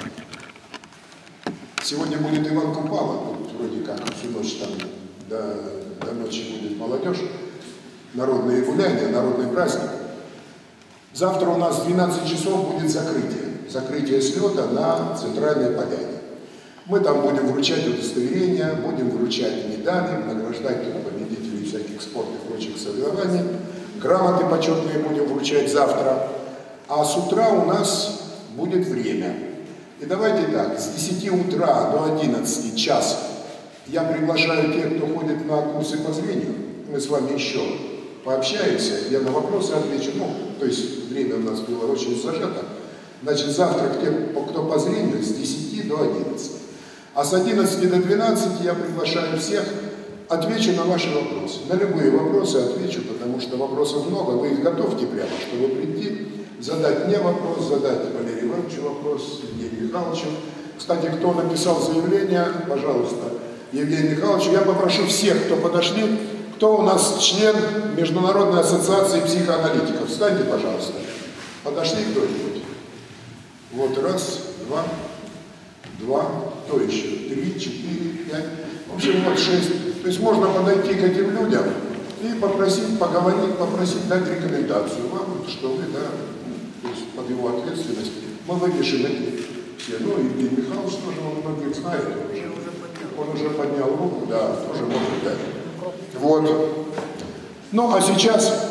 Сегодня будет Иван Купала, тут вроде как всю ночь там до, до ночи будет молодежь, народные гуляния, народный праздник. Завтра у нас в двенадцать часов будет закрытие, закрытие слета на Центральной Поляне. Мы там будем вручать удостоверения, будем вручать медали, награждать победителей всяких спортов и прочих соревнований, грамоты почетные будем вручать завтра, а с утра у нас будет время. И давайте так, с десяти утра до одиннадцати час я приглашаю тех, кто ходит на курсы по зрению. Мы с вами еще пообщаемся, я на вопросы отвечу. Ну, то есть время у нас было очень зажато. Значит, завтра те, кто по зрению, с десяти до одиннадцати. А с одиннадцати до двенадцати я приглашаю всех, отвечу на ваши вопросы. На любые вопросы отвечу, потому что вопросов много, вы их готовьте прямо, чтобы прийти. Задать мне вопрос, задать Валерию Ивановичу вопрос, Евгению Михайловичу. Кстати, кто написал заявление, пожалуйста, Евгений Михайлович, я попрошу всех, кто подошли, кто у нас член Международной ассоциации психоаналитиков. Встаньте, пожалуйста. Подошли кто-нибудь? Вот раз, два, два, кто еще? Три, четыре, пять. В общем, вот шесть. То есть можно подойти к этим людям и попросить, поговорить, попросить дать рекомендацию вам, что вы, да, то есть под его ответственность, мы выпишем эти все. Ну, и Евгений Михайлович тоже, он многих знает, он уже, он уже поднял руку, да, тоже может дать. Вот. Ну, а сейчас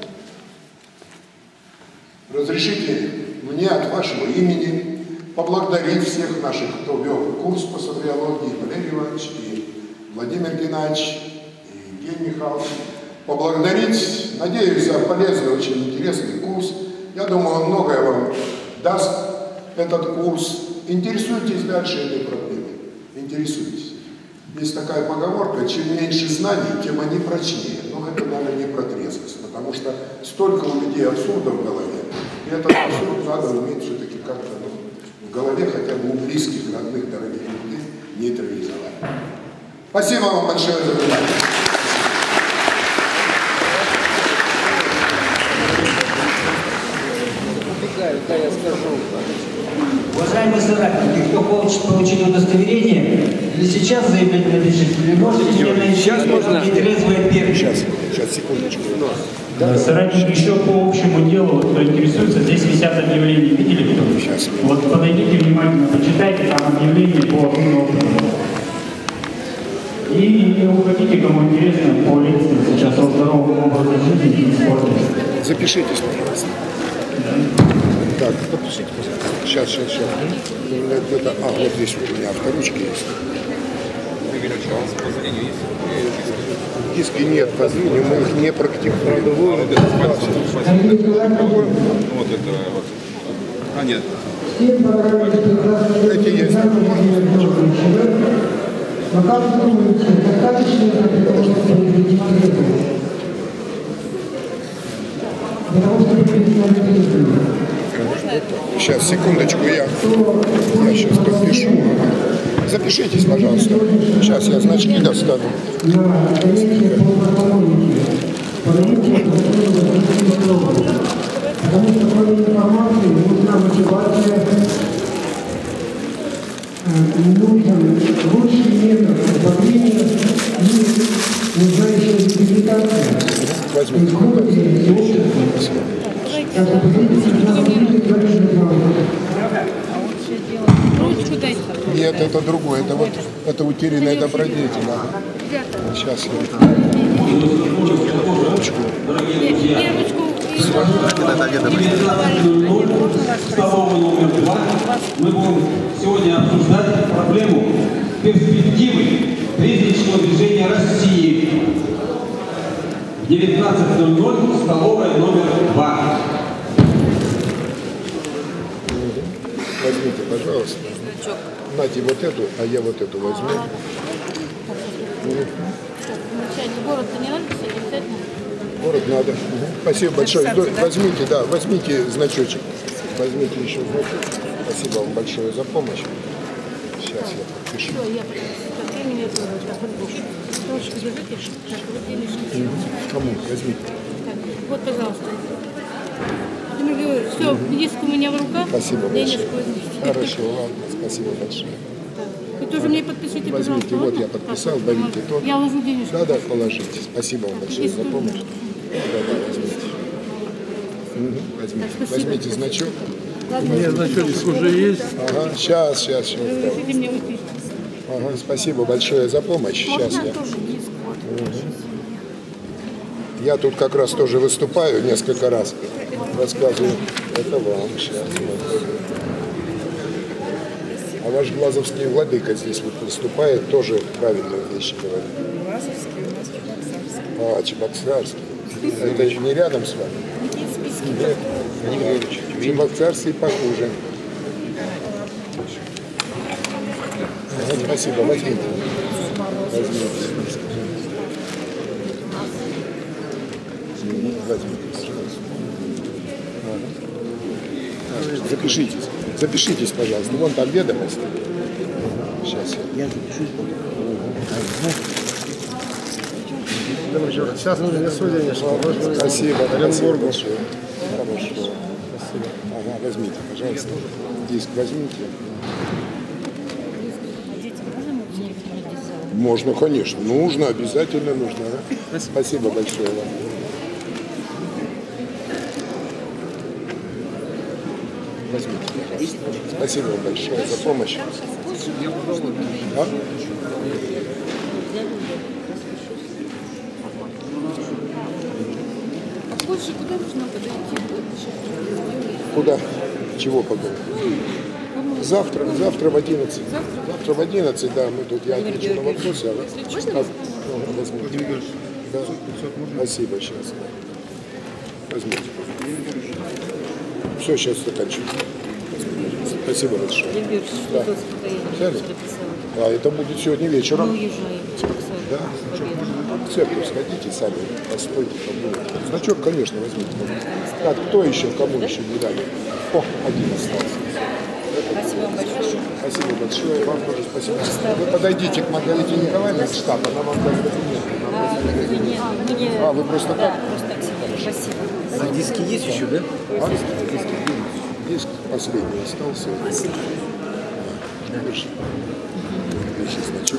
разрешите мне от вашего имени поблагодарить всех наших, кто вел курс по сабриологии, Валерий Иванович, и Владимир Геннадьевич, и Евгений Михайлович. поблагодарить. Надеюсь, за полезный, очень интересный курс. Я думаю, он многое вам даст, этот курс. Интересуйтесь дальше этой проблемой. Интересуйтесь. Есть такая поговорка: чем меньше знаний, тем они прочнее. Но это, наверное, не про трезвость, потому что столько у людей абсурда в голове, и этот абсурд надо уметь все-таки как-то, ну, в голове хотя бы у близких, родных, дорогих людей нейтрализовать. Спасибо вам большое за внимание. Да, я скажу. Уважаемые соратники, кто хочет получить удостоверение, или сейчас заявлять напишите, или можете мне сейчас можно. Нетрезвое первое. Сейчас, сейчас, секундочку. Да, соратники, еще по общему делу, кто интересуется, здесь висят объявления. Видели кто? Сейчас. Вот подойдите внимательно, почитайте там объявление по одному. И не уходите, кому интересно, по лекции сейчас о здоровом образе жизни и спорте. Запишитесь, пожалуйста. Так, подпишите, пожалуйста. Сейчас, сейчас, сейчас. Это, а, вот здесь вот у меня авторучки есть. Диски нет, по зрению мы их не практикуем. Вот это, вот. А, нет. Эти есть. Но как вы думаете, достаточно это для того, чтобы произвести требования? Для того, чтобы произвести требования? Сейчас, секундочку, я, я сейчас подпишу. Запишитесь, пожалуйста. Сейчас я значки достану. На занятие по экономике. Подойдите к вопросу. Потому что кроме информации нужна мотивация, нужен лучший метод управления и нужна еще реабилитация. Возьмите. Нет, это другое. Это вот это утерянная добродетель. Сейчас я. Ручку. Столовой номер два мы будем сегодня обсуждать проблему перспективы прездничного движения России. девятнадцать ноль ноль, столовая номер два. Возьмите, пожалуйста. Нате вот эту, а я вот эту возьму. Город-то не надо писать, обязательно? Город надо. Угу. Спасибо большое. Возьмите, да, возьмите значочек. Возьмите еще значок. Спасибо вам большое за помощь. Сейчас я подпишу. Все, я подпишу. Ручку держите. Так, вот денежки. Угу. Кому? Возьмите. Так, вот, пожалуйста. Все, диск у меня в руках. Спасибо большое. возьмите. Хорошо, ладно. Спасибо большое. Вы тоже мне подпишите, Возьмите, пожалуйста. вот я подписал, берите тот. Я ложу денежку. Да, да, положите. Спасибо вам большое за помощь. Да, да, возьмите. Угу, возьмите. Так, возьмите значок. Ладно, Нет, значок уже есть. Ага, сейчас, сейчас, сейчас. разрешите мне выпить. Ага, спасибо большое за помощь. Сейчас Можно я. тоже диск? Вот. Угу. Я тут как раз тоже выступаю несколько раз. Рассказываю. Это вам сейчас. А ваш глазовский владыка здесь вот выступает, тоже правильные вещи говорит. Глазовский у нас Чебоксарский. А, Чебоксарский. Это не рядом с вами? Нет списки. Нет. Чебоксарский похуже. Ага, спасибо, возьмите. Возьмите. Возьмите. Ага. Запишитесь. Запишитесь, пожалуйста. Вон там ведомости. Сейчас я. Я запишусь. Сейчас нужно не судья, Спасибо. Оренбург большое. Хорошо. Спасибо. Ага, возьмите, пожалуйста. Диск возьмите. Можно, конечно. Нужно, обязательно нужно. Да? Спасибо большое вам. Возьмите, пожалуйста. Спасибо вам большое за помощь. А? Больше куда нужно подойти? Куда? Чего поговорить? Завтра, завтра в одиннадцать. Завтра в одиннадцать, да, мы тут, я отвечу на вопросы. А вы... Можно? Возьмите. Да. Спасибо, сейчас. Возьмите. Все, сейчас заканчиваю. Спасибо большое. Я беру, что Да. тут Взяли? А это будет сегодня вечером. Мы уезжаем. Да? В церковь сходите сами, постойте, побудете. Значок, конечно, возьмите. Так, кто еще, кому еще не дали? О, один остался. Спасибо вам большое. Спасибо большое. Вам тоже спасибо. Вы подойдите к Маргарите Николаевне из штаба, она вам даст документы. А, мне... А, вы просто да, так? просто так себе. Спасибо. А диски есть еще, да? А? Диски есть. Последний остался. Последний. Да. Больше. Сейчас значок.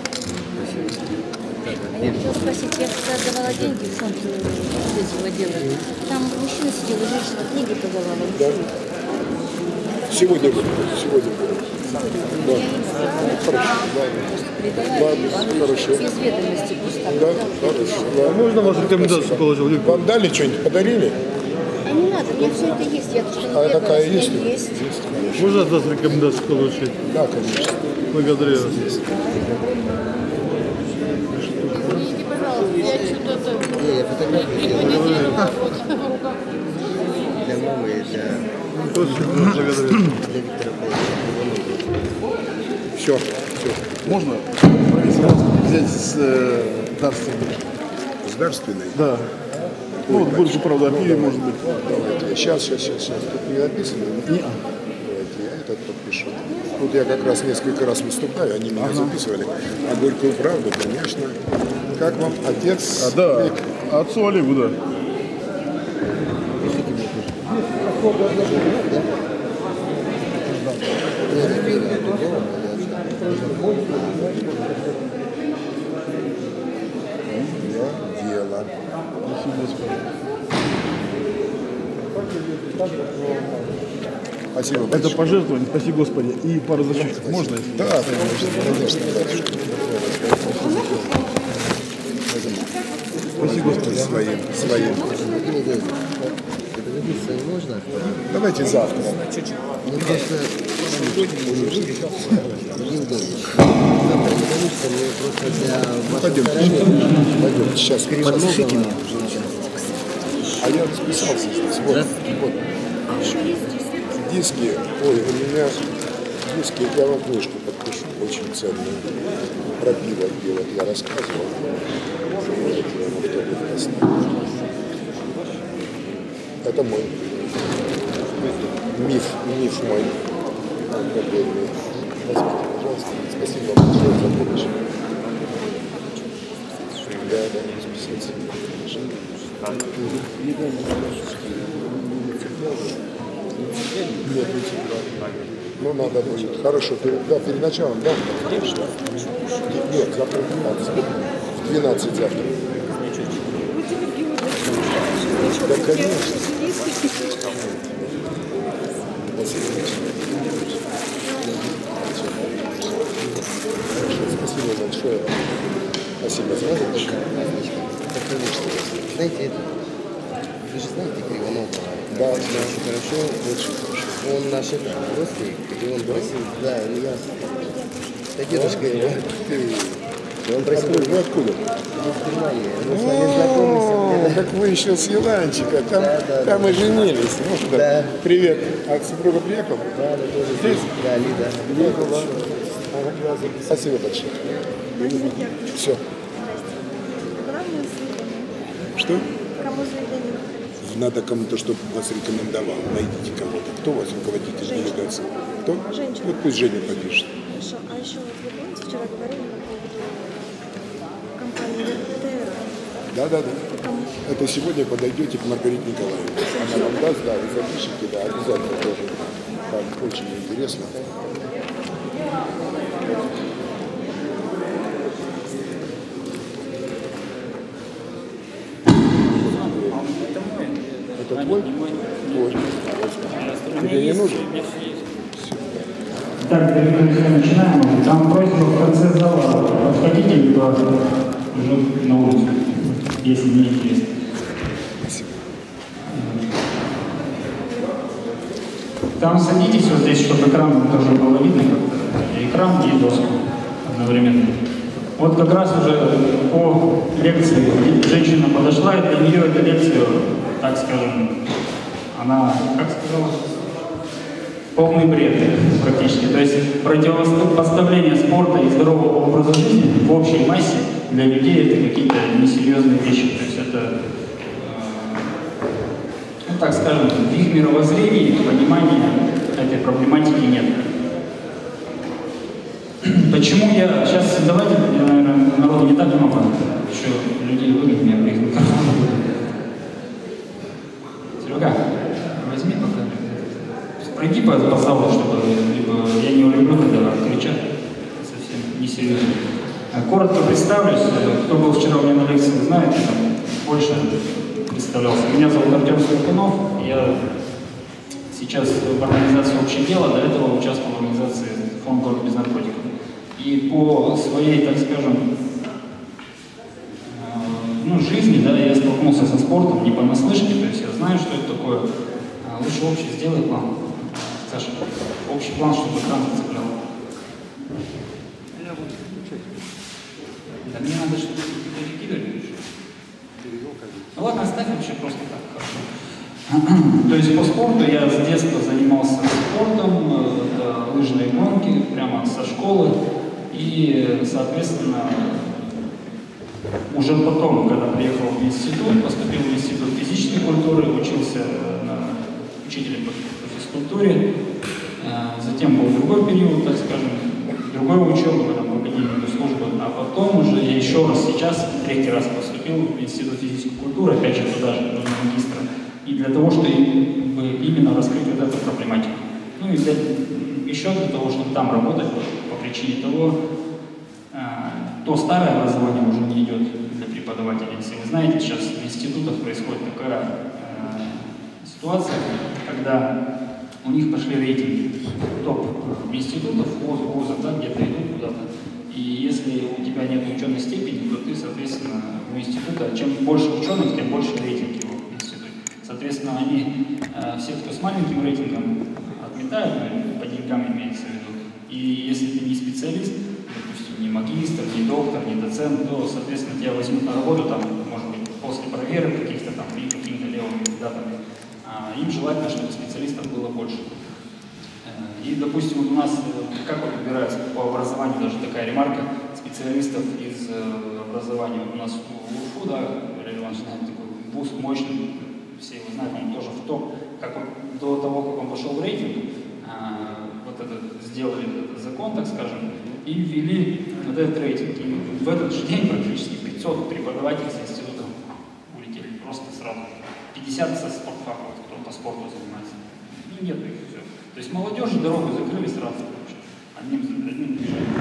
Я хотела спросить, я когда отдавала деньги в фонд сельского дела, там мужчина сидел, и женщина книги подавала. Да. Сегодня будет, сегодня будет. Да. Хорошо, да. Ладно, хорошо. Без ведомости пуста. Да, хорошо. Да. Можно вашу рекомендацию положил? Вам дали что-нибудь, подарили? А не надо, у меня все это есть. Я то, что А не такая ведомость, есть? у меня есть. Есть. Можно от вас рекомендацию получить? Да, конечно. Благодарю вас. Извините, пожалуйста, я что-то... Не, я фотографию для мамы и для... Благодарю. Для Виктора Все, все. Можно взять с э, дарственной? С дарственной? Да. Ну, вот больше, правда, о пиве, может быть. Давайте. Сейчас, сейчас, сейчас, сейчас. Тут не написано? Не. Давайте я этот подпишу. Тут я как раз несколько раз выступаю, они меня ага. записывали. А горькую правду, конечно. Как вам отец? А, да. Отцу Олегу, да. Дело. Спасибо большое. Это пожертвование, спаси Господи. И пару защиток можно? Если да, конечно, конечно. Спаси Господи. Своим, своим. можно? Давайте завтра. Ну, просто неудобно. Завтра не получится, мне просто для вашего Пойдемте, пойдемте, сейчас подпишите меня. А я расписался здесь. Вот, вот. Диски, ой, у меня диски, я вам книжку подпишу, очень ценную. Про пиво делать я рассказывал. Это мой миф, миф мой. Алкогольный. Возьмите, пожалуйста. Спасибо вам большое за помощь. Да, да, расписаться. Нет, не всегда. Ну, надо будет. Хорошо, да, перед началом, да? Нет, завтра в двенадцать. В двенадцать завтра. Да, конечно. Спасибо большое. Спасибо за помощь. Знаете, это, вы же знаете Кривонова? Да, да. Очень хорошо, очень хорошо. Он наш это, родственник, и он просил, да, я, да, дедушка его. Он просил, вы откуда? из Германии, мы с вами знакомы. Так вы еще с Еланчика, там, да, да, там да. и женились. Ну, да. Привет. А супруга приехала? Да, да, тоже здесь. Да, Лида. Приехала. Спасибо большое. Все. Что? Кому заведение? Надо кому-то, чтобы вас рекомендовал. Найдите кого-то. Кто у вас руководитель делегации? Кто? Женщина. Вот пусть Женя попишет. Хорошо. А еще вот вы помните, вчера говорили по поводу компании ТР? Да, да, да. Это сегодня подойдете к Маргарите Николаевне. Она вам даст, да, вы запишите, да, обязательно тоже. Там очень интересно. Это твой? Твой. Тебе не нужен? Так, дорогие друзья, начинаем. Там просьба в конце зала отходите, либо уже на улицу, если не интересно. Спасибо. Там садитесь вот здесь, чтобы экран тоже было видно как-то. Экран и доску одновременно. Вот как раз уже по лекции женщина подошла, и для нее эта лекция, так скажем, она, как сказала, полный бред практически. То есть противопоставление спорта и здорового образа жизни в общей массе для людей это какие-то несерьезные вещи. То есть это, ну так скажем, в их мировоззрении понимания этой проблематики нет. Почему я... Сейчас давайте, я, наверное, народу не так много, еще людей выгнать меня при микрофону. Серега, возьми пока. Пройди по, по залу, чтобы либо я не люблю, когда кричат, совсем несерьезно. Коротко представлюсь, кто был вчера у меня на лекции, знает, я там больше представлялся. Меня зовут Артем Сверкунов, я сейчас в организации «Общее дело», до этого участвовал в организации «Фонд город без наркотиков». И по своей, так скажем, э, ну, жизни, да, я столкнулся со спортом не понаслышке, то есть я знаю, что это такое. А лучше общий сделай план. Саша, общий план, чтобы экран зацеплял. Я буду включать. Да мне надо, чтобы ты перекидывали. Ну ладно, оставь вообще просто так, хорошо. То есть по спорту я с детства занимался спортом, это лыжные гонки, прямо со школы. И, соответственно, уже потом, когда приехал в институт, поступил в институт физической культуры, учился на учителем по физкультуре. Затем был другой период, так скажем, другой учебы, в академию службы. А потом уже я еще раз сейчас, третий раз поступил в институт физической культуры, опять же туда же, на магистра. И для того, чтобы именно раскрыть вот эту проблематику. Ну и для, еще для того, чтобы там работать, по причине того, э, то старое образование уже не идет для преподавателей. Если вы знаете, сейчас в институтах происходит такая э, ситуация, когда у них пошли рейтинги топ институтов, вуз, вузов, да, где-то идут куда-то. И если у тебя нет ученой степени, то ты, соответственно, в институте, чем больше ученых, тем больше рейтинг его в институте. Соответственно, они, э, все, кто с маленьким рейтингом, отметают, по деньгам имеется в виду. И если ты не специалист, допустим, не магистр, не доктор, не доцент, то, соответственно, тебя возьмут на работу, там, может быть, после проверок каких-то там, при какими-то левыми датами. А им желательно, чтобы специалистов было больше. И, допустим, у нас, как вот выбирается по образованию, даже такая ремарка, специалистов из образования у нас в УФУ, да, Валерий Иванович знает, такой вуз мощный, все его знают, он тоже в топ. Как он, до того, как он пошел в рейтинг, а, вот это, сделали этот закон, так скажем, и ввели вот этот рейтинг. И в этот же день практически пятьсот преподавателей с института улетели просто сразу. пятьдесят со спортфака, кто по спорту занимается. Ну, нет их, все. То есть молодежи дорогу закрыли сразу. Одним, одним движением.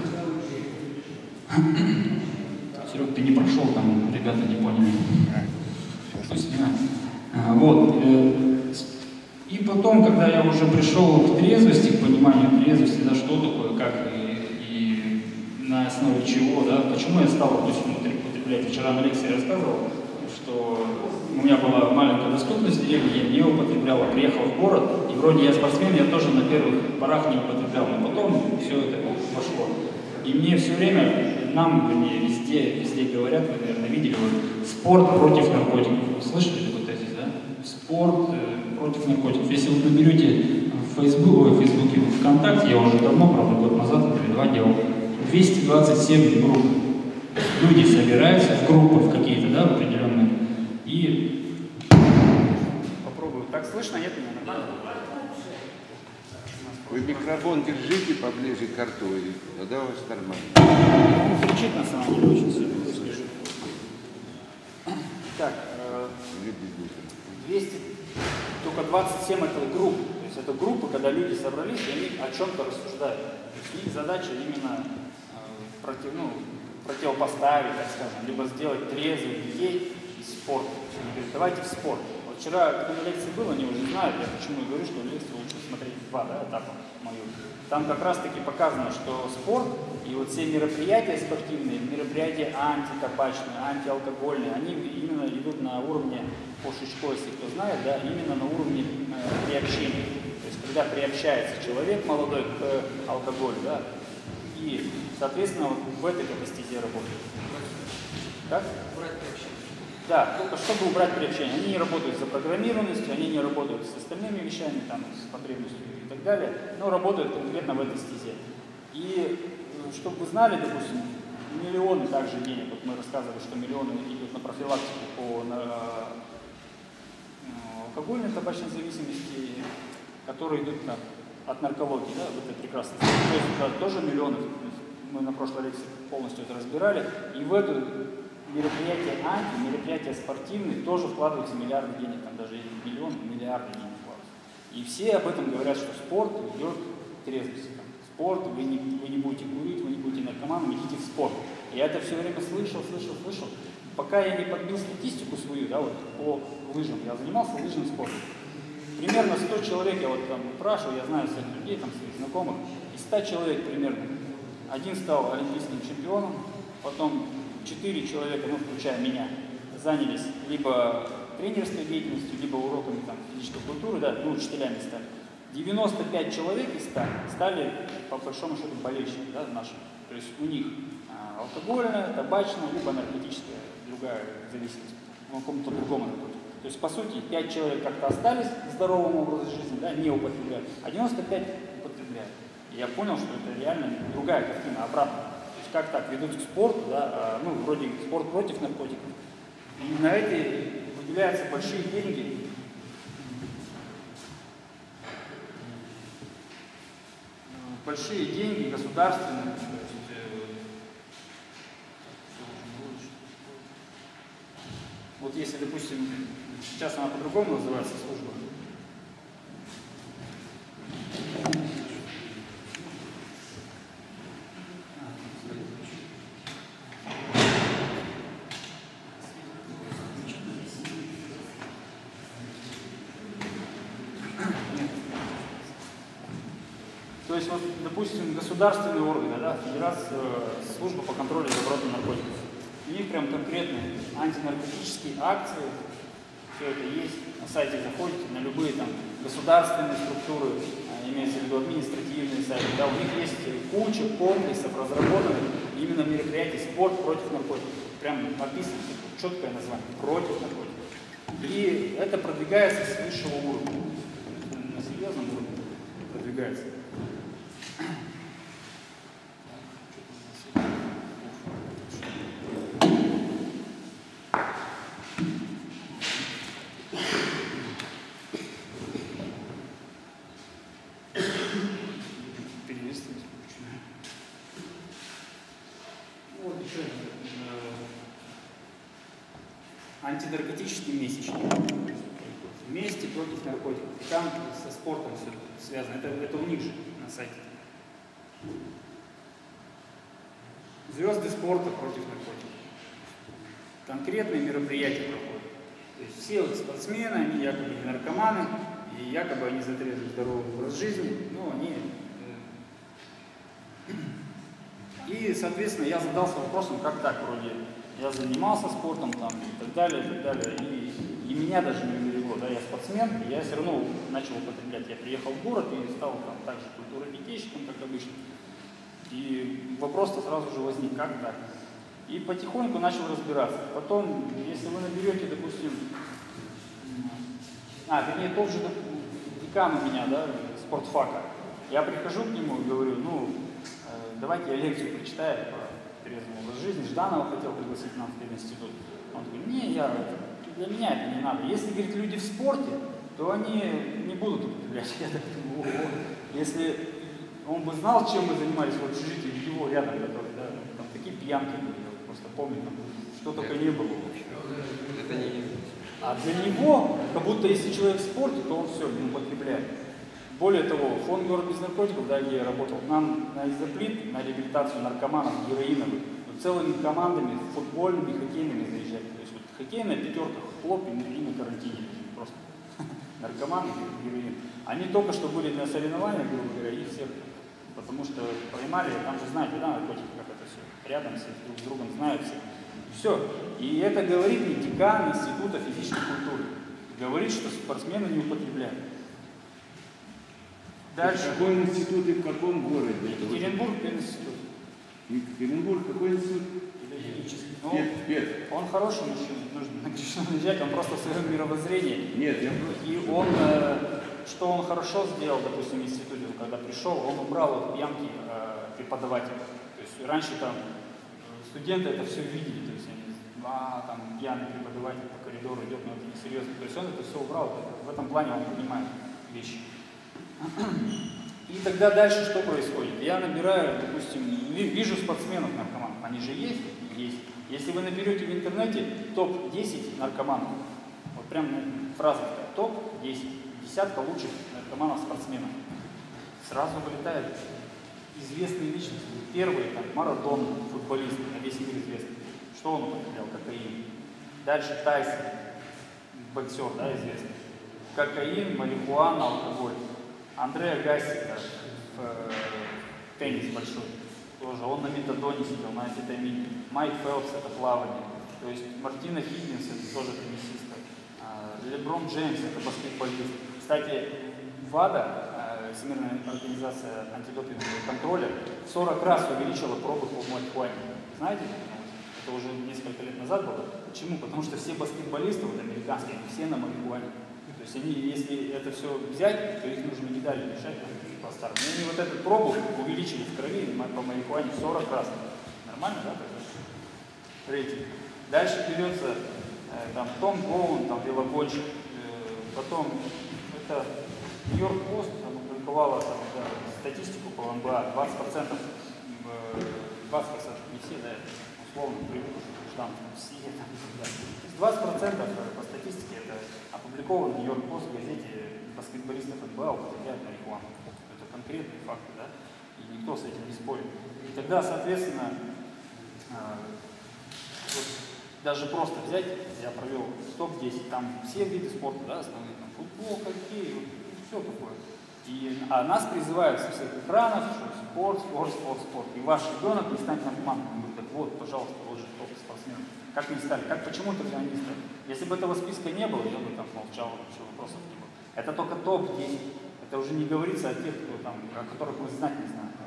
Серег, ты не прошел, там ребята не поняли. Пусть не надо. Вот. И потом, когда я уже пришел к трезвости, к пониманию трезвости, да, что такое, как и, и на основе чего, да, почему я стал, допустим, употреблять. Вчера на лекции рассказывал, что у меня была маленькая доступность в деревне, я не употреблял, а приехал в город, и вроде я спортсмен, я тоже на первых порах не употреблял, но потом все это пошло. И мне все время, нам, вернее, везде, везде говорят, вы, наверное, видели, вот, спорт против наркотиков. Вы слышали такой тезис, да? Спорт э, против наркотиков. Если вы наберете в Фейсбуке, в Фейсбуке, в ВКонтакте, я уже давно, правда, год назад или два делал, двести двадцать семь групп. Люди собираются в группы в какие-то, да, определенные, и попробую. Так слышно, нет меня нормально? Вы микрофон держите поближе к рту, и тогда у вас нормально. Он кричит на самом деле очень сильно. Так, двести, только двадцать семь это групп. То есть это группы, когда люди собрались, и они о чем-то рассуждают. То есть их задача именно э, против, ну, противопоставить, так скажем, либо сделать трезвых детей из спорта. Они говорят, давайте в спорт. Вот вчера, когда на лекции был, они уже знают, я почему и говорю, что лекцию лучше смотреть два, да, этапа мою. Там как раз таки показано, что спорт и вот все мероприятия спортивные, мероприятия антитабачные, антиалкогольные, они именно идут на уровне, по Шишко, если кто знает, да, именно на уровне э, приобщения. То есть когда приобщается человек молодой к алкоголю, да, И, соответственно, вот в этой стезе работают. Как? Да, только чтобы убрать приобщение. Они не работают за программированностью, они не работают с остальными вещами, там, с потребностью и так далее, но работают конкретно в этой стезе. И чтобы вы знали, допустим, миллионы также денег, вот мы рассказывали, что миллионы идут на профилактику по на, алкогольной табачной зависимости, которые идут на, от наркологии, да, в этой прекрасной стезе. То есть да, тоже миллионы, мы на прошлой лекции полностью это разбирали, и в эту мероприятия анти, мероприятия спортивные тоже вкладываются миллиарды денег, там даже миллион, миллиарды денег вкладываются. И все об этом говорят, что спорт идет к трезвости. Спорт, вы не, вы не будете курить, вы не будете наркоманом, идите в спорт. Я это все время слышал, слышал, слышал. Пока я не подбил статистику свою, да, вот по лыжам, я занимался лыжным спортом. Примерно сто человек, я вот там спрашивал, я знаю всех людей, там, своих знакомых, из ста человек примерно. Один стал олимпийским чемпионом, потом четыре человека, ну, включая меня, занялись либо тренерской деятельностью, либо уроками там, физической культуры, да, ну, учителями стали. девяносто пять человек из ста стали, по большому счету, болельщиками, да, нашими. То есть у них а, алкогольная, табачная, либо наркотическая, другая зависимость, ну, какому-то другому наркотику. То есть, по сути, пять человек как-то остались в здоровом образе жизни, да, не употребляют, а девяносто пять употребляют. И я понял, что это реально другая картина, обратно. То есть, как так, ведут к спорту, да, а, ну, вроде спорт против наркотиков. И на это выделяются большие деньги. Большие деньги государственные. Вот если, допустим, сейчас она по-другому называется служба. То есть, вот, допустим, государственные органы, да, Федерация, служба по контролю за оборотом наркотиков. У них прям конкретные антинаркотические акции, все это есть. На сайте заходите, на любые там государственные структуры, имеется в виду административные сайты, да, у них есть куча комплексов разработанных именно мероприятий «Спорт против наркотиков». Прям написано, четкое название «Против наркотиков». И это продвигается с высшего уровня. На серьезном уровне продвигается. Антинаркотический месячник. Вместе против наркотиков. И там со спортом все связано. Это, это у них же на сайте. Звезды спорта против наркотиков. Конкретные мероприятия проходят. То есть все вот спортсмены, они якобы не наркоманы, и якобы они за трезвый здоровый образ жизни, но они... И, соответственно, я задался вопросом, как так, вроде я занимался спортом там, и так далее, и так далее, и, и меня даже не увлекло, да, я спортсмен, и я все равно начал употреблять. Я приехал в город и стал там также культуродетейщиком, как обычно. И вопрос-то сразу же возник, как так? И потихоньку начал разбираться. Потом, если вы наберете, допустим, а, вернее, тот же декан у меня, да, спортфака, я прихожу к нему и говорю, ну, давайте я лекцию прочитаю по трезвому образу жизни. Жданова хотел пригласить нас в пединститут. Он говорит, не, я, для меня это не надо. Если, говорит, люди в спорте, то они не будут употреблять. Я так думаю, если он бы знал, чем мы занимались в общежитии, его рядом, который, да, там такие пьянки были, я просто помню, там, что только не было. Это не... А для него, как будто если человек в спорте, то он все, не употребляет. Более того, фонд «Город без наркотиков», да, где я работал, нам на изоплит, на реабилитацию наркоманов, героиновых, вот целыми командами, футбольными, хоккейными заезжали. То есть вот хоккейная пятерка, хлоп и на карантине. Просто наркоманы, героин. Они только что были на соревнованиях, грубо говоря, и всех, потому что поймали, там же знаете, да, наркотики, как это все, рядом все, друг с другом знают все. Все. И это говорит не декан Института физической культуры. Говорит, что спортсмены не употребляют. Дальше. Какой институт и в каком городе? Екатеринбург, институт. Екатеринбург, какой институт? Педагогический. Ну, Пед. он хороший мужчина, нужно на Кришну наезжать, он просто в своем мировоззрении. Нет, я И он, э, что он хорошо сделал, допустим, в институте, когда пришел, он убрал вот пьянки э, преподавателя. То есть раньше там студенты это все видели, то есть они, а, там пьяный преподаватель по коридору идет, но это несерьезно. То есть он это все убрал, в этом плане он понимает вещи. И тогда дальше что происходит? Я набираю, допустим, вижу спортсменов наркоманов, они же есть, есть. Если вы наберете в интернете топ десять наркоманов, вот прям фраза такая, топ десять, десятка лучших наркоманов-спортсменов, сразу вылетают известные личности. Первый, там, Марадона, футболист, на весь мир известный. Что он употреблял? Кокаин. Дальше Тайсон, боксер, да, известный. Кокаин, марихуана, алкоголь. Андре Агасси, в э, теннис большой, тоже, он на метадоне сидел, на амфетамине. Майк Фелпс, это плавание. То есть Мартина Хиггинс, это тоже теннисистка. А, Леброн Джеймс, это баскетболист. Кстати, ВАДА, э, Всемирная организация антидопингового контроля, в сорок раз увеличила пробы по марихуане. Знаете, это уже несколько лет назад было. Почему? Потому что все баскетболисты, вот американские, они все на марихуане. То есть они, если это все взять, то их нужно медали лишать по старому. И они вот эту пробу увеличили в крови по марихуане в сорок раз. Нормально, да? Рейтинг. Дальше берется э, там Том Боун, там велогонщик. Э, потом это Нью-Йорк Пост опубликовала там, да, статистику по эн бэ а. двадцать процентов, э, двадцать процентов не все, да, условно, привыкли, что там все, там, да. двадцать процентов по статистике это опубликован в Нью-Йорк Пост в газете баскетболистов эн бэ а употребляют марихуану. Это конкретные факты, да? И никто с этим не спорит. И тогда, соответственно, э, вот, даже просто взять, я провел топ десять, там все виды спорта, да, основные, там, футбол, хоккей, вот, все такое. И, а нас призывают со всех экранов, что спорт, спорт, спорт, спорт. И ваш ребенок не станет наркоманом. Он говорит, так вот, пожалуйста, вот же топ-спортсмен. Как не стали? Как, почему тогда они стали? Если бы этого списка не было, я бы там молчал, ничего вопросов не было. Это только топ десять. Это уже не говорится о тех, кто там, о которых мы знать не знаем.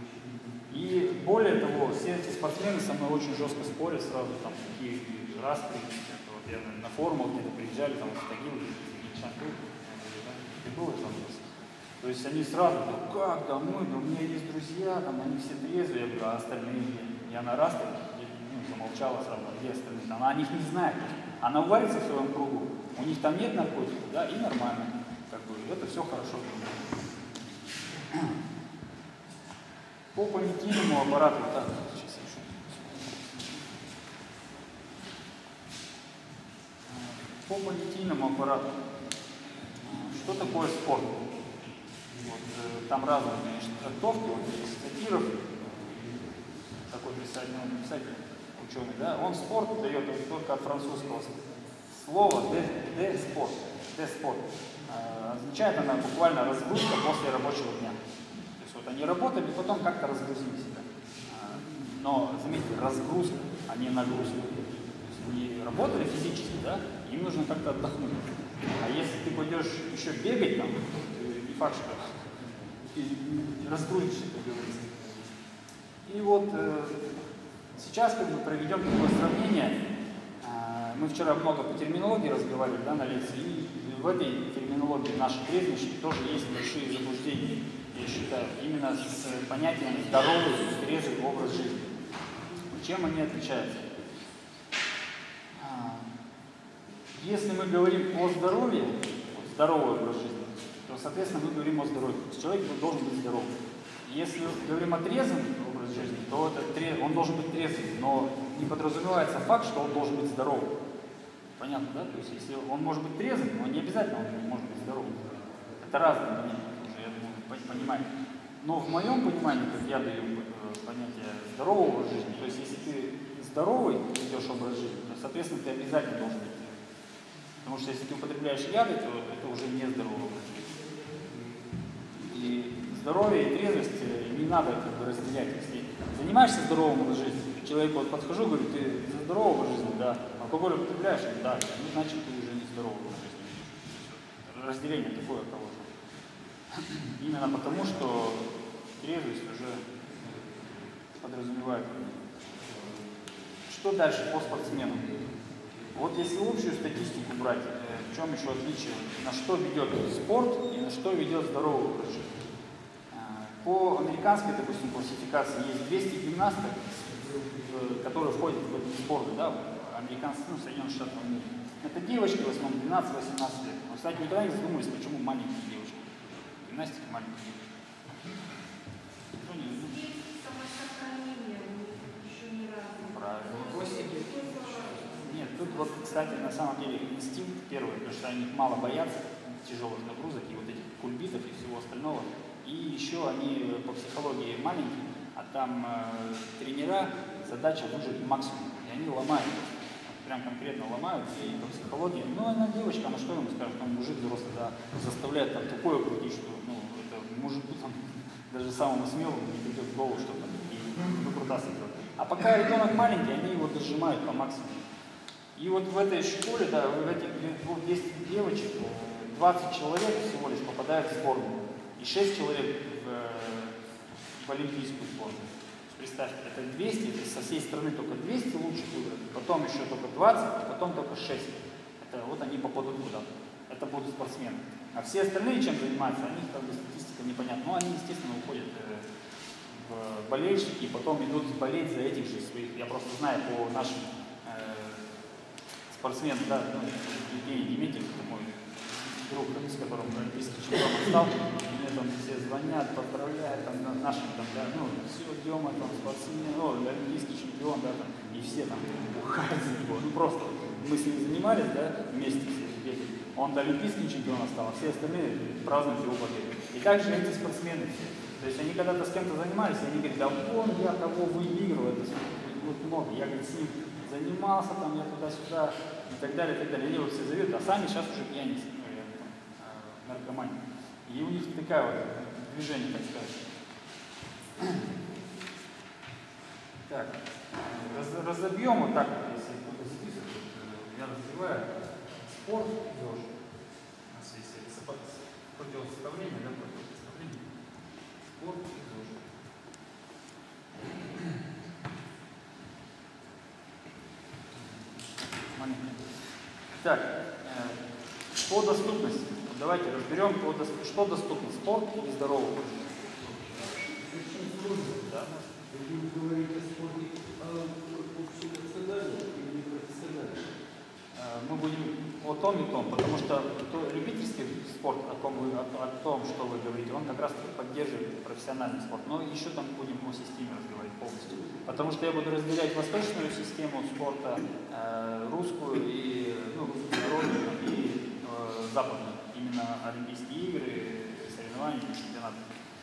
И более того, все эти спортсмены со мной очень жестко спорят сразу, там, такие раз, вот я на форумах где-то приезжали, там, в Тагил, в Шанхай, и было там. То есть они сразу, да как, да мы, да у меня есть друзья, там, они все трезвые, я говорю, а остальные где? И она раз, так, ну, замолчала сразу, а где остальные? Она о них не знает. Она варится в своем кругу, у них там нет наркотиков, да, и нормально. Как бы, это все хорошо. По понятийному аппарату, так, сейчас я еще. По понятийному аппарату. Что такое спорт? Вот, э, там разные, конечно, трактовки. Вот есть Сатиров, такой писатель, ну, писатель, ученый, да, он спорт дает только от французского слова «де спорт». «Де спорт». Э, означает она буквально разгрузка после рабочего дня. То есть вот они работали, и потом как-то разгрузили себя. Э, но, заметьте, разгрузка, а не нагрузка. То есть они работали физически, да, им нужно как-то отдохнуть. А если ты пойдешь еще бегать там, не факт, что ты разгрузишься, как говорится. И вот э, сейчас как бы проведем такое сравнение. Э, мы вчера много по терминологии разговаривали, да, на лекции, и в этой терминологии нашей трезвости тоже есть большие заблуждения, я считаю, именно с понятием здоровый, трезвый образ жизни. Чем они отличаются? Если мы говорим о здоровье, здоровый образ жизни, то, соответственно, мы говорим о здоровье. Человек должен быть здоровым. Если говорим о трезвом образе жизни, то это, он должен быть трезвым, но не подразумевается факт, что он должен быть здоровым. Понятно, да? То есть, если он может быть трезвым, но не обязательно он может быть здоровым. Это разные понятия, уже, я думаю, понимаете. Но в моем понимании, как я даю понятие здорового образа жизни, то есть, если ты здоровый ведешь образ жизни, то, соответственно, ты обязательно должен быть. Потому что если ты употребляешь яды, то это уже не здоровый образ жизни. И здоровье и трезвость не надо как бы разделять. Если занимаешься здоровым образом жизни, человеку вот подхожу, говорю, ты за здоровый образ жизни, да, алкоголь употребляешь, да, ну значит ты уже не здоровый образ жизни. Разделение такое положено. И Именно потому, что трезвость уже подразумевает. Что дальше по спортсмену? Вот если общую статистику брать, в чем еще отличие, на что ведет спорт и на что ведет здоровый образ жизни. По американской, допустим, классификации есть двести гимнасток, которые входят в этот спорт, да, американцы, ну, Соединенных Штатов Америки. Это девочки в основном двенадцать-восемнадцать лет. Но, кстати, никогда не задумывались, почему маленькие девочки. Гимнастика маленькие девочки. Правильно. Нет, тут вот, кстати, на самом деле инстинкт первый, потому что они мало боятся тяжелых нагрузок и вот этих кульбитов и всего остального. И еще они по психологии маленькие, а там э, тренера, задача выжить максимум. И они ломают, прям конкретно ломают, и по психологии. Ну, она девочка, она что ему скажет, он мужик взрослый, да, заставляет там такое крутить, что, ну, это мужику там, даже самому смелому не придет в голову, что там, и, ну, крутаться делать. А пока ребенок маленький, они его дожимают по максимуму. И вот в этой школе, да, в этих двести девочек, двадцать человек всего лишь попадают в сборную. И шесть человек в, в олимпийскую сборную. Представьте, это двести, это со всей страны только двести лучших выбрали, потом еще только двадцать, а потом только шесть. Это вот они попадут куда-то. Это будут спортсмены. А все остальные чем занимаются, о них как бы статистика непонятна. Но они, естественно, уходят в болельщики и потом идут болеть за этих же своих. Я просто знаю по нашим э, спортсменам, да, ну, Евгений Дементьев, это мой друг, с которым олимпийский чемпион стал, мне там все звонят, поздравляют, там, нашим, там, да, ну, все, Дема, там, спортсмен, о, олимпийский чемпион, да, там, и все там бухают за него, ну, просто, мы с ним занимались, да, вместе все дети, он олимпийским чемпионом стал, а все остальные празднуют его победу. И также эти спортсмены все, то есть они когда-то с кем-то занимались, и они говорят, да вон я того выигрываю, это вот много, я, говорит, с ним занимался, там, я туда-сюда, и так далее, и так далее, они его все зовут, а сами сейчас уже пьяницы. Наркомания. И у них такая вот движение, так сказать. Так, раз, разобьем вот так, вот, если кто-то список, я развиваю спорт, ЗОЖ. У нас есть противосоставление, да, противосоставление. Спорт и ЗОЖ. Так, по доступности. Давайте разберем, что доступно, спорт и здоровый образ жизни. Да? Вы говорите о спорте общенациональном или профессиональном? Мы будем о том и том, потому что то, любительский спорт, о, ком вы, о, о том, что вы говорите, он как раз поддерживает профессиональный спорт. Но еще там будем о системе разговаривать полностью. Потому что я буду разделять восточную систему спорта, э, русскую и ну, народную и э, западную. Именно Олимпийские игры, соревнования, чемпионаты.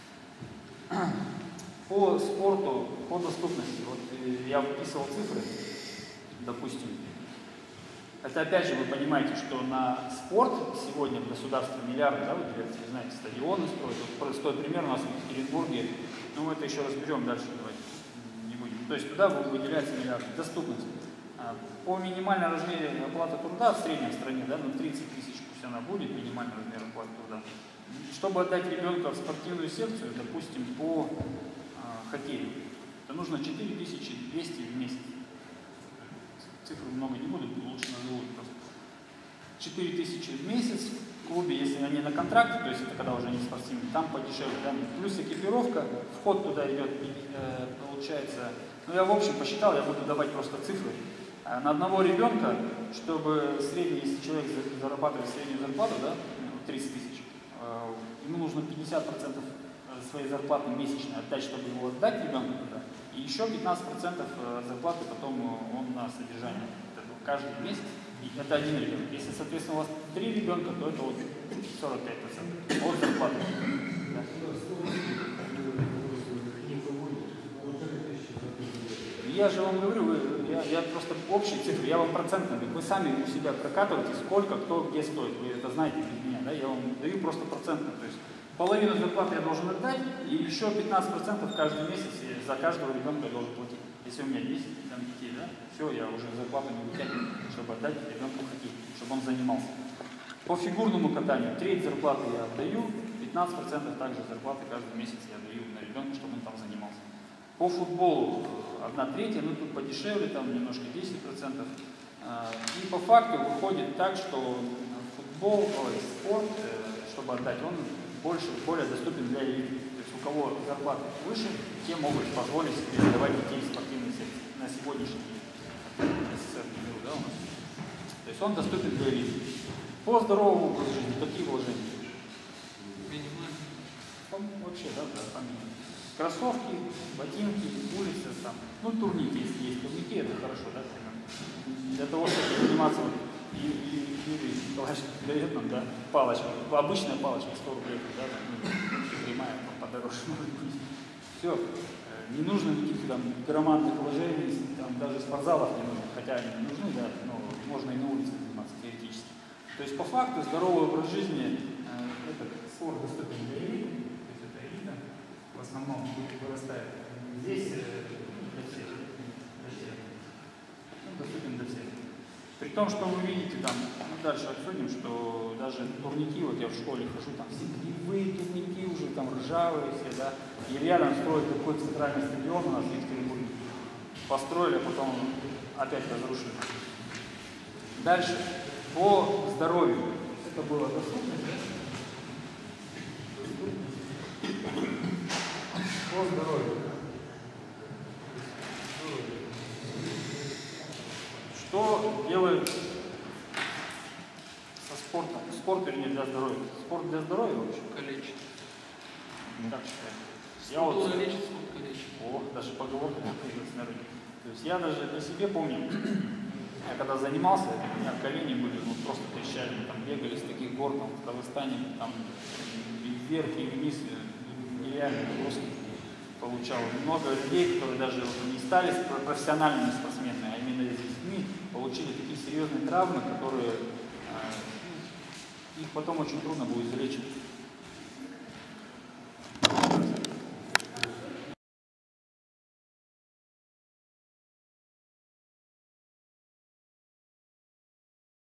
По спорту, по доступности, вот я выписывал цифры, допустим. Это опять же вы понимаете, что на спорт сегодня в государстве миллиарды, да, вы знаете, стадионы строят, вот стоит примерно у нас в Екатеринбурге, ну мы это еще разберем дальше, давайте не будем. То есть туда выделяется миллиарды. Доступность. По минимальной размере оплаты труда в среднем в стране, да, ну тридцать тысяч пусть она будет, минимальный размер оплаты труда. Чтобы отдать ребенка в спортивную секцию, допустим, по э, хоккею, то нужно четыре тысячи двести в месяц. Цифры много не будут, лучше назову просто. четыре тысячи в месяц в клубе, если они на контракте, то есть это когда уже не спортивные, там подешевле. Да? Плюс экипировка, вход туда идет, э, получается, ну я в общем посчитал, я буду давать просто цифры. На одного ребенка, чтобы средний, если человек зарабатывает среднюю зарплату, да, тридцать тысяч, ему нужно пятьдесят процентов своей зарплаты месячной отдать, чтобы его отдать ребенку туда, и еще пятнадцать процентов зарплаты потом он на содержание. Это каждый месяц. И это один ребенок. Если, соответственно, у вас три ребенка, то это вот сорок пять процентов от зарплаты. Да. Я же вам говорю, вы, я, я просто общие цифры, я вам процентно говорю, вы сами у себя прокатываете, сколько, кто, где стоит, вы это знаете без меня, да, я вам даю просто процентно, то есть половину зарплаты я должен отдать, и еще пятнадцать процентов каждый месяц за каждого ребенка я должен платить. Если у меня десять там, детей, да, все, я уже зарплату не вытягиваю, чтобы отдать ребенку хоккей, чтобы он занимался. По фигурному катанию треть зарплаты я отдаю, пятнадцать процентов также зарплаты каждый месяц я даю на ребенка, чтобы он там занимался. По футболу одна третья, ну тут подешевле, там немножко десять процентов. И по факту выходит так, что футбол, ой, спорт, чтобы отдать, он больше, более доступен для элиты. То есть у кого зарплаты выше, те могут позволить себе давать детей в спортивный сектор на сегодняшний день. СССР не беру, да, у нас? То есть он доступен для элиты. По здоровому образу жизни какие вложения? Минимально. Вообще, да, да, помимо. Кроссовки, ботинки, улица, там, ну турники, если есть турники, это хорошо, да, для того, чтобы заниматься, вот, Юрий Николаевич дает нам, да, палочку, обычная палочка, сто рублей, да, ну, прямая, подороже может быть. Все, не нужно никаких там громадных вложений, там даже спортзалов не нужно, хотя они нужны, да, но можно и на улице заниматься теоретически. То есть по факту здоровый образ жизни, э, это спорт доступен для элиты, то есть это элита в основном вырастает. Здесь э, для всех, для всех. Ну, доступен для всех. При том, что вы видите там, ну, дальше обсудим, что даже турники, вот я в школе хожу, там все кривые турники уже, там ржавые все, да, и рядом строят такой центральный стадион у нас в Екатеринбурге. Построили, а потом опять разрушили. Дальше, по здоровью. Это было доступно, да? По здоровью. Что делает со спортом? Спорт, вернее, для здоровья. Спорт для здоровья вообще? Калечит. Как считаете? Я вот... Лечит, спорт калечит. О, даже поговорка появилась на рынке. То есть я даже по себе помню, я когда занимался, у меня колени были, ну, просто трещали, мы там бегали с таких гор, там, в Казахстане, там, и вверх, и вниз, нереально просто получал. Много людей, которые даже не стали профессиональными спортсменами, а именно с детьми, получили такие серьезные травмы, которые э, их потом очень трудно будет залечить.